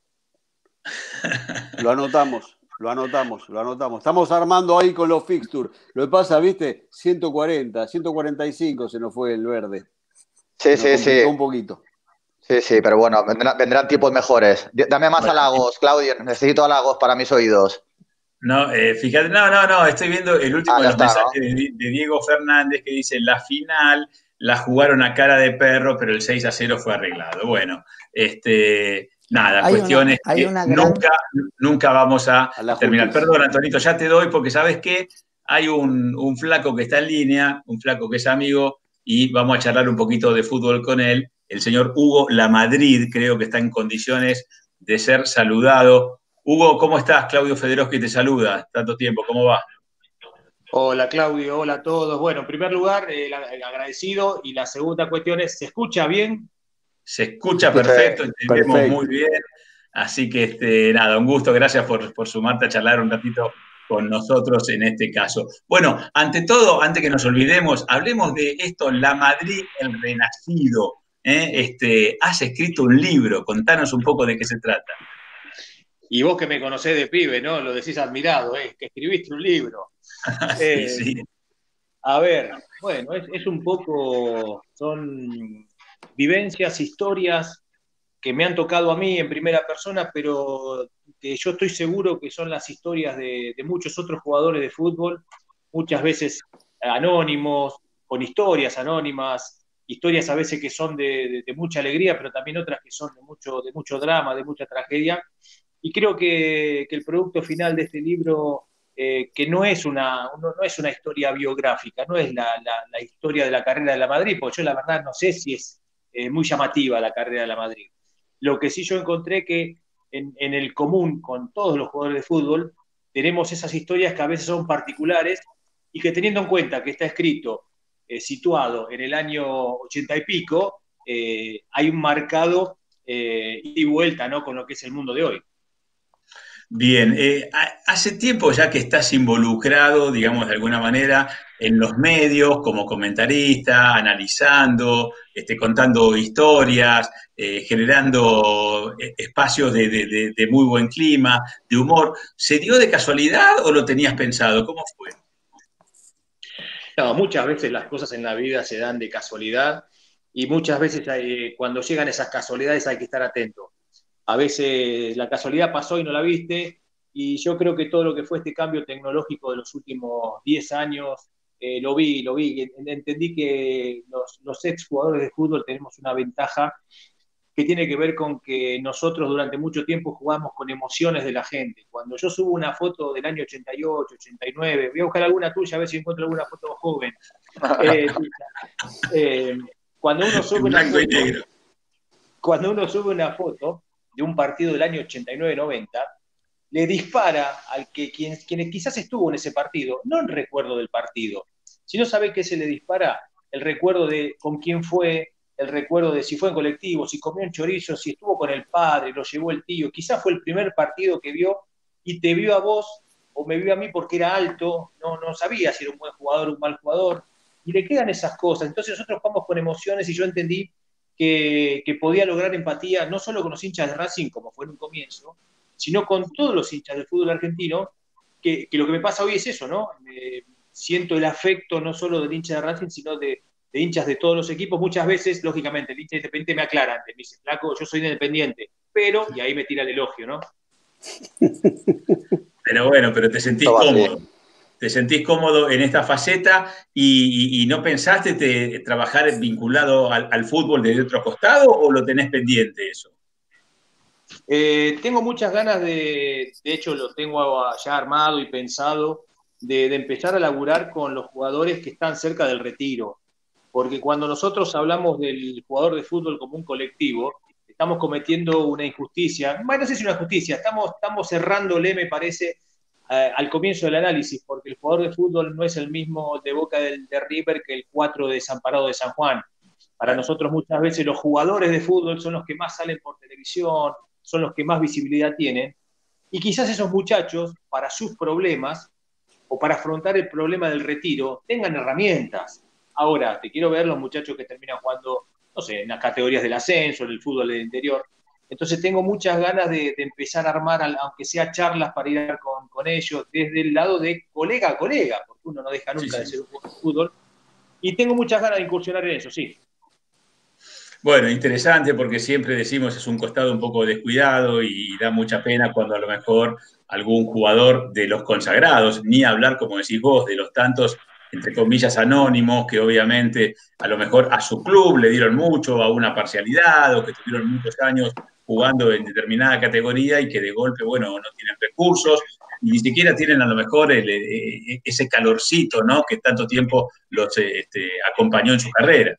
Lo anotamos. Estamos armando ahí con los fixtures. Lo que pasa, ¿viste? 140, 145 se nos fue el verde. Sí. Un poquito. Sí, pero bueno, vendrán tiempos mejores. Dame más halagos, Claudio. Necesito halagos para mis oídos. No, fíjate, no, estoy viendo el último de los mensajes de Diego Fernández que dice: la final la jugaron a cara de perro, pero el 6-0 fue arreglado. Bueno, nada, cuestiones que nunca vamos a terminar. Perdón, Antonito, ya te doy porque sabes que hay un flaco que está en línea, un flaco que es amigo, y vamos a charlar un poquito de fútbol con él. El señor Hugo Lamadrid, creo que está en condiciones de ser saludado. Hugo, ¿cómo estás? Claudio Federowski te saluda. Tanto tiempo, ¿cómo va? Hola, Claudio, hola a todos. Bueno, en primer lugar, agradecido. Y la segunda cuestión es, ¿se escucha bien? Se escucha perfecto, entendemos muy bien. Así que, nada, un gusto. Gracias por sumarte a charlar un ratito con nosotros en este caso. Bueno, ante todo, antes que nos olvidemos, hablemos de esto, Lamadrid, el renacido. Has escrito un libro, contanos un poco de qué se trata. Y vos que me conocés de pibe, ¿no? Lo decís admirado, que escribiste un libro. Sí. A ver, bueno, es un poco, son vivencias, historias que me han tocado a mí en primera persona, pero que yo estoy seguro que son las historias de muchos otros jugadores de fútbol, muchas veces anónimos, con historias anónimas, historias a veces que son de mucha alegría, pero también otras que son de mucho drama, de mucha tragedia. Y creo que el producto final de este libro, que no es una historia biográfica, no es la historia de la carrera de Lamadrid, porque yo la verdad no sé si es muy llamativa la carrera de Lamadrid. Lo que sí yo encontré que en el común con todos los jugadores de fútbol tenemos esas historias que a veces son particulares y que, teniendo en cuenta que está escrito situado en el año 80 y pico, hay un marcado ida y vuelta, ¿no?, con lo que es el mundo de hoy. Bien, hace tiempo ya que estás involucrado, digamos, de alguna manera, en los medios como comentarista, analizando, contando historias, generando espacios de muy buen clima, de humor. ¿Se dio de casualidad o lo tenías pensado? ¿Cómo fue? No, muchas veces las cosas en la vida se dan de casualidad y muchas veces cuando llegan esas casualidades hay que estar atento. A veces la casualidad pasó y no la viste, y yo creo que todo lo que fue este cambio tecnológico de los últimos 10 años, lo vi, entendí que los exjugadores de fútbol tenemos una ventaja que tiene que ver con que nosotros durante mucho tiempo jugamos con emociones de la gente. Cuando yo subo una foto del año 88, 89, voy a buscar alguna tuya a ver si encuentro alguna foto joven. Cuando uno sube una foto de un partido del año 89-90, le dispara al quien quizás estuvo en ese partido, no el recuerdo del partido, sino sabe que se le dispara el recuerdo de con quién fue, el recuerdo de si fue en colectivo, si comió un chorizo, si estuvo con el padre, lo llevó el tío, quizás fue el primer partido que vio y te vio a vos o me vio a mí porque era alto, no sabía si era un buen jugador o un mal jugador, y le quedan esas cosas. Entonces nosotros vamos con emociones y yo entendí que podía lograr empatía no solo con los hinchas de Racing, como fue en un comienzo, sino con todos los hinchas del fútbol argentino, que lo que me pasa hoy es eso, ¿no? Siento el afecto no solo del hincha de Racing, sino de hinchas de todos los equipos. Muchas veces, lógicamente, el hincha independiente me aclara, me dice, flaco, yo soy independiente, pero, y ahí me tira el elogio, ¿no? Pero bueno, pero te sentís cómodo. ¿Te sentís cómodo en esta faceta y no pensaste trabajar vinculado al fútbol desde otro costado o lo tenés pendiente eso? Tengo muchas ganas de hecho lo tengo ya armado y pensado, de empezar a laburar con los jugadores que están cerca del retiro. Porque cuando nosotros hablamos del jugador de fútbol como un colectivo, estamos cometiendo una injusticia. Bueno, no sé si una injusticia, estamos cerrándole, me parece, al comienzo del análisis, porque el jugador de fútbol no es el mismo de Boca de River que el 4 de Desamparado de San Juan. Para nosotros muchas veces los jugadores de fútbol son los que más salen por televisión, son los que más visibilidad tienen, y quizás esos muchachos, para sus problemas, o para afrontar el problema del retiro, tengan herramientas. Ahora, te quiero ver los muchachos que terminan jugando, no sé, en las categorías del ascenso, en el fútbol del interior. Entonces tengo muchas ganas de empezar a armar, aunque sea charlas para ir con ellos, desde el lado de colega a colega, porque uno no deja nunca de ser un jugador de fútbol, y tengo muchas ganas de incursionar en eso, sí. Bueno, interesante porque siempre decimos es un costado un poco descuidado y da mucha pena cuando a lo mejor algún jugador de los consagrados, ni hablar, como decís vos, de los tantos, entre comillas, anónimos, que obviamente a lo mejor a su club le dieron mucho, a una parcialidad, o que tuvieron muchos años jugando en determinada categoría y que de golpe, bueno, no tienen recursos, y ni siquiera tienen a lo mejor ese calorcito, ¿no?, que tanto tiempo los acompañó en su carrera.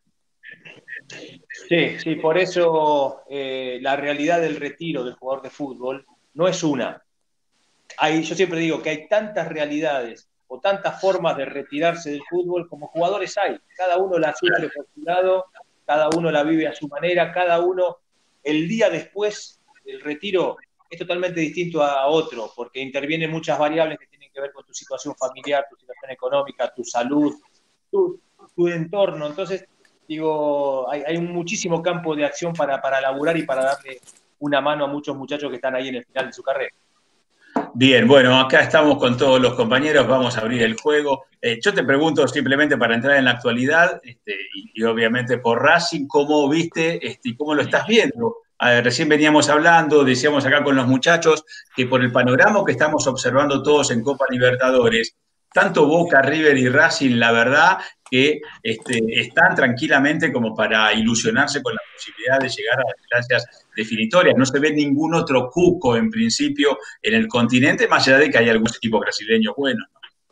Sí, por eso la realidad del retiro del jugador de fútbol no es una. Yo siempre digo que hay tantas realidades o tantas formas de retirarse del fútbol como jugadores hay. Cada uno la sufre por su lado, cada uno la vive a su manera, cada uno el día después del retiro es totalmente distinto a otro, porque intervienen muchas variables que tienen que ver con tu situación familiar, tu situación económica, tu salud, tu entorno. Entonces, digo, hay muchísimo campo de acción para laburar y para darle una mano a muchos muchachos que están ahí en el final de su carrera. Bien, bueno, acá estamos con todos los compañeros, vamos a abrir el juego. Yo te pregunto simplemente para entrar en la actualidad y obviamente por Racing, ¿cómo viste y cómo lo estás viendo? Recién veníamos hablando, decíamos acá con los muchachos, que por el panorama que estamos observando todos en Copa Libertadores, tanto Boca, River y Racing, la verdad que están tranquilamente como para ilusionarse con la posibilidad de llegar a las instancias definitorias. No se ve ningún otro cuco, en principio, en el continente, más allá de que hay algún equipo brasileño bueno.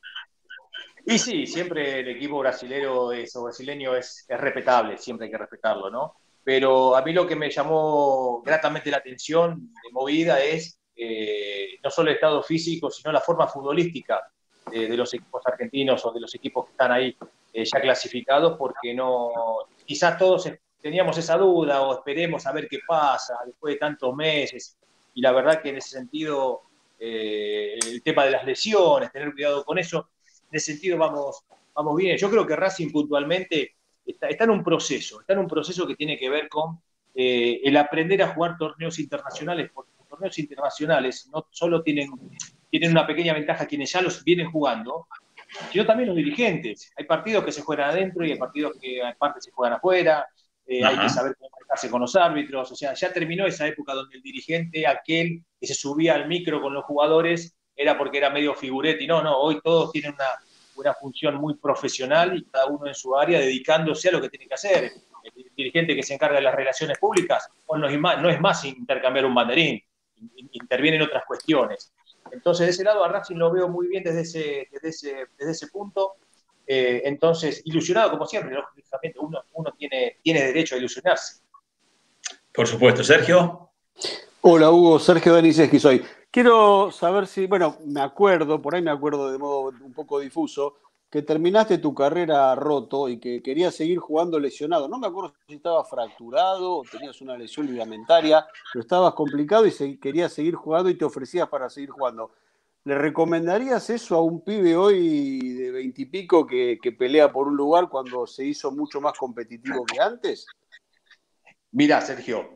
Y sí, siempre el equipo brasileño es respetable, siempre hay que respetarlo, ¿no? Pero a mí lo que me llamó gratamente la atención de movida es no solo el estado físico, sino la forma futbolística de los equipos argentinos o de los equipos que están ahí ya clasificados, porque quizás todos teníamos esa duda o esperemos a ver qué pasa después de tantos meses, y la verdad que en ese sentido el tema de las lesiones, tener cuidado con eso, en ese sentido vamos bien. Yo creo que Racing puntualmente está en un proceso que tiene que ver con el aprender a jugar torneos internacionales, porque los torneos internacionales no solo tienen una pequeña ventaja quienes ya los vienen jugando, sino también los dirigentes. Hay partidos que se juegan adentro y hay partidos que aparte se juegan afuera, hay que saber cómo manejarse con los árbitros, o sea, ya terminó esa época donde el dirigente, aquel que se subía al micro con los jugadores, era porque era medio figurete, y no, hoy todos tienen una función muy profesional y cada uno en su área dedicándose a lo que tiene que hacer. El dirigente que se encarga de las relaciones públicas no es más intercambiar un banderín, interviene en otras cuestiones. Entonces, de ese lado a Racing lo veo muy bien desde ese punto. Entonces, ilusionado como siempre, lógicamente uno tiene derecho a ilusionarse. Por supuesto. ¿Sergio? Hola, Hugo. Sergio Daniseski soy. Quiero saber si, bueno, me acuerdo de modo un poco difuso, que terminaste tu carrera roto y que querías seguir jugando lesionado. No me acuerdo si estabas fracturado o tenías una lesión ligamentaria, pero estabas complicado y querías seguir jugando y te ofrecías para seguir jugando. ¿Le recomendarías eso a un pibe hoy de 20 y pico que pelea por un lugar cuando se hizo mucho más competitivo que antes? Mirá, Sergio,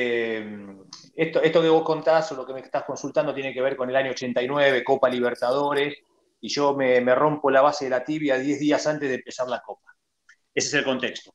esto que vos contás o lo que me estás consultando tiene que ver con el año 89, Copa Libertadores, y yo me rompo la base de la tibia 10 días antes de empezar la Copa. Ese es el contexto.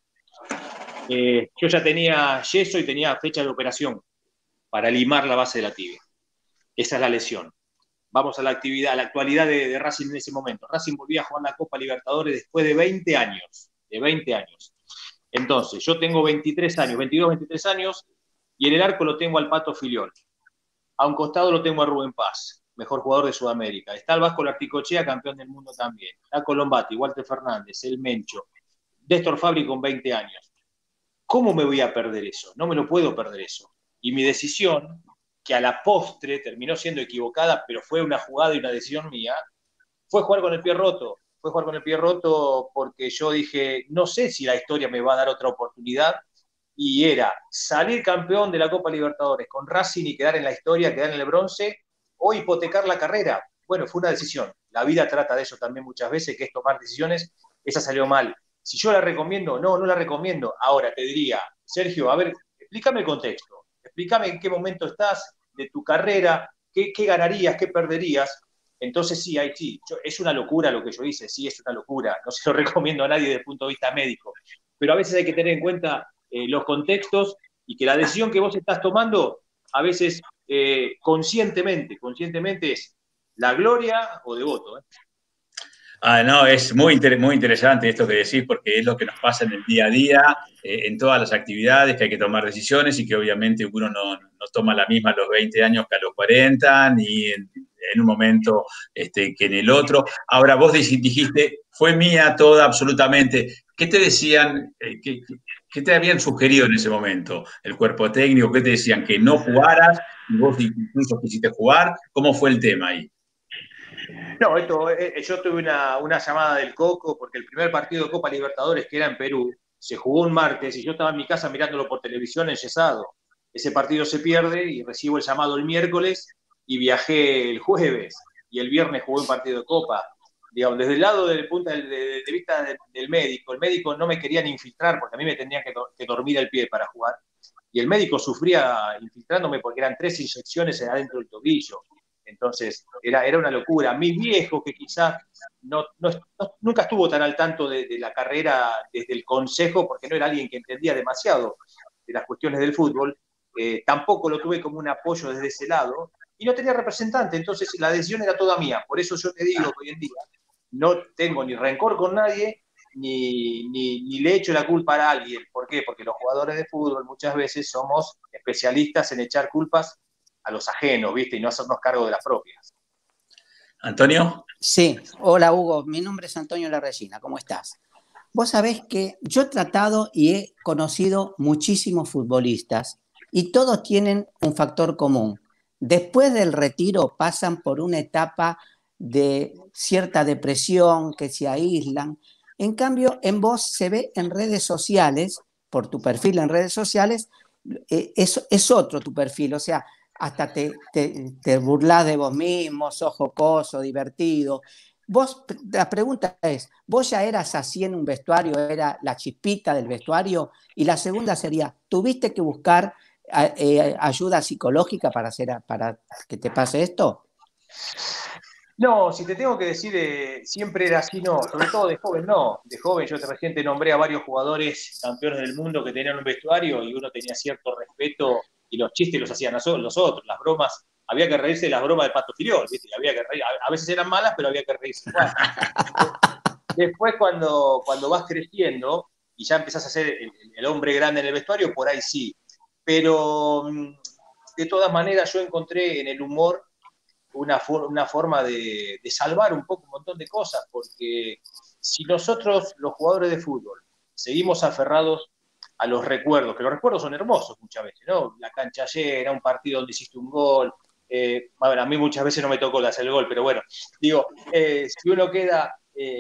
Yo ya tenía yeso y tenía fecha de operación para limar la base de la tibia. Esa es la lesión. Vamos a la actividad, a la actualidad de Racing en ese momento. Racing volvía a jugar la Copa Libertadores después de 20 años. De 20 años. Entonces, yo tengo 23 años, 22, 23 años, y en el arco lo tengo al Pato Filiol. A un costado lo tengo a Rubén Paz, mejor jugador de Sudamérica. Está el Vasco Larticochea, campeón del mundo también. Está Colombati, Walter Fernández, el Mencho. Néstor Fabri con 20 años. ¿Cómo me voy a perder eso? No me lo puedo perder eso. Y mi decisión, que a la postre terminó siendo equivocada, pero fue una jugada y una decisión mía, fue jugar con el pie roto. Fue jugar con el pie roto porque yo dije, no sé si la historia me va a dar otra oportunidad, y era salir campeón de la Copa Libertadores con Racing y quedar en la historia, quedar en el bronce, o hipotecar la carrera. Bueno, fue una decisión. La vida trata de eso también muchas veces, que es tomar decisiones. Esa salió mal. Si yo la recomiendo, no la recomiendo. Ahora te diría, Sergio, a ver, explícame el contexto. Explícame en qué momento estás de tu carrera, qué ganarías, qué perderías. Entonces sí, es una locura lo que yo hice, sí, es una locura. No se lo recomiendo a nadie desde el punto de vista médico. Pero a veces hay que tener en cuenta los contextos y que la decisión que vos estás tomando, a veces conscientemente es la gloria o devoto. No, es muy interesante esto que decís, porque es lo que nos pasa en el día a día, en todas las actividades, que hay que tomar decisiones y que obviamente uno no toma la misma a los 20 años que a los 40, ni en un momento que en el otro. Ahora, vos dijiste, fue mía toda, absolutamente. ¿Qué te decían, qué te habían sugerido en ese momento? ¿El cuerpo técnico? ¿Qué te decían? ¿Que no jugaras? ¿Y vos incluso quisiste jugar? ¿Cómo fue el tema ahí? No, yo tuve una llamada del Coco porque el primer partido de Copa Libertadores, que era en Perú, se jugó un martes y yo estaba en mi casa mirándolo por televisión enyesado. Ese partido se pierde y recibo el llamado el miércoles y viajé el jueves y el viernes jugué un partido de Copa. Digamos, desde el lado del punto de vista del médico, el médico no me querían infiltrar porque a mí me tenían que dormir el pie para jugar. Y el médico sufría infiltrándome porque eran 3 inyecciones adentro del tobillo. Entonces, era una locura. Mi viejo, que quizás nunca estuvo tan al tanto de la carrera desde el consejo, porque no era alguien que entendía demasiado de las cuestiones del fútbol, tampoco lo tuve como un apoyo desde ese lado, y no tenía representante, entonces la decisión era toda mía. Por eso yo te digo que hoy en día no tengo ni rencor con nadie, ni le echo la culpa a alguien. ¿Por qué? Porque los jugadores de fútbol muchas veces somos especialistas en echar culpas a los ajenos, ¿viste? Y no hacernos cargo de las propias. ¿Antonio? Sí, hola Hugo, mi nombre es Antonio Larresina, ¿cómo estás? Vos sabés que yo he tratado y he conocido muchísimos futbolistas y todos tienen un factor común. Después del retiro pasan por una etapa de cierta depresión, que se aíslan. En cambio, en vos se ve en redes sociales, por tu perfil en redes sociales, es otro tu perfil, o sea, hasta te burlás de vos mismo, sos jocoso, divertido. La pregunta es, ¿vos ya eras así en un vestuario, era la chispita del vestuario? Y la segunda sería, ¿tuviste que buscar ayuda psicológica para que te pase esto? No, si te tengo que decir, siempre era así, no. Sobre todo de joven, no. De joven yo recién te nombré a varios jugadores campeones del mundo que tenían un vestuario y uno tenía cierto respeto y los chistes los hacían los otros, las bromas. Había que reírse de las bromas de Pato Filiol, ¿viste? Había que reír. A veces eran malas, pero había que reírse. Bueno, después cuando vas creciendo y ya empezás a ser el hombre grande en el vestuario, por ahí sí. Pero de todas maneras yo encontré en el humor una forma de salvar un poco un montón de cosas, porque si nosotros, los jugadores de fútbol, seguimos aferrados a los recuerdos, que los recuerdos son hermosos muchas veces, ¿no? La cancha llena, un partido donde hiciste un gol, a mí muchas veces no me tocó hacer el gol, pero bueno, digo, si uno queda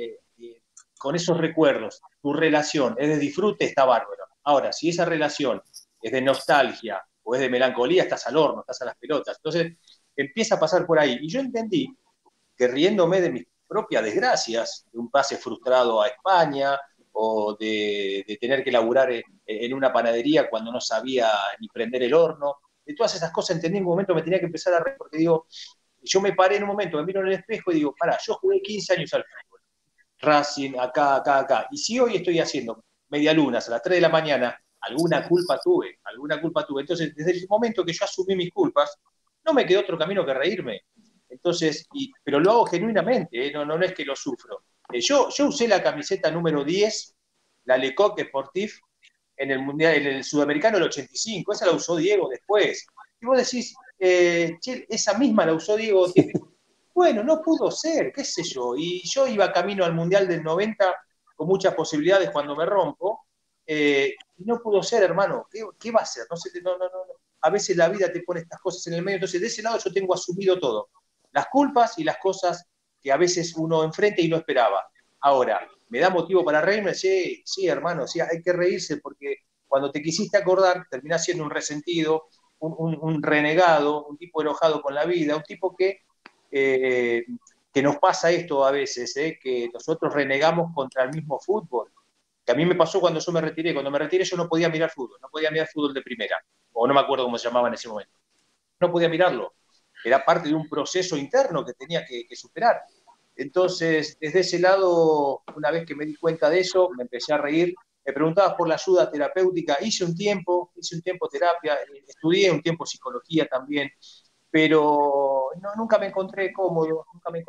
con esos recuerdos, tu relación es de disfrute, está bárbaro. Ahora, si esa relación es de nostalgia o es de melancolía, estás al horno, estás a las pelotas. Entonces, empieza a pasar por ahí. Y yo entendí que riéndome de mis propias desgracias, de un pase frustrado a España, o de tener que laburar en una panadería cuando no sabía ni prender el horno, de todas esas cosas entendí en un momento, me tenía que empezar a reír, porque digo, yo me paré en un momento, me miro en el espejo y digo, pará, yo jugué 15 años al fútbol, Racing, acá, y si hoy estoy haciendo medialunas a las 3 de la mañana, alguna culpa tuve. Entonces, desde el momento que yo asumí mis culpas, no me quedó otro camino que reírme. Entonces, pero lo hago genuinamente, no es que lo sufro. Yo usé la camiseta número 10, la Lecoq Sportif, en el Mundial, en el Sudamericano del 85, esa la usó Diego después. Y vos decís, che, esa misma la usó Diego. Bueno, no pudo ser, qué sé yo. Y yo iba camino al Mundial del 90 con muchas posibilidades cuando me rompo. Y no pudo ser, hermano. ¿Qué va a ser? No. A veces la vida te pone estas cosas en el medio. Entonces, de ese lado yo tengo asumido todo. Las culpas y las cosas que a veces uno enfrenta y no esperaba. Ahora, ¿me da motivo para reírme? Sí, hermano, sí, hay que reírse porque cuando te quisiste acordar terminás siendo un resentido, un renegado, un tipo enojado con la vida, un tipo que nos pasa esto a veces, que nosotros renegamos contra el mismo fútbol. Que a mí me pasó cuando yo me retiré. Cuando me retiré yo no podía mirar fútbol de primera, o no me acuerdo cómo se llamaba en ese momento. No podía mirarlo. Era parte de un proceso interno que tenía que superar. Entonces, desde ese lado, una vez que me di cuenta de eso, me empecé a reír. Me preguntabas por la ayuda terapéutica. Hice un tiempo terapia, estudié un tiempo psicología también, pero nunca me encontré cómodo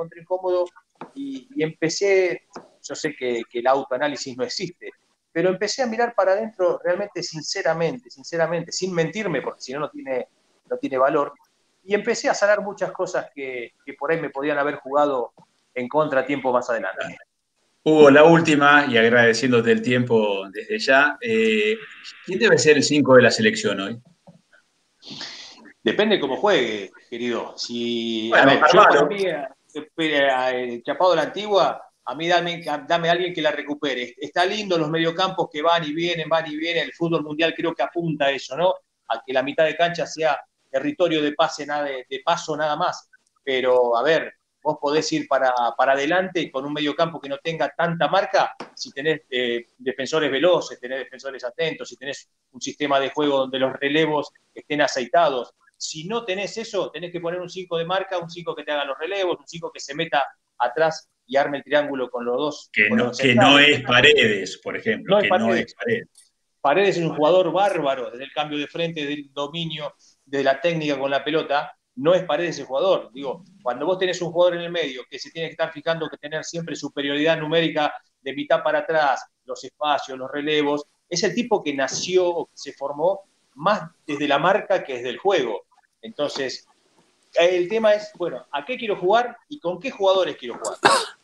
y empecé, yo sé que el autoanálisis no existe, pero empecé a mirar para adentro realmente sinceramente, sin mentirme, porque si no, no tiene valor, y empecé a sanar muchas cosas que por ahí me podían haber jugado en contra tiempo más adelante. Hugo, la última, y agradeciéndote el tiempo desde ya, ¿quién debe ser el 5 de la selección hoy? Depende cómo juegue, querido. Bueno, Chapado de la Antigua, a mí dame a alguien que la recupere. Está lindo los mediocampos que van y vienen. El fútbol mundial creo que apunta a eso, ¿no? A que la mitad de cancha sea territorio de paso nada más. Pero, a ver, vos podés ir para adelante con un mediocampo que no tenga tanta marca si tenés defensores veloces, tenés defensores atentos, si tenés un sistema de juego donde los relevos estén aceitados. Si no tenés eso, tenés que poner un 5 de marca, un 5 que te haga los relevos, un 5 que se meta atrás y arme el triángulo con los dos. Que no es Paredes, por ejemplo. No es Paredes. Paredes es un jugador bárbaro, desde el cambio de frente, del dominio, de la técnica con la pelota. No es Paredes ese jugador. Digo, cuando vos tenés un jugador en el medio que se tiene que estar fijando que tener siempre superioridad numérica de mitad para atrás, los espacios, los relevos, es el tipo que nació o que se formó más desde la marca que desde el juego. Entonces, el tema es, bueno, ¿a qué quiero jugar y con qué jugadores quiero jugar?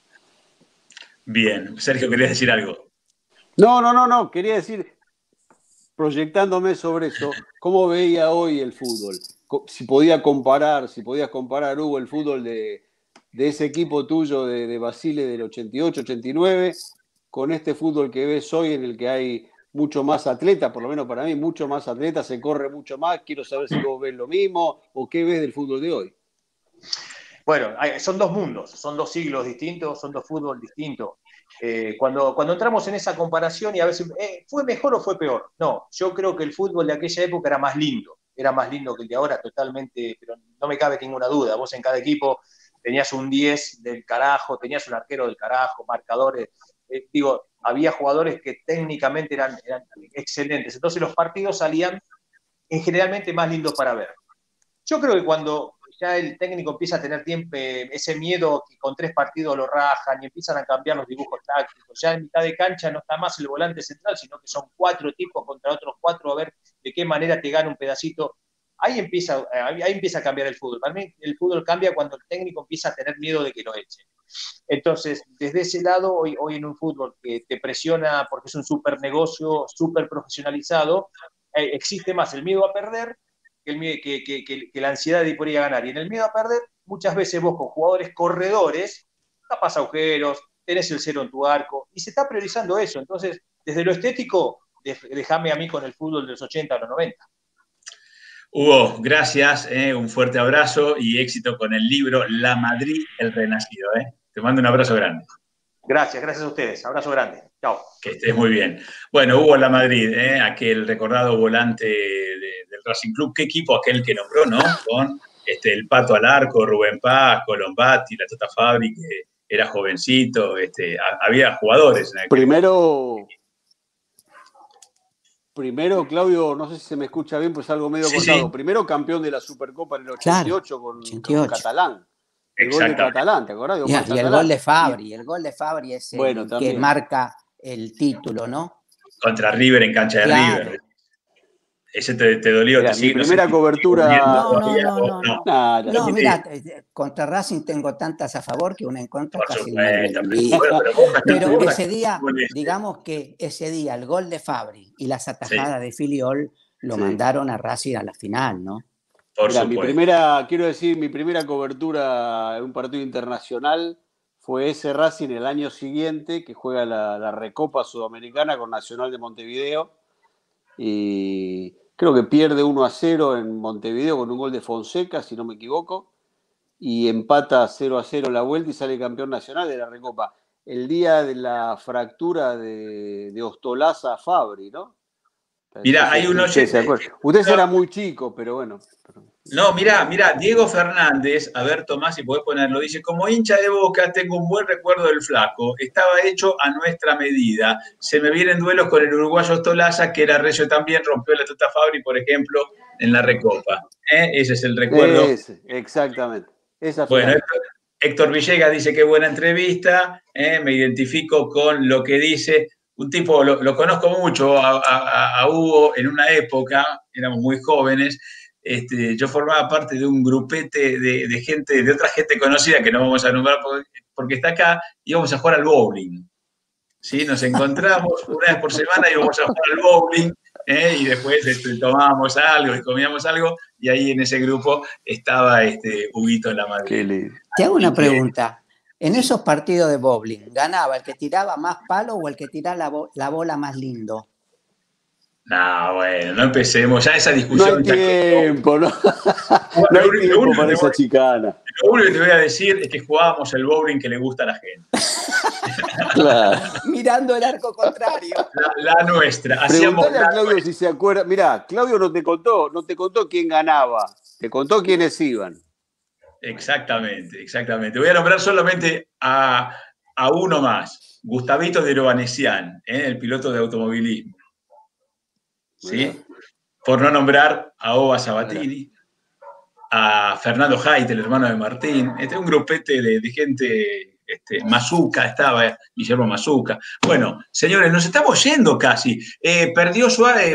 Bien. Sergio, ¿querías decir algo? No. Quería decir, proyectándome sobre eso, ¿cómo veía hoy el fútbol? Si podías comparar, Hugo, el fútbol de ese equipo tuyo de Basile del 88, 89, con este fútbol que ves hoy en el que hay mucho más atletas, por lo menos para mí, mucho más atletas, se corre mucho más. Quiero saber si vos ves lo mismo o qué ves del fútbol de hoy. Bueno, son dos mundos, son dos siglos distintos, son dos fútbol distintos. Cuando entramos en esa comparación y a veces, ¿fue mejor o fue peor? No, yo creo que el fútbol de aquella época era más lindo que el de ahora totalmente, pero no me cabe ninguna duda. Vos en cada equipo tenías un 10 del carajo, tenías un arquero del carajo, marcadores, había jugadores que técnicamente eran excelentes. Entonces los partidos salían generalmente más lindos para ver. Yo creo que cuando ya el técnico empieza a tener ese miedo que con 3 partidos lo rajan y empiezan a cambiar los dibujos tácticos, ya en mitad de cancha no está más el volante central, sino que son 4 tipos contra otros 4 a ver de qué manera te gana un pedacito. Ahí empieza a cambiar el fútbol. Para mí el fútbol cambia cuando el técnico empieza a tener miedo de que lo echen. Entonces, desde ese lado, hoy en un fútbol que te presiona porque es un súper negocio, súper profesionalizado, existe más el miedo a perder que la ansiedad de ir a ganar. Y en el miedo a perder, muchas veces vos con jugadores corredores, tapas agujeros, tenés el 0 en tu arco, y se está priorizando eso. Entonces, desde lo estético, déjame a mí con el fútbol de los 80 a los 90. Hugo, gracias, un fuerte abrazo y éxito con el libro La Madrid, el Renacido. Te mando un abrazo grande. Gracias a ustedes. Abrazo grande. Chao. Que estés muy bien. Bueno, Hugo La Madrid, aquel recordado volante del Racing Club. ¿Qué equipo aquel que nombró, no? Con el Pato al arco, Rubén Paz, Colombati, la Tota Fabri, que era jovencito. Había jugadores en aquel Primero, Claudio, no sé si se me escucha bien, pues algo medio cortado. Sí. Primero campeón de la Supercopa en el 88, claro, con Catalán. El gol de Catalán, ¿te acordás? Y el gol de Fabri, es el que marca el título, ¿no? Contra River en cancha de River. Ese te dolió. Mira, mi primera cobertura. No, mira, contra Racing tengo tantas a favor que una en contra casi no. Pero ese día, digamos que ese día, el gol de Fabri y las atajadas de Filiol lo mandaron a Racing a la final, ¿no? Mira, mi primera cobertura en un partido internacional fue ese Racing el año siguiente, que juega la Recopa Sudamericana con Nacional de Montevideo. Y creo que pierde 1-0 en Montevideo con un gol de Fonseca, si no me equivoco, y empata 0-0 la vuelta y sale campeón nacional de la Recopa. El día de la fractura de Ostolaza a Fabri, ¿no? Mirá, hay uno... Ustedes eran muy chicos, pero bueno. No, mirá, Diego Fernández, a ver, Tomás, si podés ponerlo, dice, como hincha de Boca tengo un buen recuerdo del Flaco, estaba hecho a nuestra medida, se me vienen duelos con el uruguayo Ostolaza, que era recio también, rompió la Tota Fabri, por ejemplo, en la Recopa. Ese es el recuerdo. Exactamente. Bueno, Héctor Villegas dice, qué buena entrevista, me identifico con lo que dice. Un tipo, lo conozco mucho a Hugo en una época, éramos muy jóvenes. Yo formaba parte de un grupete de gente, de otra gente conocida que no vamos a nombrar porque está acá, íbamos a jugar al bowling. ¿Sí? Nos encontramos una vez por semana, íbamos a jugar al bowling, y después tomábamos algo y comíamos algo, y ahí en ese grupo estaba Huguito en la madre. Te hago una pregunta. En esos partidos de bowling, ¿ganaba el que tiraba más palo o el que tiraba la bola más lindo? No, bueno, no empecemos. Ya esa discusión. No hay tiempo, ¿no? No hay tiempo para esa chicana. Lo único que te voy a decir es que jugábamos el bowling que le gusta a la gente. Claro. Mirando el arco contrario. La nuestra. Preguntale a Claudio si se acuerda. Mirá, Claudio no te contó quién ganaba. Te contó quiénes iban. Exactamente. Voy a nombrar solamente a uno más. Gustavito de Ovanesian, el piloto de automovilismo. ¿Sí? Por no nombrar a Oba Sabatini, a Fernando Haidt, el hermano de Martín, un grupete de gente, Mazuca estaba, Guillermo Mazuca. Bueno, señores, nos estamos yendo casi. Perdió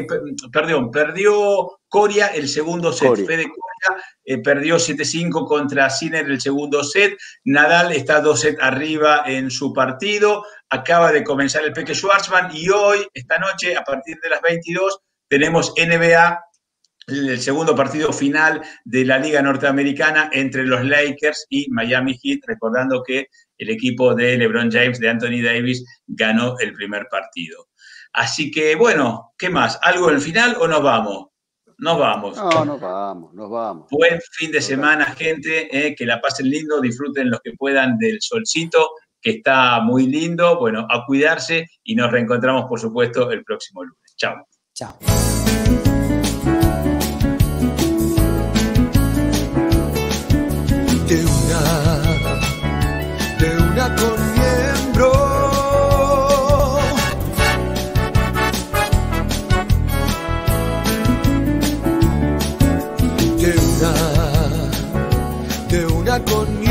Coria el segundo set. Fede Coria perdió 7-5 contra Sinner el segundo set. Nadal está 2 sets arriba en su partido. Acaba de comenzar el Peque Schwartzman y hoy, esta noche, a partir de las 22, tenemos NBA, el segundo partido final de la Liga Norteamericana entre los Lakers y Miami Heat, recordando que el equipo de LeBron James, de Anthony Davis, ganó el primer partido. Así que, bueno, ¿qué más? ¿Algo en el final o nos vamos? Nos vamos. No, nos vamos. Buen fin de semana, gente, que la pasen lindo, disfruten los que puedan del solcito, que está muy lindo. Bueno, a cuidarse y nos reencontramos, por supuesto, el próximo lunes. Chao. Chao. De una con miembro. De una con